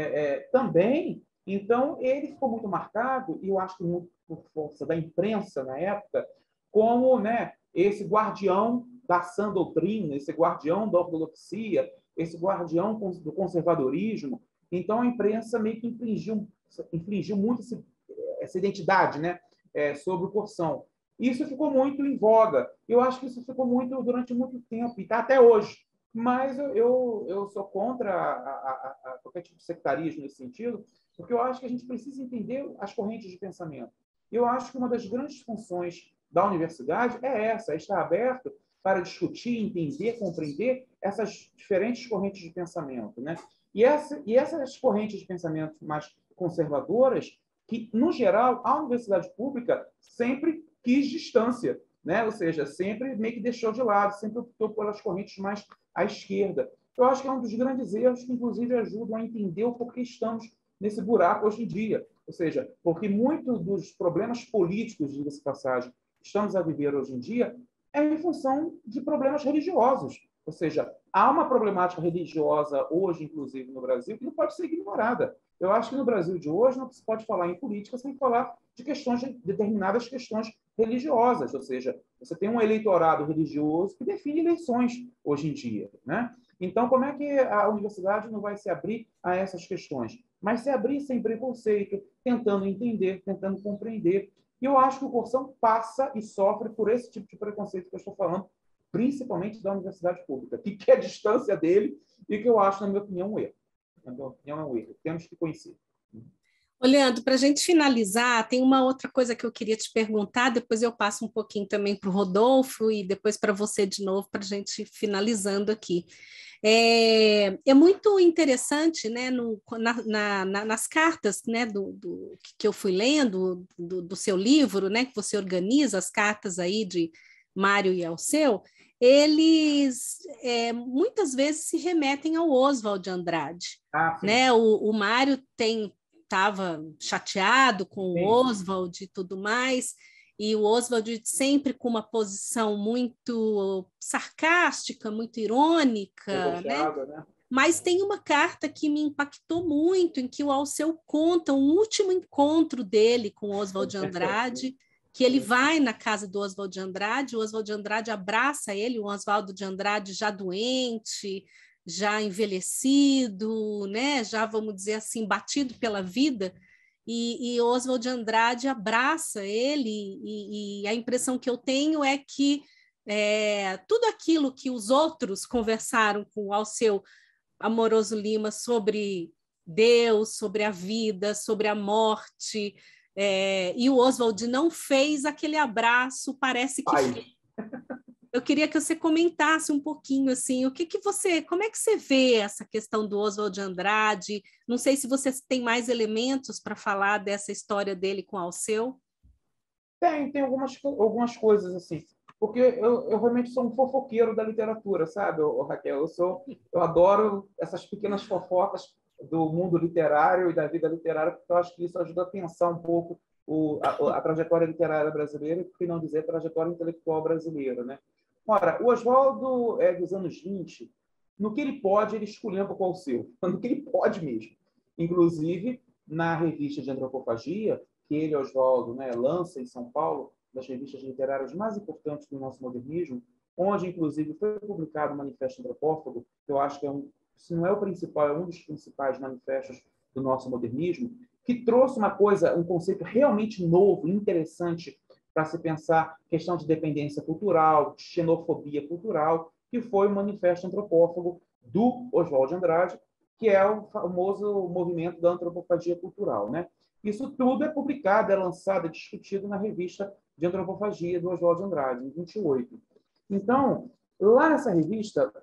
Também. Então, ele ficou muito marcado, e eu acho que muito por força da imprensa na época, como, né, esse guardião da sã doutrina, esse guardião da ortodoxia, esse guardião do conservadorismo. Então, a imprensa meio que infligiu muito essa identidade, né, sobre o Corsão. Isso ficou muito em voga. Eu acho que isso ficou muito durante muito tempo, e está até hoje. Mas eu sou contra qualquer tipo de sectarismo nesse sentido, porque eu acho que a gente precisa entender as correntes de pensamento. Eu acho que uma das grandes funções da universidade é essa, é estar aberto para discutir, entender, compreender essas diferentes correntes de pensamento, né? E essas correntes de pensamento mais conservadoras, que, no geral, a universidade pública sempre quis distância, né? Ou seja, sempre meio que deixou de lado, sempre optou pelas correntes mais à esquerda. Eu acho que é um dos grandes erros que, inclusive, ajudam a entender o porquê estamos nesse buraco hoje em dia. Ou seja, porque muitos dos problemas políticos, diga-se de passagem, que estamos a viver hoje em dia, é em função de problemas religiosos. Ou seja, há uma problemática religiosa hoje, inclusive no Brasil, que não pode ser ignorada. Eu acho que no Brasil de hoje não se pode falar em política sem falar de determinadas questões religiosas. Ou seja, você tem um eleitorado religioso que define eleições hoje em dia, né? Então, como é que a universidade não vai se abrir a essas questões? Mas se abrir sem preconceito, tentando entender, tentando compreender. E eu acho que o Corsão passa e sofre por esse tipo de preconceito que eu estou falando, principalmente da universidade pública, que quer a distância dele e que eu acho, na minha opinião, um erro. Na minha opinião, é um erro. Temos que conhecer. Leandro, para a gente finalizar, tem uma outra coisa que eu queria te perguntar, depois eu passo um pouquinho também para o Rodolfo e depois para você de novo, para a gente finalizando aqui. É muito interessante, né, nas cartas, né, que eu fui lendo, do seu livro, né, que você organiza as cartas aí de Mário e Alceu, eles muitas vezes se remetem ao Oswald de Andrade. Né? O Mário estava chateado com o Oswald e tudo mais, e o Oswald sempre com uma posição muito sarcástica, muito irônica, né? Mas tem uma carta que me impactou muito, em que o Alceu conta um último encontro dele com o Oswald de Andrade, que ele vai na casa do Oswald de Andrade, o Oswald de Andrade abraça ele, o Oswaldo de Andrade já doente, já envelhecido, né? Já, vamos dizer assim, batido pela vida, e Oswald de Andrade abraça ele, e a impressão que eu tenho é que tudo aquilo que os outros conversaram com o Alceu Amoroso Lima sobre Deus, sobre a vida, sobre a morte, e o Oswald não fez aquele abraço, parece que fez. Eu queria que você comentasse um pouquinho assim, como é que você vê essa questão do Oswald de Andrade? Não sei se você tem mais elementos para falar dessa história dele com Alceu. Tem algumas coisas assim, porque eu realmente sou um fofoqueiro da literatura, sabe, Raquel? Eu adoro essas pequenas fofocas do mundo literário e da vida literária, porque eu acho que isso ajuda a pensar um pouco a trajetória literária brasileira, e por que não dizer a trajetória intelectual brasileira, né? Ora, o Oswaldo é dos anos 20, no que ele pode, ele esculhamba com o seu, no que ele pode mesmo. Inclusive, na revista de Antropofagia, que ele, Oswaldo, né, lança em São Paulo, das revistas literárias mais importantes do nosso modernismo, onde, inclusive, foi publicado o Manifesto Antropófago, que eu acho que se não é o principal, é um dos principais manifestos do nosso modernismo, que trouxe um conceito realmente novo, interessante, para se pensar questão de dependência cultural, de xenofobia cultural, que foi o Manifesto Antropófago do Oswald de Andrade, que é o famoso movimento da antropofagia cultural, né? Isso tudo é publicado, é lançado, é discutido na revista de Antropofagia do Oswald de Andrade, em 28. Então, lá nessa revista,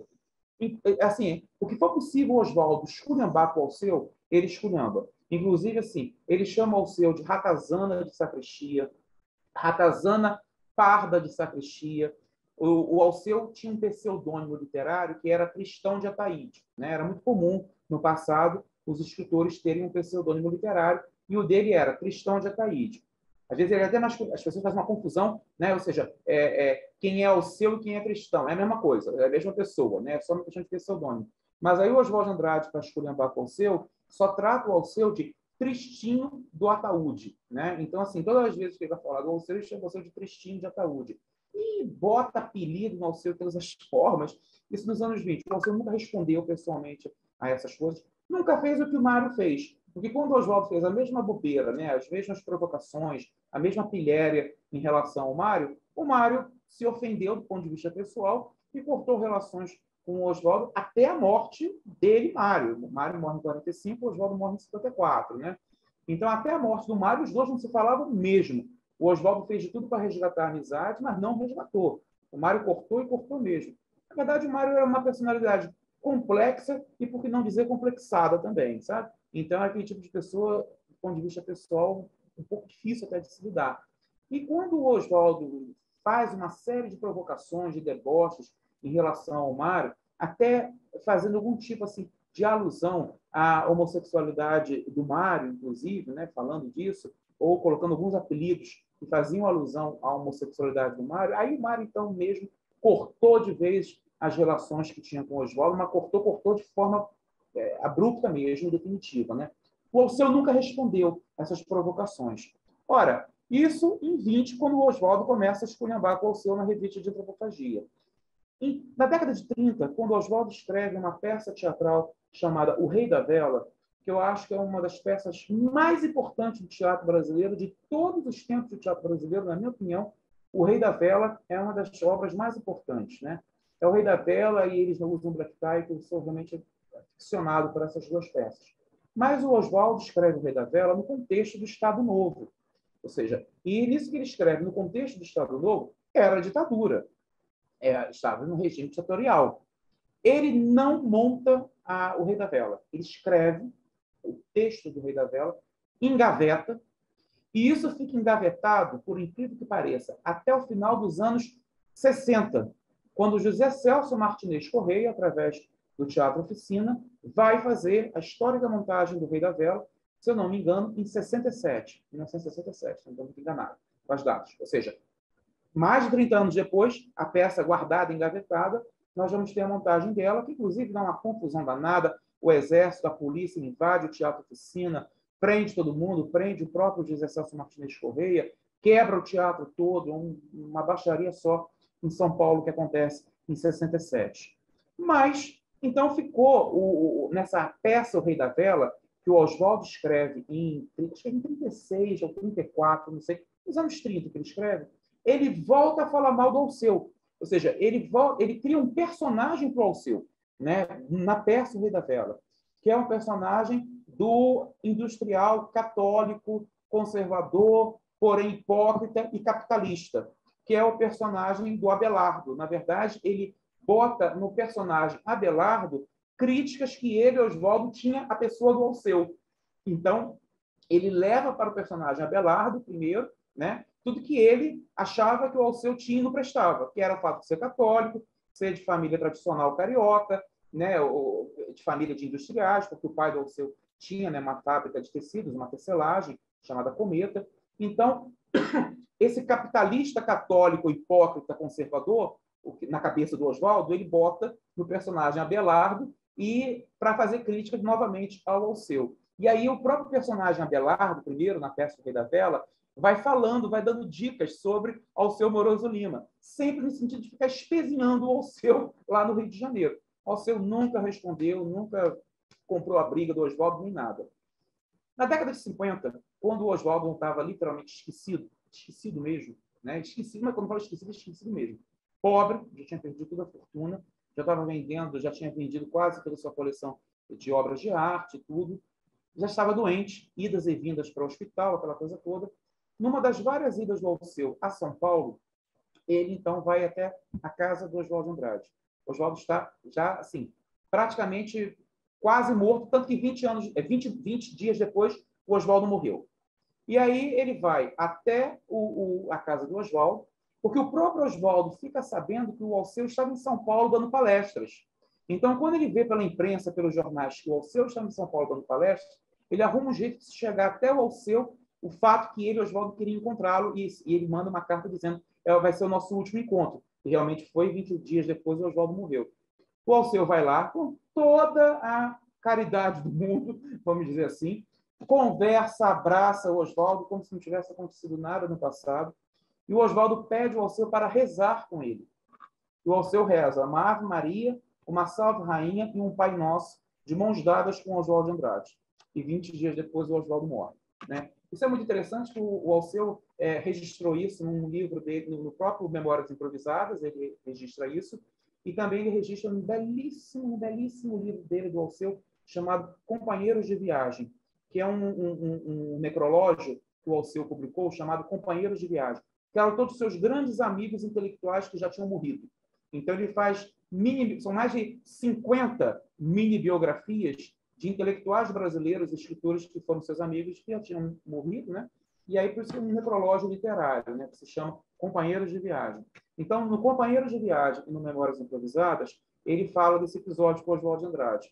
assim, o que for possível o Oswaldo esculhambar com o Alceu, ele esculhamba. Inclusive, assim, ele chama o Alceu de ratazana de sacristia, ratazana parda de sacristia. O Alceu tinha um pseudônimo literário que era Tristão de Ataíde, né? Era muito comum, no passado, os escritores terem um pseudônimo literário, e o dele era Tristão de Ataíde. Às vezes, ele até as pessoas fazem uma confusão, né? Ou seja, quem é Alceu e quem é Tristão. É a mesma coisa, é a mesma pessoa, né? É só uma questão de pseudônimo. Mas aí o Oswald de Andrade, para esculhambar com o Alceu, só trata o Alceu de Tristinho do Ataúde, né? Então, assim, todas as vezes que ele vai falar do Alceu, ele chama o Alceu de Tristinho de Ataúde. E bota apelido no Alceu de todas as formas. Isso nos anos 20. O Alceu nunca respondeu pessoalmente a essas coisas. Nunca fez o que o Mário fez. Porque quando o Oswaldo fez a mesma bobeira, né, as mesmas provocações, a mesma pilhéria em relação ao Mário, o Mário se ofendeu do ponto de vista pessoal e cortou relações com o Oswaldo até a morte dele, Mário. O Mário morre em 45, o Oswaldo morre em 54, né? Então, até a morte do Mário, os dois não se falavam mesmo. O Oswaldo fez de tudo para resgatar a amizade, mas não resgatou. O Mário cortou e cortou mesmo. Na verdade, o Mário era uma personalidade complexa e, por que não dizer, complexada também, sabe? Então, é aquele tipo de pessoa, do ponto de vista pessoal, um pouco difícil até de se lidar. E quando o Oswaldo faz uma série de provocações, de deboches em relação ao Mário, até fazendo algum tipo assim, de alusão à homossexualidade do Mário, inclusive, né, falando disso, ou colocando alguns apelidos que faziam alusão à homossexualidade do Mário, aí o Mário, então, mesmo cortou de vez as relações que tinha com o Oswaldo, mas cortou de forma abrupta mesmo, definitiva, né? O Alceu nunca respondeu essas provocações. Ora, isso em 20, quando o Oswaldo começa a esculhambar com o Alceu na revista de Antropofagia. Na década de 30, quando o Oswaldo escreve uma peça teatral chamada O Rei da Vela, que eu acho que é uma das peças mais importantes do teatro brasileiro, de todos os tempos do teatro brasileiro, na minha opinião, O Rei da Vela é uma das obras mais importantes, né? É O Rei da Vela e Eles Não Usam Black Tie, que eu sou realmente aficionado por essas duas peças. Mas o Oswaldo escreve O Rei da Vela no contexto do Estado Novo. Ou seja, e nisso que ele escreve no contexto do Estado Novo, era a ditadura. Estava no regime ditatorial. Ele não monta o Rei da Vela. Ele escreve o texto do Rei da Vela, engaveta, e isso fica engavetado, por incrível que pareça, até o final dos anos 60, quando José Celso Martinez Correia, através do Teatro Oficina, vai fazer a histórica montagem do Rei da Vela, se eu não me engano, em 67, 1967, não estou muito enganado com as datas. Ou seja, mais de 30 anos depois, a peça guardada, engavetada, nós vamos ter a montagem dela, que inclusive dá uma confusão danada. O exército, a polícia invade o Teatro Oficina, prende todo mundo, prende o próprio José Celso Martinez Correia, quebra o teatro todo, uma baixaria só em São Paulo que acontece em 67. Mas, então, ficou nessa peça O Rei da Vela, que o Oswaldo escreve acho que em 36 ou 34, não sei, nos anos 30 que ele escreve, ele volta a falar mal do Alceu. Ou seja, ele cria um personagem para o Alceu, né, na peça O Rei da Vela. que é um personagem do industrial católico, conservador, porém hipócrita e capitalista, que é o personagem do Abelardo. Na verdade, ele bota no personagem Abelardo críticas que ele, Oswaldo, tinha à pessoa do Alceu. Então, ele leva para o personagem Abelardo, primeiro, né, tudo que ele achava que o Alceu tinha e não prestava, que era o fato de ser católico, ser de família tradicional carioca, né, de família de industriais, porque o pai do Alceu tinha, né, uma fábrica de tecidos, uma tecelagem chamada Cometa. Então, esse capitalista católico, hipócrita, conservador, na cabeça do Oswaldo, ele bota no personagem Abelardo e para fazer críticas novamente ao Alceu. E aí o próprio personagem Abelardo, primeiro, na peça do Rei da Vela, vai falando, vai dando dicas sobre Alceu Moroso Lima, sempre no sentido de ficar espezinhando o Alceu lá no Rio de Janeiro. Alceu nunca respondeu, nunca comprou a briga do Oswaldo, nem nada. Na década de 50, quando o Oswaldo estava literalmente esquecido mesmo, né? Esquecido, mas quando eu falo esquecido mesmo. Pobre, já tinha perdido toda a fortuna, já estava vendendo, já tinha vendido quase toda a sua coleção de obras de arte, tudo. Já estava doente, idas e vindas para o hospital, aquela coisa toda. Numa das várias idas do Alceu a São Paulo, ele então vai até a casa do Oswaldo Andrade. O Oswaldo está já, assim, praticamente quase morto, tanto que 20 dias depois o Oswaldo morreu. E aí ele vai até a casa do Oswaldo, porque o próprio Oswaldo fica sabendo que o Alceu estava em São Paulo dando palestras. Então, quando ele vê pela imprensa, pelos jornais, que o Alceu estava em São Paulo dando palestras, ele arruma um jeito de chegar até o Alceu, o fato que ele, Oswaldo, queria encontrá-lo, e ele manda uma carta dizendo que vai ser o nosso último encontro. E realmente foi, 20 dias depois o Oswaldo morreu. O Alceu vai lá com toda a caridade do mundo, vamos dizer assim, conversa, abraça o Oswaldo como se não tivesse acontecido nada no passado, e o Oswaldo pede ao Alceu para rezar com ele. E o Alceu reza uma Ave Maria, uma Salve Rainha e um Pai Nosso, de mãos dadas com o Oswaldo Andrade. E 20 dias depois o Oswaldo morre, né? Isso é muito interessante, que o Alceu registrou isso num livro dele, no próprio Memórias Improvisadas, ele registra isso, e também ele registra um belíssimo livro dele, do Alceu, chamado Companheiros de Viagem, que é um necrológio que o Alceu publicou, chamado Companheiros de Viagem, que eram todos os seus grandes amigos intelectuais que já tinham morrido. Então, ele faz são mais de 50 mini-biografias de intelectuais brasileiros, escritores que foram seus amigos, que já tinham morrido, né? E aí, por isso, é um necrológio literário, né? Que se chama Companheiros de Viagem. Então, no Companheiros de Viagem e no Memórias Improvisadas, ele fala desse episódio com o Oswaldo Andrade.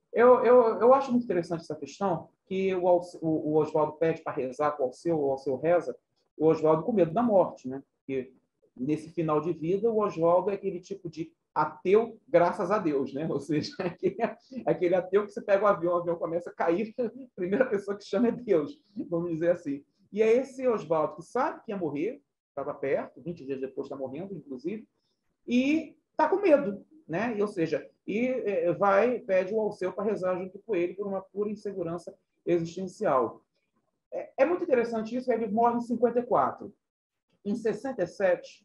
Eu acho muito interessante essa questão, que o Oswaldo pede para rezar com o Alceu reza, o Oswaldo com medo da morte, né? Porque nesse final de vida, o Oswaldo é aquele tipo de ateu, graças a Deus, né? Ou seja, aquele ateu que você pega o avião começa a cair, a primeira pessoa que chama é Deus, vamos dizer assim. E é esse Oswaldo que sabe que ia morrer, estava perto, 20 dias depois está morrendo, inclusive, e está com medo, né? Ou seja, pede o Alceu para rezar junto com ele por uma pura insegurança existencial. É muito interessante isso, ele morre em 54. Em 67,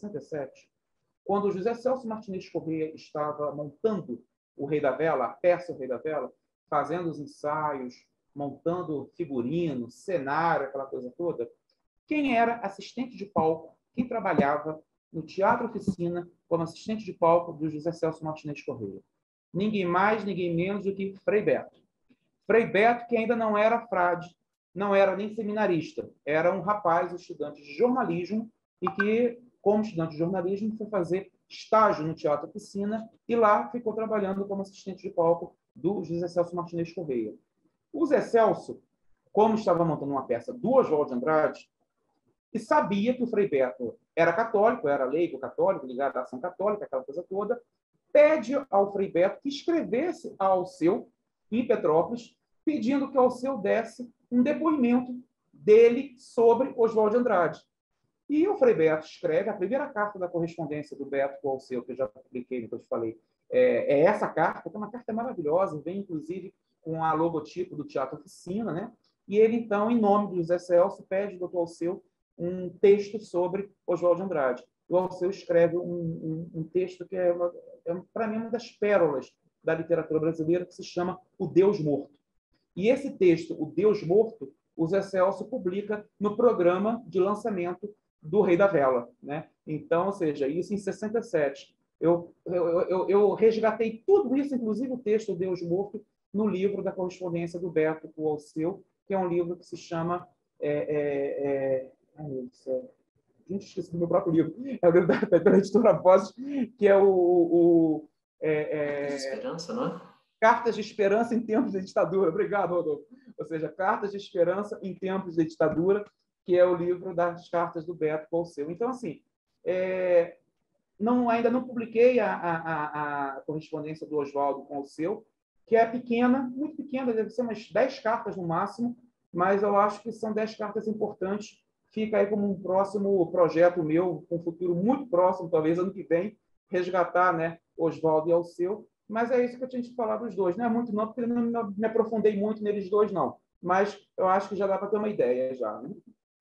quando o José Celso Martinez Corrêa estava montando o Rei da Vela, a peça O Rei da Vela, fazendo os ensaios, montando figurino, cenário, aquela coisa toda, quem era assistente de palco, quem trabalhava no Teatro Oficina como assistente de palco do José Celso Martinez Corrêa? Ninguém mais, ninguém menos do que Frei Beto. Frei Beto, que ainda não era frade, não era nem seminarista, era um rapaz estudante de jornalismo e que, como estudante de jornalismo, foi fazer estágio no Teatro Oficina e lá ficou trabalhando como assistente de palco do José Celso Martinez Corrêa. O Zé Celso, como estava montando uma peça do Oswaldo de Andrade, e sabia que o Frei Beto era católico, era leigo católico, ligado à ação católica, aquela coisa toda, pede ao Frei Beto que escrevesse ao Alceu, em Petrópolis, pedindo que o Alceu desse um depoimento dele sobre Oswaldo de Andrade. E o Frei Beto escreve a primeira carta da correspondência do Beto com o Alceu, que eu já publiquei, que eu te falei. É essa carta, que é uma carta maravilhosa, vem inclusive com a logotipo do Teatro Oficina, né? E ele, então, em nome do José Celso, pede ao Dr. Alceu um texto sobre Oswaldo de Andrade. O Alceu escreve um texto que para mim, uma das pérolas da literatura brasileira, que se chama O Deus Morto. E esse texto, O Deus Morto, o Zé Celso publica no programa de lançamento do Rei da Vela, né? Então, ou seja, isso em 67. Eu resgatei tudo isso, inclusive o texto O Deus Morto, no livro da correspondência do Beto com o Alceu, que é um livro que se chama... Gente, esqueci do meu próprio livro. É o livro da editora Vozes, que é Cartas de Esperança, não é? Cartas de Esperança em Tempos de Ditadura. Obrigado, Rodolfo. Ou seja, Cartas de Esperança em Tempos de Ditadura, que é o livro das cartas do Beto Alceu. Então, assim, ainda não publiquei a correspondência do Oswaldo com o Alceu, que é pequena, muito pequena, deve ser umas 10 cartas no máximo, mas eu acho que são 10 cartas importantes. Fica aí como um próximo projeto meu, com um futuro muito próximo, talvez ano que vem, resgatar, né, Oswaldo e Alceu. Mas é isso que eu tinha que falar dos dois. Não é muito não, porque eu não me aprofundei muito neles dois, não. Mas eu acho que já dá para ter uma ideia, já, né?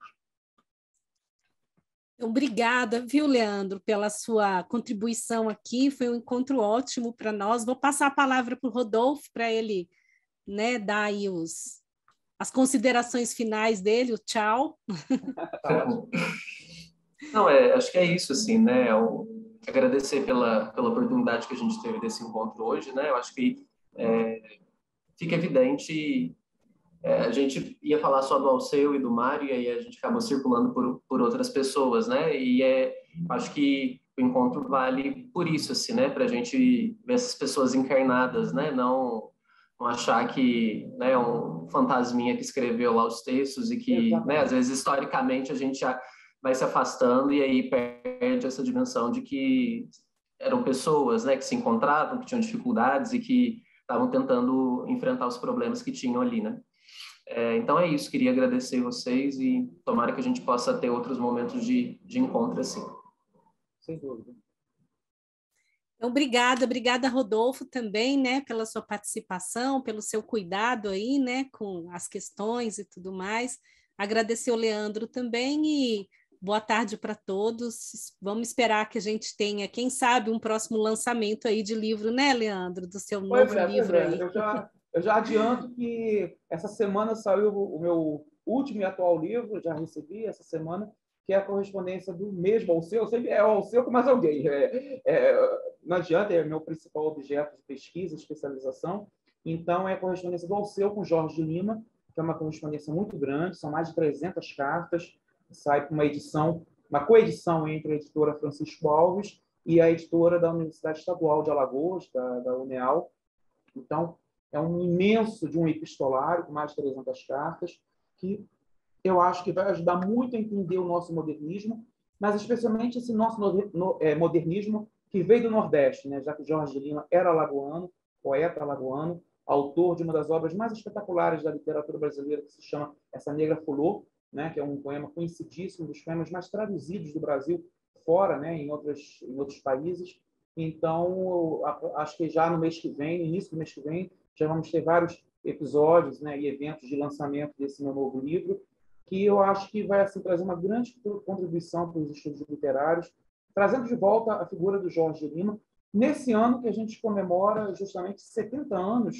Obrigada, viu, Leandro, pela sua contribuição aqui. Foi um encontro ótimo para nós. Vou passar a palavra para o Rodolfo, para ele, né, dar aí as considerações finais dele, o tchau. Não, acho que é isso, assim, né? Agradecer pela oportunidade que a gente teve desse encontro hoje, né? Eu acho que fica evidente, a gente ia falar só do Alceu e do Mário, e aí a gente acabou circulando por outras pessoas, né? E acho que o encontro vale por isso, assim, né? Para a gente ver essas pessoas encarnadas, né? Não achar que, né, um fantasminha que escreveu lá os textos e que, né, às vezes, historicamente, a gente vai se afastando e aí perde essa dimensão de que eram pessoas, né, que se encontravam, que tinham dificuldades e que estavam tentando enfrentar os problemas que tinham ali, né? Então é isso, queria agradecer vocês e tomara que a gente possa ter outros momentos de encontro assim. Sem dúvida. Então, obrigada, Rodolfo, também, né, pela sua participação, pelo seu cuidado aí, né, com as questões e tudo mais. Agradecer o Leandro também e boa tarde para todos. Vamos esperar que a gente tenha, quem sabe, um próximo lançamento aí de livro, né, Leandro, do seu novo livro aí. Eu já adianto que essa semana saiu o meu último e atual livro, já recebi essa semana, que é a correspondência do mesmo Alceu, sempre é o Alceu com mais alguém. Não adianta, é o meu principal objeto de pesquisa, especialização. Então, é a correspondência do Alceu com Jorge de Lima, que é uma correspondência muito grande, são mais de 300 cartas, sai com uma coedição entre a editora Francisco Alves e a editora da Universidade Estadual de Alagoas, da UNEAL. Então, é um imenso de um epistolário com mais de 300 cartas, que eu acho que vai ajudar muito a entender o nosso modernismo, mas especialmente esse nosso modernismo que veio do Nordeste, né? Já que Jorge de Lima era alagoano, poeta alagoano, autor de uma das obras mais espetaculares da literatura brasileira, que se chama Essa Negra Fulô, né? Que é um poema conhecidíssimo, dos poemas mais traduzidos do Brasil fora, né? em outros países. Então, acho que já no mês que vem, no início do mês que vem, já vamos ter vários episódios, né? e eventos de lançamento desse meu novo livro, que eu acho que vai assim, trazer uma grande contribuição para os estudos literários, trazendo de volta a figura do Jorge de Lima, nesse ano que a gente comemora justamente 70 anos,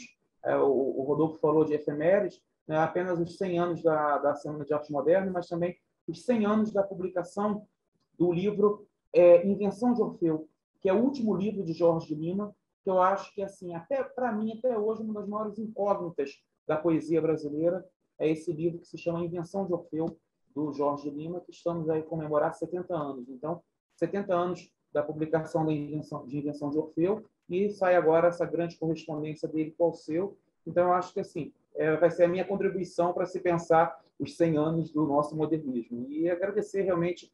o Rodolfo falou de efemérides, né, apenas os 100 anos da Semana de Arte Moderna, mas também os 100 anos da publicação do livro Invenção de Orfeu, que é o último livro de Jorge de Lima, que eu acho que, assim, até para mim, até hoje, uma das maiores incógnitas da poesia brasileira, é esse livro que se chama Invenção de Orfeu, do Jorge de Lima, que estamos aí a comemorar 70 anos. Então, 70 anos da publicação de Invenção de Orfeu, e sai agora essa grande correspondência dele com o Alceu. Então, eu acho que assim, vai ser a minha contribuição para se pensar os 100 anos do nosso modernismo. E agradecer realmente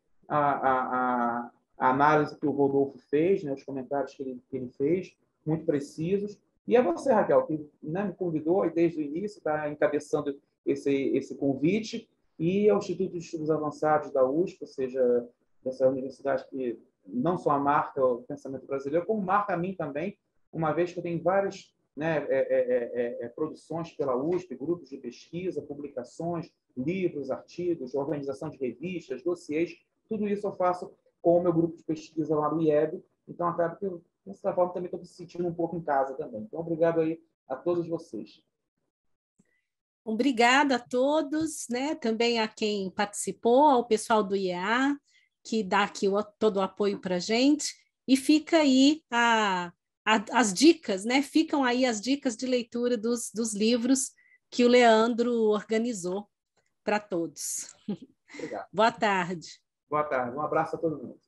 a análise que o Rodolfo fez, né, os comentários que ele fez, muito precisos. E a você, Raquel, que, né, me convidou e desde o início está encabeçando esse convite, e ao Instituto de Estudos Avançados da USP, ou seja, dessa universidade que não só marca o pensamento brasileiro, como marca a mim também, uma vez que eu tenho várias, né, produções pela USP, grupos de pesquisa, publicações, livros, artigos, organização de revistas, dossiês, tudo isso eu faço com o meu grupo de pesquisa lá no IEB, então acaba que eu Dessa forma, também estou me sentindo um pouco em casa também. Então, obrigado aí a todos vocês. Obrigada a todos, né? Também a quem participou, ao pessoal do IEA, que dá aqui todo o apoio para a gente. E fica aí as dicas, né? Ficam aí as dicas de leitura dos livros que o Leandro organizou para todos. Obrigado. Boa tarde. Boa tarde. Um abraço a todo mundo.